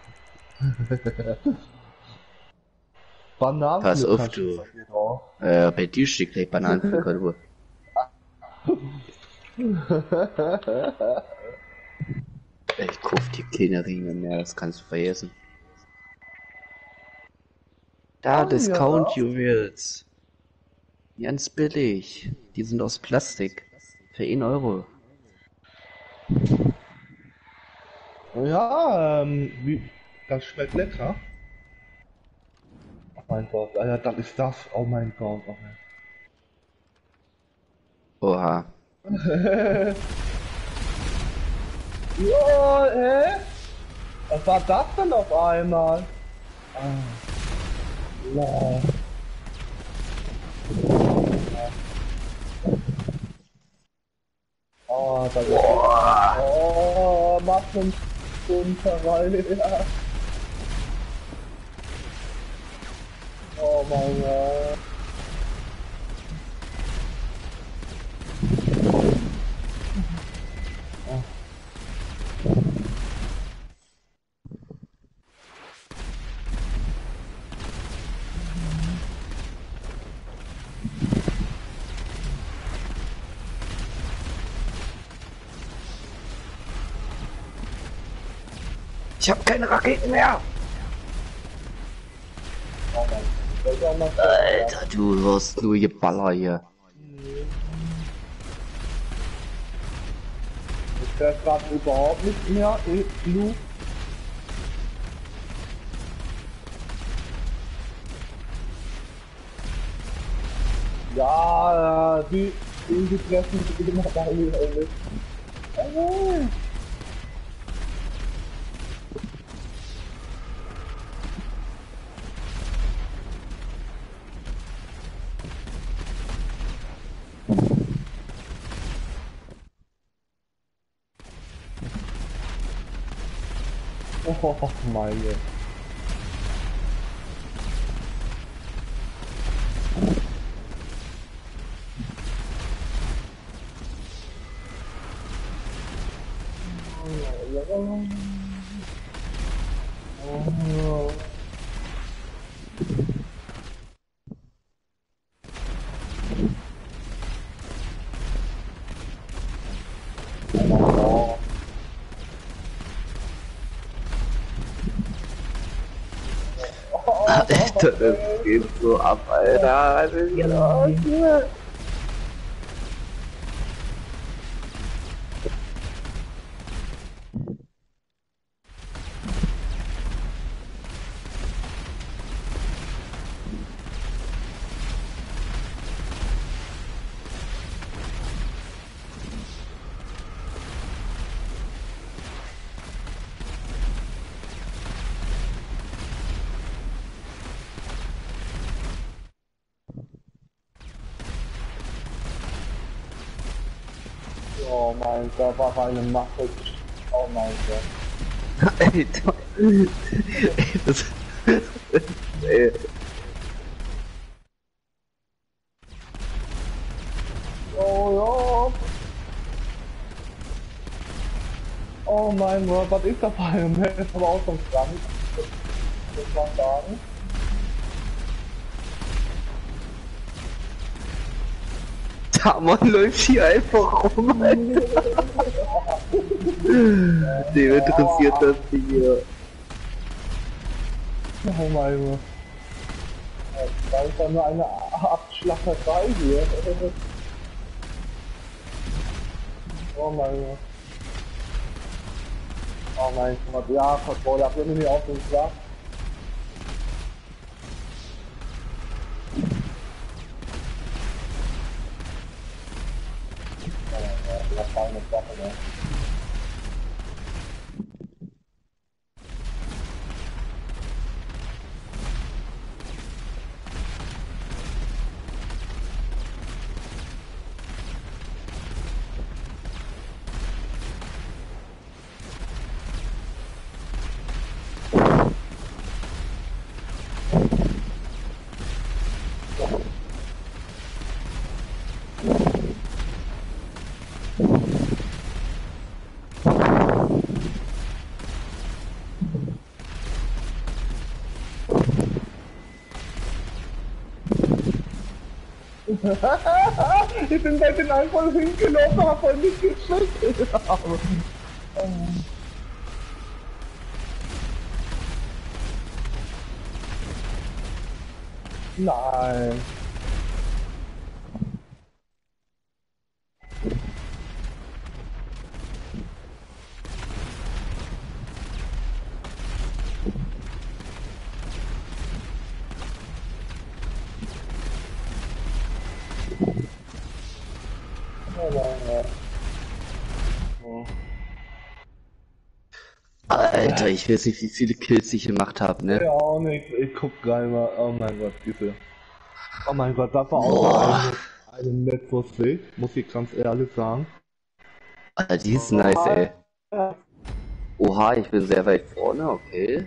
Bananen. Pass auf, du. Bei dir steht gleich Bananenpflücker, du. Ich kauf dir keine Ringe mehr, das kannst du vergessen. Da, Oh, Discount ja. Juwels. Ganz billig. Die sind aus Plastik. Für 1 Euro. Ja, das schmeckt lecker. Oh mein Gott, Alter, das ist das. Oh mein Gott. Oh mein. Oha. Ja, was war das denn auf einmal? Ja. Oh, da ist... Oh, mach uns rein. Ja. Oh mein Gott. Ich hab keine Raketen mehr! Oh mein Gott. Alter, du wirst nur Geballer hier. Ich werde gerade überhaupt nicht mehr Lu. Ja, die treffen sich immer bei mir. Oh meine. Alter, das geht so ab, Alter. Was ist hier los hier? Oh mein Gott, was eine Mache. Oh mein Gott. Alter. Ey, das... Ey. Oh ja. Oh mein Gott, was ist das für ein Mensch? Aber auch schon krank. Das muss man sagen. Tamon läuft hier einfach rum, Alter. Dem interessiert das hier. Oh mein Gott. Das ist ja nur eine Abschlachterei hier. Oh mein Gott. Oh mein Gott, ja, Controller, habt ihr mir nicht auch so gesagt? Das war eine Sache, ne? Ich bin bei den einfach hingelaufen, hab voll nicht geschickt. Nein. Oh mein Gott. Oh. Alter, ich weiß nicht, wie viele Kills ich gemacht habe, Ja, ne? auch nicht. Ich guck gleich mal. Oh mein Gott, diese. Oh mein Gott, das war auch Boah, eine Network, muss ich ganz ehrlich sagen. Alter, die ist nice, ey. Oha, ich bin sehr weit vorne, okay.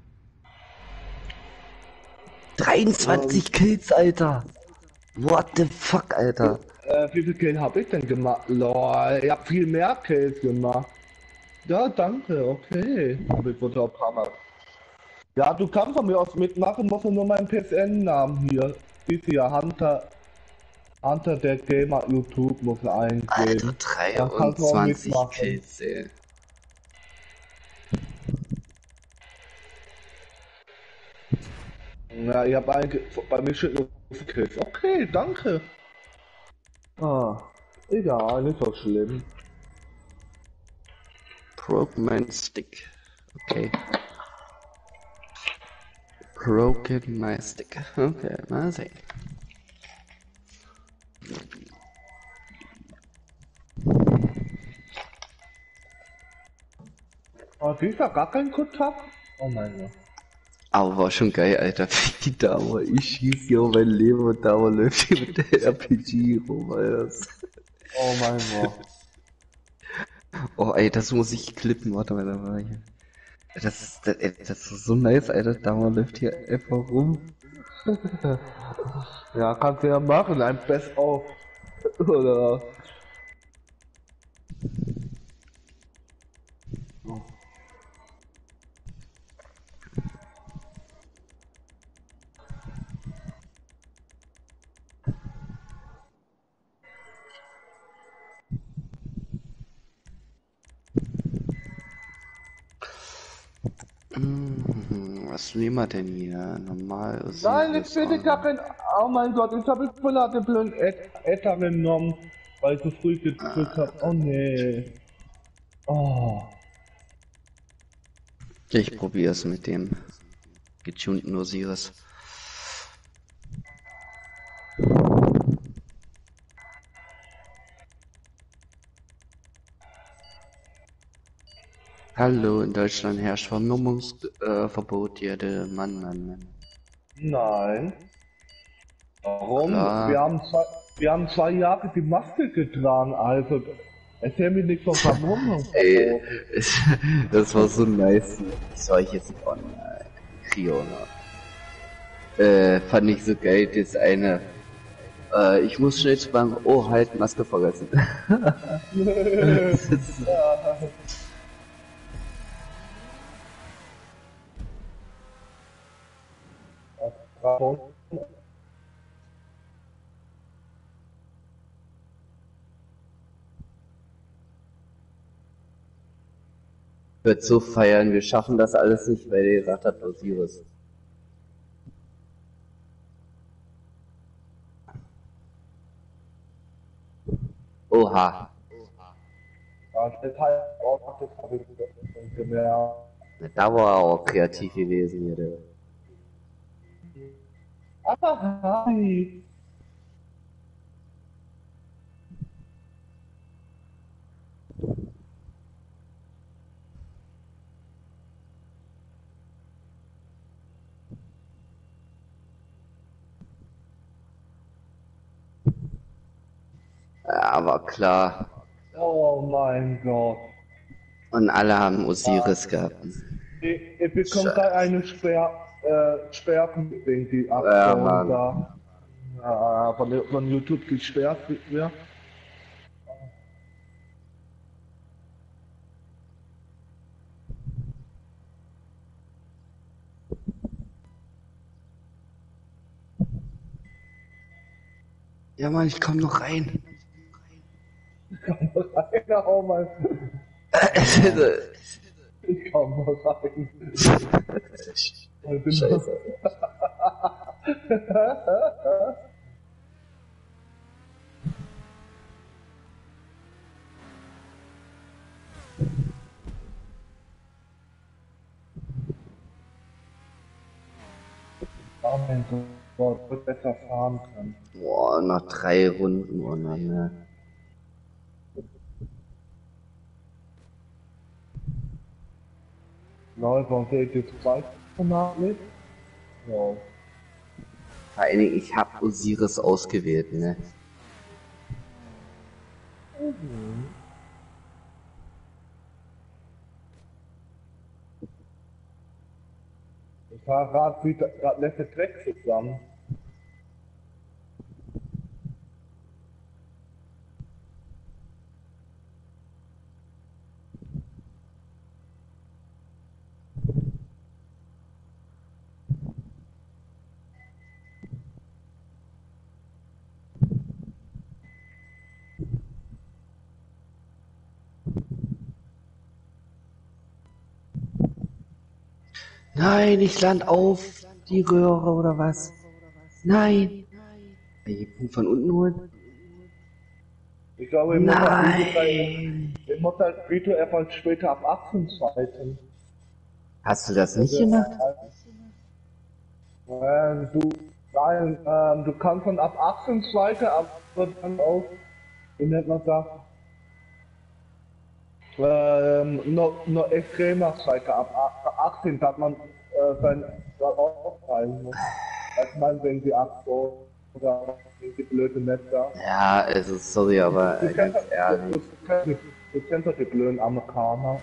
23 Kills, Alter. What the fuck, Alter. Wie viel Kill habe ich denn gemacht? Lol, ich hab viel mehr Kills gemacht. Ja, danke, okay. Aber ich wurde auch Hammer. Ja, du kannst von mir aus mitmachen, musst nur meinen PSN-Namen hier. Ist hier Hunter der Gamer YouTube muss er Alter, eingeben. Dann kannst du auch 23 mitmachen. Kills, ey. Ja, ich habe bei mir steht nur 5 Kills. Okay, danke. Ah, egal, nicht so schlimm. Broke my stick. Okay. Broken my stick. Okay, mal sehen. Ah, dieser gar kein Kontakt? Oh mein Gott. Aber war schon geil, Alter. Wie Dauer. Ich schieß hier auf mein Leben und Dauer läuft hier mit der RPG rum, Alter. Oh mein Gott. Oh, ey, das muss ich klippen. Warte mal, da war ich. Das ist so nice, Alter. Dauer läuft hier einfach rum. Ja, kannst du ja machen, ein Best of. Oder. Was nehmen wir denn hier? Normal, Nein, Osiris, ich bitte gar kein. Oh mein Gott, jetzt habe ich voll den blöden Äther genommen, weil ich so früh gedrückt habe. Oh nee. Oh. Ich probiere es mit dem getunten Osiris. Hallo, in Deutschland herrscht Vermummungsverbot. Jede Mann. Nein. Warum? Klar. Wir haben 2 Jahre die Maske getragen, also. Erzähl mir nichts von Vermummung. Ey, das war so nice. Das war ich jetzt von Kriona. Fand ich so geil, das eine. Ich muss schnell sagen, oh halt, Maske vergessen. Wird so feiern, wir schaffen das alles nicht, weil ihr gesagt habt, Osiris. Oha. Das heißt auch, das habe ich gemerkt. Da war er auch kreativ gewesen hier, der. Aber hi. Ja, war klar. Oh mein Gott. Und alle haben Osiris gehabt. Ich bekomme da eine Sperrung, die Ja, Aktion Mann. da. Von YouTube gesperrt wird mir. Ja, Mann, ich komm noch rein. Oh mein Ich komm mal rein. Ich bin Scheiße. Oh mein Gott, wird besser fahren können. Boah, noch 3 Runden und dann, ne. Leute, warum fehlt jetzt 2 mit? Ja. Vor allen Dingen, ich hab Osiris ausgewählt, ne. Ich fahre gerade letzte Dreck zusammen. Nein, ich land auf die Röhre oder was? Nein. Von unten holen? Ich glaube, Nein. ich muss das Video erst später ab 18 schalten. Hast du das nicht gemacht? Du kannst dann ab 18 schalten, aber dann auch, wie nennt man das? Noch extremer schalten, ab 18, dass man sein aufteilen muss. Ich meine, wenn die 8 so oder die blöde Netze. Ja, also sorry, aber ganz ehrlich. Du kennst doch die blöden Amerikaner.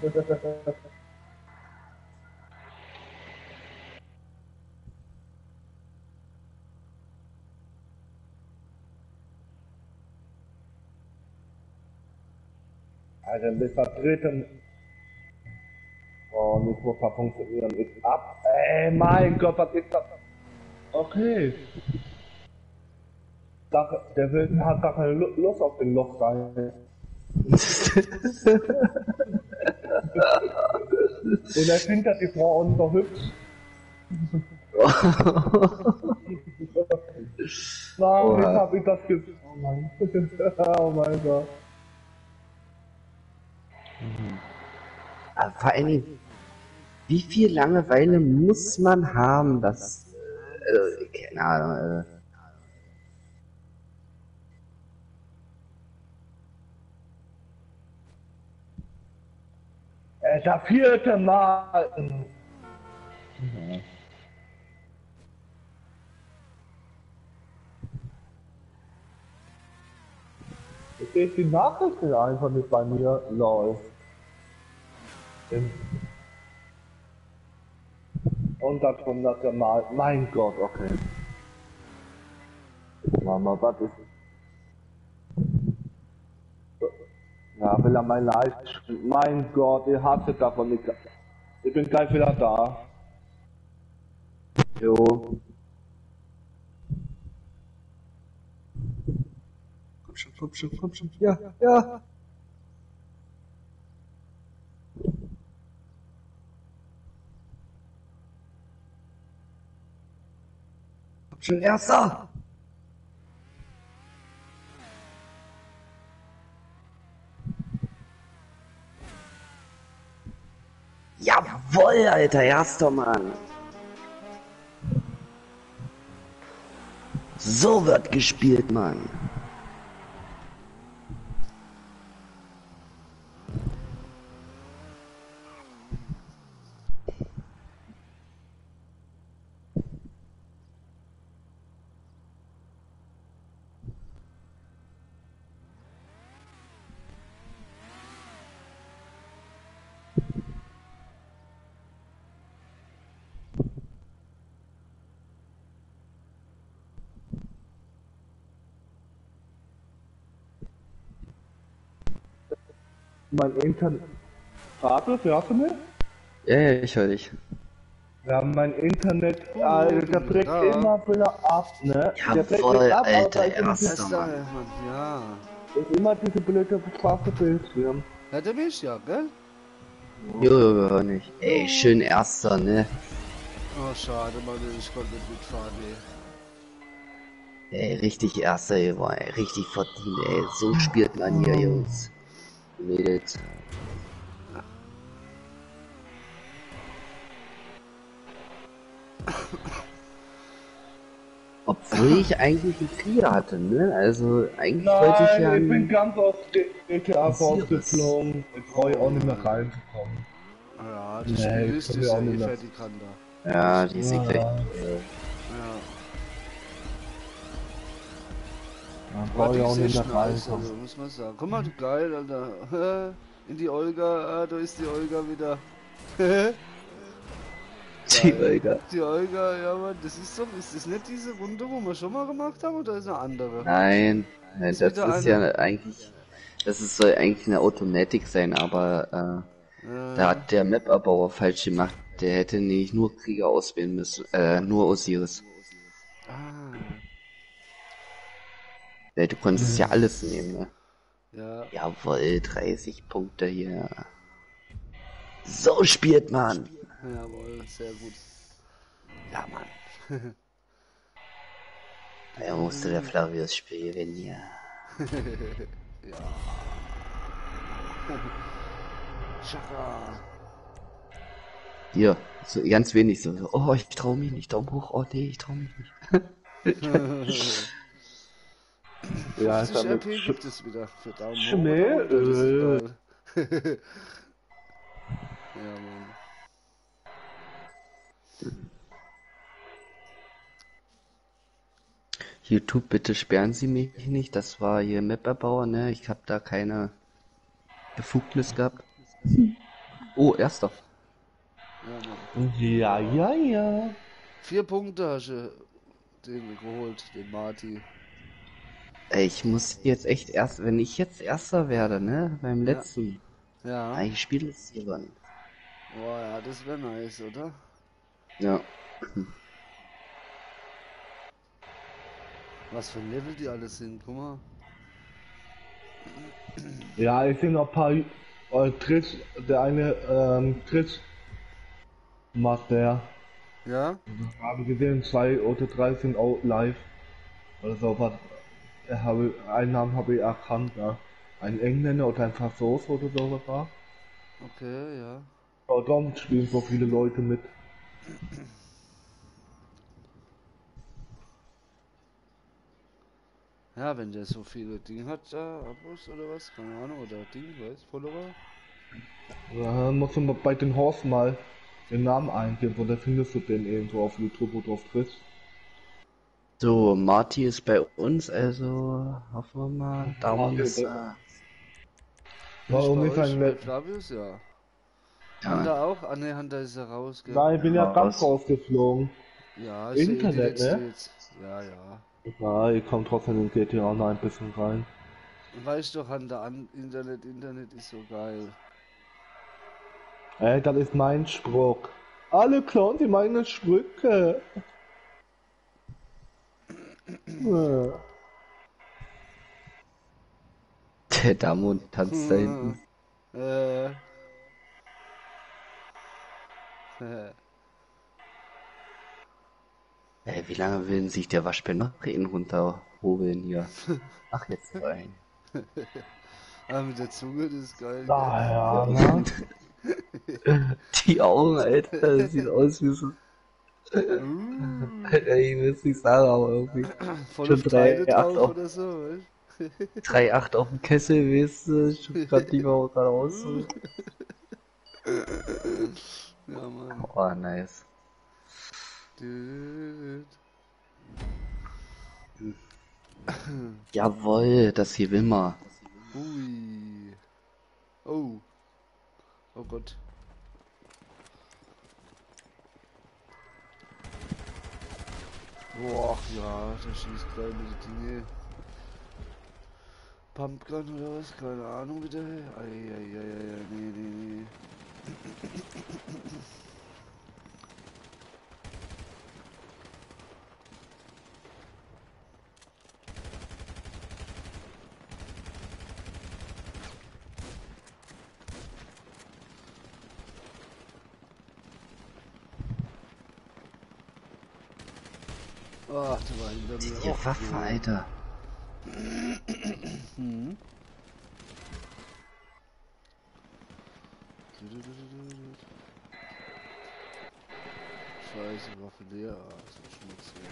Alter, bis der dritten. Oh, nicht muss mal funktionieren. Ist ab. Ey, mein Gott, was ist das? Okay. Der Wilden hat gar keine Lust auf den Loch rein. Und er findet die Frau auch so hübsch. Nein, jetzt hab ich das gesehen. Oh mein Gott. Oh mein Gott. Aber vor allen Dingen, wie viel Langeweile muss man haben, dass, keine Ahnung, Das 4. Mal. Ich sehe die Nachrichten einfach nicht bei mir läuft. Und das 100. Mal. Mein Gott, okay. Mama, was ist. Ja, will er mein Live. Mein Gott, ihr hattet davon nicht. Ich bin gleich wieder da. jo. Komm schon. Ja. Komm schon, Erster! Jawoll, Alter, erster Mann. So wird gespielt, Mann. Mein Internet. Fabio, hörst du mich? Ja, ich höre dich. Ja, mein Internet, der bricht ja. immer wieder ab, ne? Der bricht Jawoll, nicht ab, aber Alter, da ist immer erster Erster, Mann. Mann, ja. immer diese blöde schwarze Bildschirm. Hört ihr mich, ja, gell? Jo, wir hören nicht. Ey, schön erster, ne? Oh, schade, Mann, ich konnte nicht mitfahren, ey. Ey, richtig erster, ey, war ey, richtig verdient, ey. So spielt man hier, Jungs. Mädels. Obwohl ich eigentlich einen Flieger hatte, ne? Also eigentlich wollte ich ja... Nein, ich bin ganz aus GTA Sirius. rausgeflogen. Ich brauche auch nicht mehr reinzukommen. Ja, das Nee, Spiel das ist können wir auch ja eh nicht mehr. fertig, kann da. Ja, die ist gleich. Ja. Da Aber brauche die ich auch ist nicht echt mehr nice, reinkommen. also, muss man sagen. Guck mal, du geil, Alter. In die Olga, da ist die Olga wieder. Die Olga. Die Olga, ja, Mann, das ist doch, ist das nicht diese Runde, wo wir schon mal gemacht haben, oder ist eine andere? Nein, nein, Ist das wieder ist eine. ja eigentlich... soll eigentlich eine Automatic sein, aber da hat der Map-Erbauer falsch gemacht. Der hätte nicht nur Krieger auswählen müssen, nur Osiris. Ah, Du konntest ja alles nehmen, ne? ja. Jawohl, 30 Punkte hier. So spielt man! Jawohl, sehr gut. Ja, Mann. Da musste der Flavius Spiel gewinnen hier. Chaka. Hier, so ganz wenig so. Oh, ich trau mich nicht. Daumen hoch. Oh nee, ich trau mich nicht. Ja, 50 damit RP gibt es wieder für Daumen hoch. Schnell, oder runter, das ist geil. Ja, Mann. YouTube, bitte sperren Sie mich nicht. Das war hier Map-Erbauer, ne? Ich habe da keine Befugnis gehabt. Oh, erster. Ja, Mann. Ja, ja, ja. 4 Punkte hast du den geholt, den Marty. Ey, ich muss jetzt echt erst, wenn ich jetzt erster werde, ne? Beim Ja. letzten. Ja. Ich spiele es hier dann. Boah, ja, das wäre nice, oder? Ja. Was für ein Level die alles sind, guck mal. Ja, ich sehe noch ein paar Tricks. Der eine Trick macht der. Ja? Habe gesehen, 2 oder 3 sind auch live. Oder so was. Einen Namen habe ich erkannt, ja. Ein Engländer oder ein Franzose oder so was war. Okay, ja. Aber darum spielen so viele Leute mit. Ja, wenn der so viele Dinge hat, da, Abos oder was, keine Ahnung, oder Ding, weiß, Follower. Ja, musst du mal bei den Horst mal den Namen eingeben, und dann findest du den irgendwo auf YouTube oder auf Twitch. So, Marty ist bei uns, also hoffen wir mal. Daumen ist. Warum Nicht ist bei euch, ein bei Flavius, ja. Hunter auch? Ah ne, Hunter ist ja raus, gell? Nein, ich bin ja Raus. ganz rausgeflogen. Ja, ist Internet, ja ne? jetzt. Ja, ja. Ja, ich komme trotzdem in GTA Online ein bisschen rein. Weißt doch, Hunter, Internet ist so geil. Ey, das ist mein Spruch. Alle klauen die meine Sprüche. Der Damon tanzt da hinten. Äh. Ey, wie lange will sich der Waschbär noch ihn runterhobeln hier? Ach, jetzt rein. Ah, mit der Zunge, das ist geil. Ah ja, Mann. Die Augen, Alter, das sieht aus wie so. Alter, ich will es nicht sagen, aber irgendwie. Voll Schon auf Teile 3,8 drauf auf, oder so, weißt? 3,8 auf dem Kessel, weißt du, schon grad nicht mehr geradeaus. So. Ja, Mann. Oh, nice. Düt. Jawohl, das hier will man. Ui. Oh. Oh Gott. Boah, ja, der schießt gleich mit den Dinge. Pumpgun oder was? Keine Ahnung wieder. Eieieiei, nee. Ach, der war hinter mir. Die Och, Waffe, jo. Alter. Hm. Scheiße, Waffe leer. Ah, so schmutzig.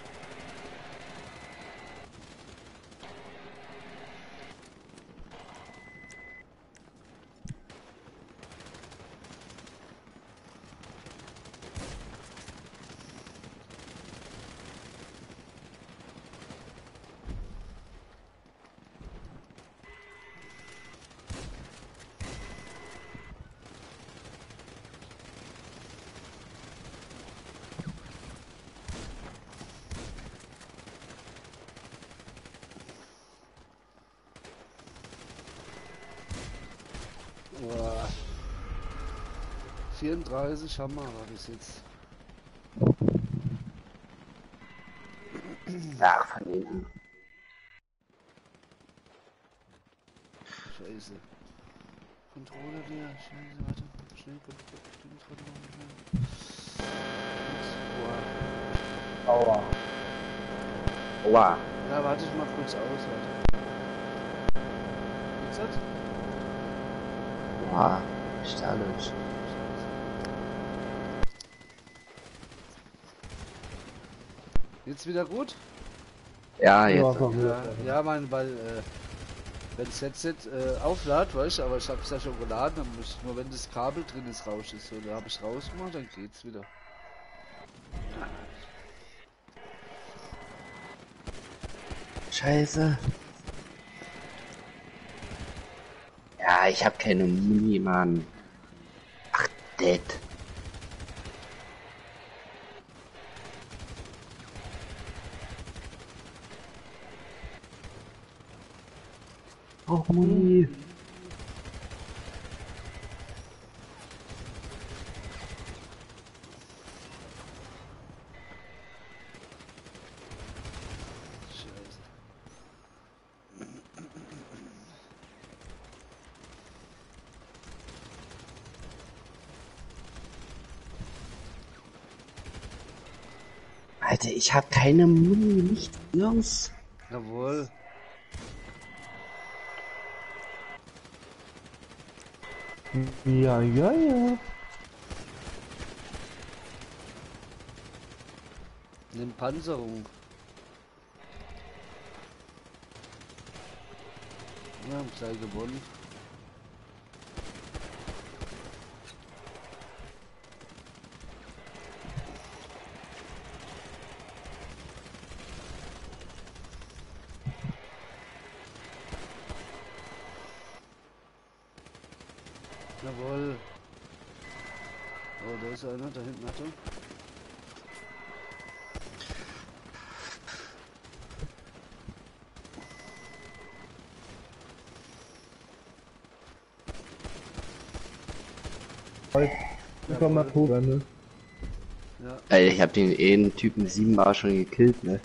Boah. 34 haben wir aber bis jetzt. Ach, von hinten. Scheiße. Controller leer. Scheiße, warte. Schnell, Controller. Aua. Oha. Ja, warte ich mal kurz aus, warte. Jetzt hat? Oha. Stalisch. Jetzt wieder gut? Ja, Ja, jetzt. komm, Ja, mein, weil, wenn das Headset aufladet, weißt du, aber ich hab's ja schon geladen, dann muss ich nur, wenn das Kabel drin ist, raus ist. So, da habe ich rausgemacht, dann geht's wieder. Scheiße. Ja, ich hab keine Muni, Mann. Ach, Dead. Oh, Muni. Scheiße. Alter, ich hab keine Muni, nicht nirgends. Jawohl. Ja. Nimm Panzerung. Ja, haben gleich gewonnen. Jawohl. Oh, da ist einer, da hinten, Achtung. Komm mal hoch, ne? Ja, Ey, ich hab den einen Typen 7-mal schon gekillt, ne?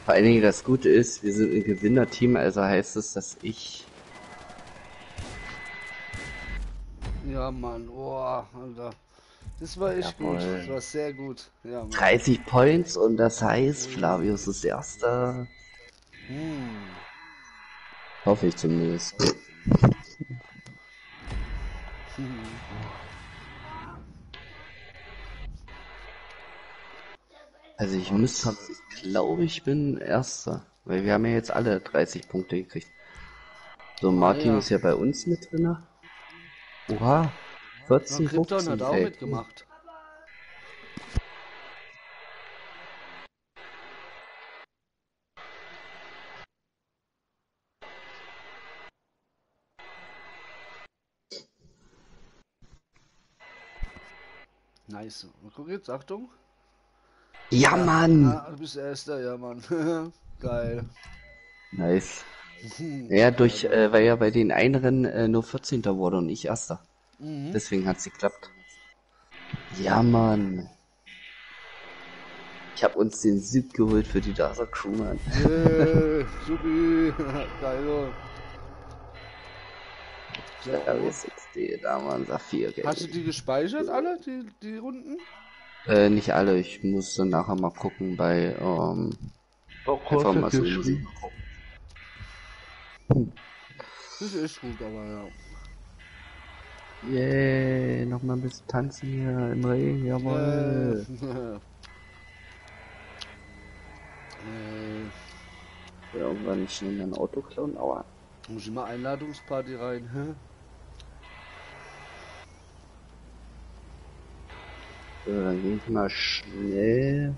Vor allen Dingen das Gute ist, wir sind ein Gewinnerteam, also heißt es, dass ich Ja, Mann. Boah, Alter. Das war echt gut. Jawohl. Das war sehr gut. Ja, Mann. 30 Points und das heißt, Flavius ist Erster. Hoffe ich zumindest. Also ich glaube, ich bin Erster, weil wir haben ja jetzt alle 30 Punkte gekriegt. So, Martin ja. ist ja bei uns mit drin. Oha, Ja, 14, Krypton 15, hat auch ey. mitgemacht. Nice. Und guck jetzt, Achtung. Ja, Mann! Ah, du bist Erster, ja, Mann. Geil. Nice. Ja, weil ja bei den einen Rennen nur 14. wurde und ich Erster. Deswegen hat's geklappt. Ja, Mann. Ich habe uns den Sieg geholt für die DASA Crew, Mann. Supi. Geil. Ja, W6D, da waren Saphir. Hast du die gespeichert, alle, die Runden? Nicht alle, ich muss dann nachher mal gucken bei Auch einfach mal so geschrieben. Das ist echt gut, aber ja. Yeah, noch mal ein bisschen tanzen hier im Regen, jawohl. Irgendwann nicht schnell ein Auto klauen, aua. Muss ich mal Einladungsparty rein, hä? So, dann gehe ich mal schnell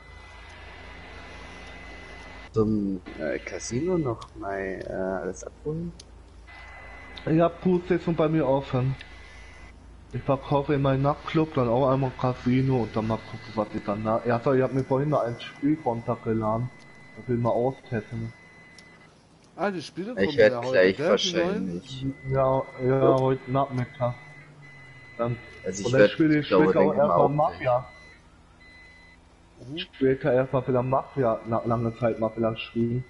zum Casino noch mal alles abholen. Ich hab Poolstation bei mir offen. Ich verkaufe in meinem Nachtclub dann auch einmal Casino und dann mal gucken, was ich dann nach. Ja, so, ich hab mir vorhin noch ein Spiel runtergeladen. Das will ich mal austesten. Ah, die Spiele kommen Ich werde ja heute, gleich gell, die neuen? wahrscheinlich. Ja, heute Nachmittag. Dann, Also ich und dann werde, spiele ich glaube, später auch denke mal erstmal auch. Mafia. Später erstmal wieder Mafia, nach langer Zeit mal wieder spielen.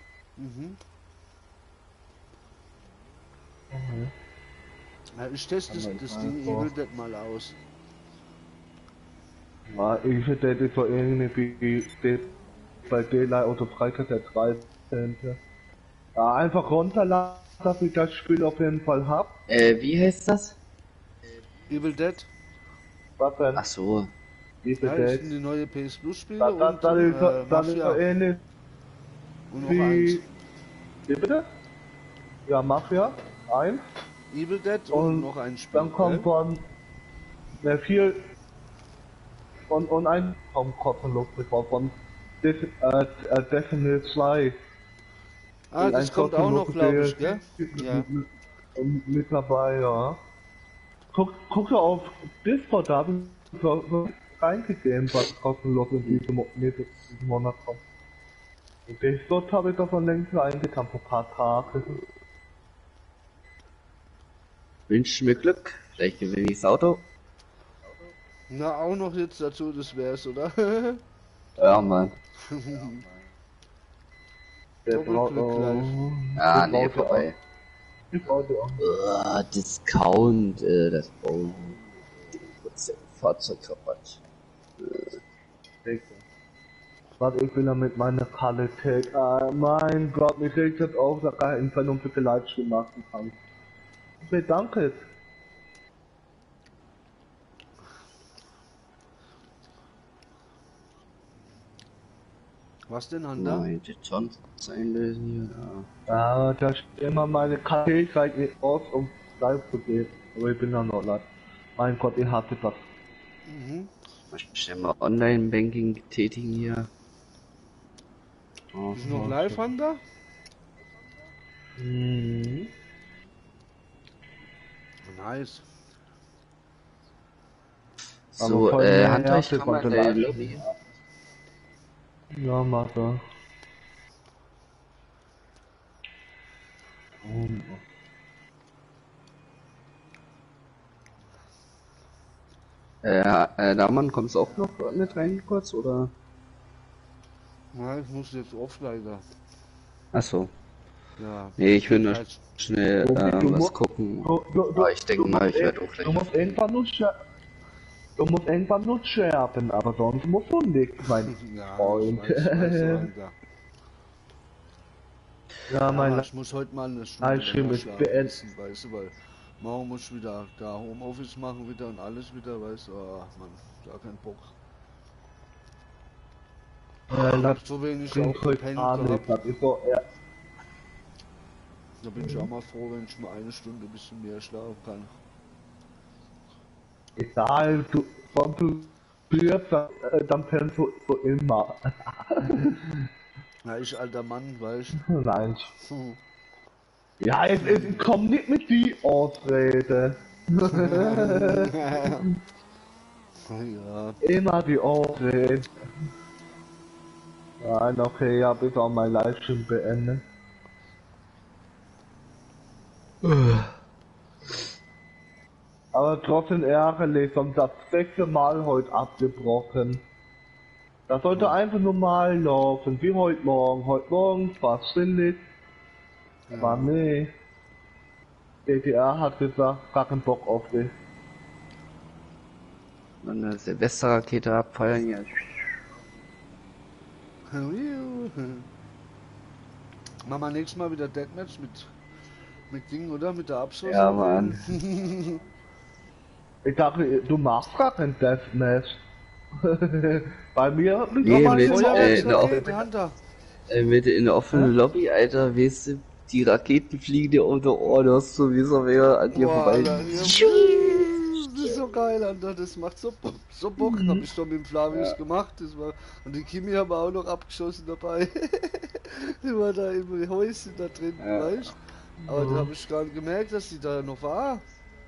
Ja, ich teste das Ding Evil Dead mal aus. Ja, ich hätte das so irgendwie wie bei Daylight oder Freitag der 13. Ja, einfach runterladen, dass ich das Spiel auf jeden Fall hab. Wie heißt das? Evil Dead? Was denn? Ach so. Wie Ja, viel das Geld? sind die neue PS Plus Spiele Das und ist so Mafia ähnlich und noch eins. Wie bitte? Ja, Mafia 1. Evil Dead und Und noch ein Spiel. dann kommt von der 4 und ein kommt kostenlos drauf von Destiny 2. Ah, das Ein kommt auch noch, kostenloses glaube ich, gell? Ja. Mit dabei, ja. Guck doch auf Discord, da habe ich so reingegeben, was kostenlos in diesem Monat kommt. Und Discord habe ich doch schon längst reingetan, vor ein paar Tagen. Wünsch mir Glück. Vielleicht gewinne ich das Auto. Na, auch noch jetzt dazu, das wär's, oder? Ja, Mann. Der Doppelglück braucht Ah, nee, vorbei. Ich brauche auch. Discount, das braucht 10% Fahrzeugrabatt. Was ich will damit meine Qualität. Mein Gott, mir fällt jetzt auf, dass ich einen vernünftigen Livestream machen kann. Ich bedanke es. Was denn, Handa? Nein, die Johns einlösen hier, ja. Ja, da steht immer meine Fähigkeit nicht aus, um live zu gehen. Aber ich bin ja noch live. Mein Gott, ich hasse das. Mal schnell mal Online-Banking tätigen hier. Oh, Ist noch live, Handa? Mhm. Nice. so, Aber voll Hunter, ich nervig kann mal von in der deine Livestream. Lobby. Ja, mach das. Damann, kommst du auch noch mit rein kurz, oder? Ja, ich muss jetzt offline da. Achso. Ja. Nee, ich will nur Halt. schnell was gucken. Aber ich denke mal, ich werde auch gleich. Du musst irgendwann nur sterben, aber sonst musst du nicht, mein Ja, Freund. ich weiß, Alter. Ja, mein Aber ich muss heute mal eine Stunde Livestream länger ist schlafen beendet. müssen, weißt du, weil morgen muss ich wieder da Homeoffice machen wieder und alles wieder, weißt du, Mann, gar keinen Bock. Ich hab so wenig auch gepennt gehabt. Das ist so, ja. Da bin ich auch mal froh, wenn ich mal eine Stunde ein bisschen mehr schlafen kann. Egal, du stirbst, dann pennst du so immer. Na, ich alter Mann, weißt Nein. du. Ja, jetzt komm nicht mit die Ausrede. Ja, Immer die Ausrede. Nein, okay, ja, bis auch mein Livestream beendet. Aber trotzdem ärgerlich, sonst das 6. Mal heute abgebrochen. Das sollte einfach normal laufen, wie heute Morgen. Heute Morgen war es chillig. Aber nee. DDR hat gesagt, gar keinen Bock auf dich. Und eine Silvesterrakete abfeuern, ja. Machen wir nächstes Mal wieder Deathmatch mit Ding, oder? Mit der Abschluss. Ja, Mann. Ich dachte, du machst gar kein Deathmatch. Bei mir Nee, man mit, immer in der Hunter. in der offenen Lobby, Alter, weißt du, die Raketen fliegen dir um die Ohren, du hast so wie so wer an dir Boah, vorbei. Alter, ja, das ist so geil, Alter, das macht so Bock, hab ich schon mit dem Flavius gemacht, das war, und die Kimi haben auch noch abgeschossen dabei, die war da im Häuschen da drin, weißt du, aber da habe ich gar nicht gemerkt, dass die da noch war.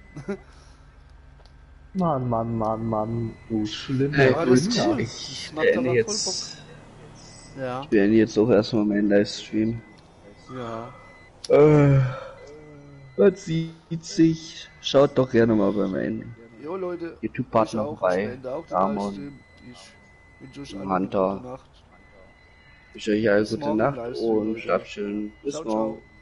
Mann, du schlimmer Ja, das ist Sünder. cool. Ich Das macht aber beende voll jetzt, Ja, ich beende jetzt auch erstmal meinen Livestream. ja. Man sieht sich. Schaut doch gerne mal bei meinem Jo Leute, ich YouTube-Partner auch, ich vorbei. beende auch den Ramon, Livestream. Ich wünsche euch alle eine Hunter. gute Nacht. Ich wünsche euch eine Bis gute morgen im Nacht Livestream, und Leute. schlaft schön. Bis Ciao, morgen. ciao.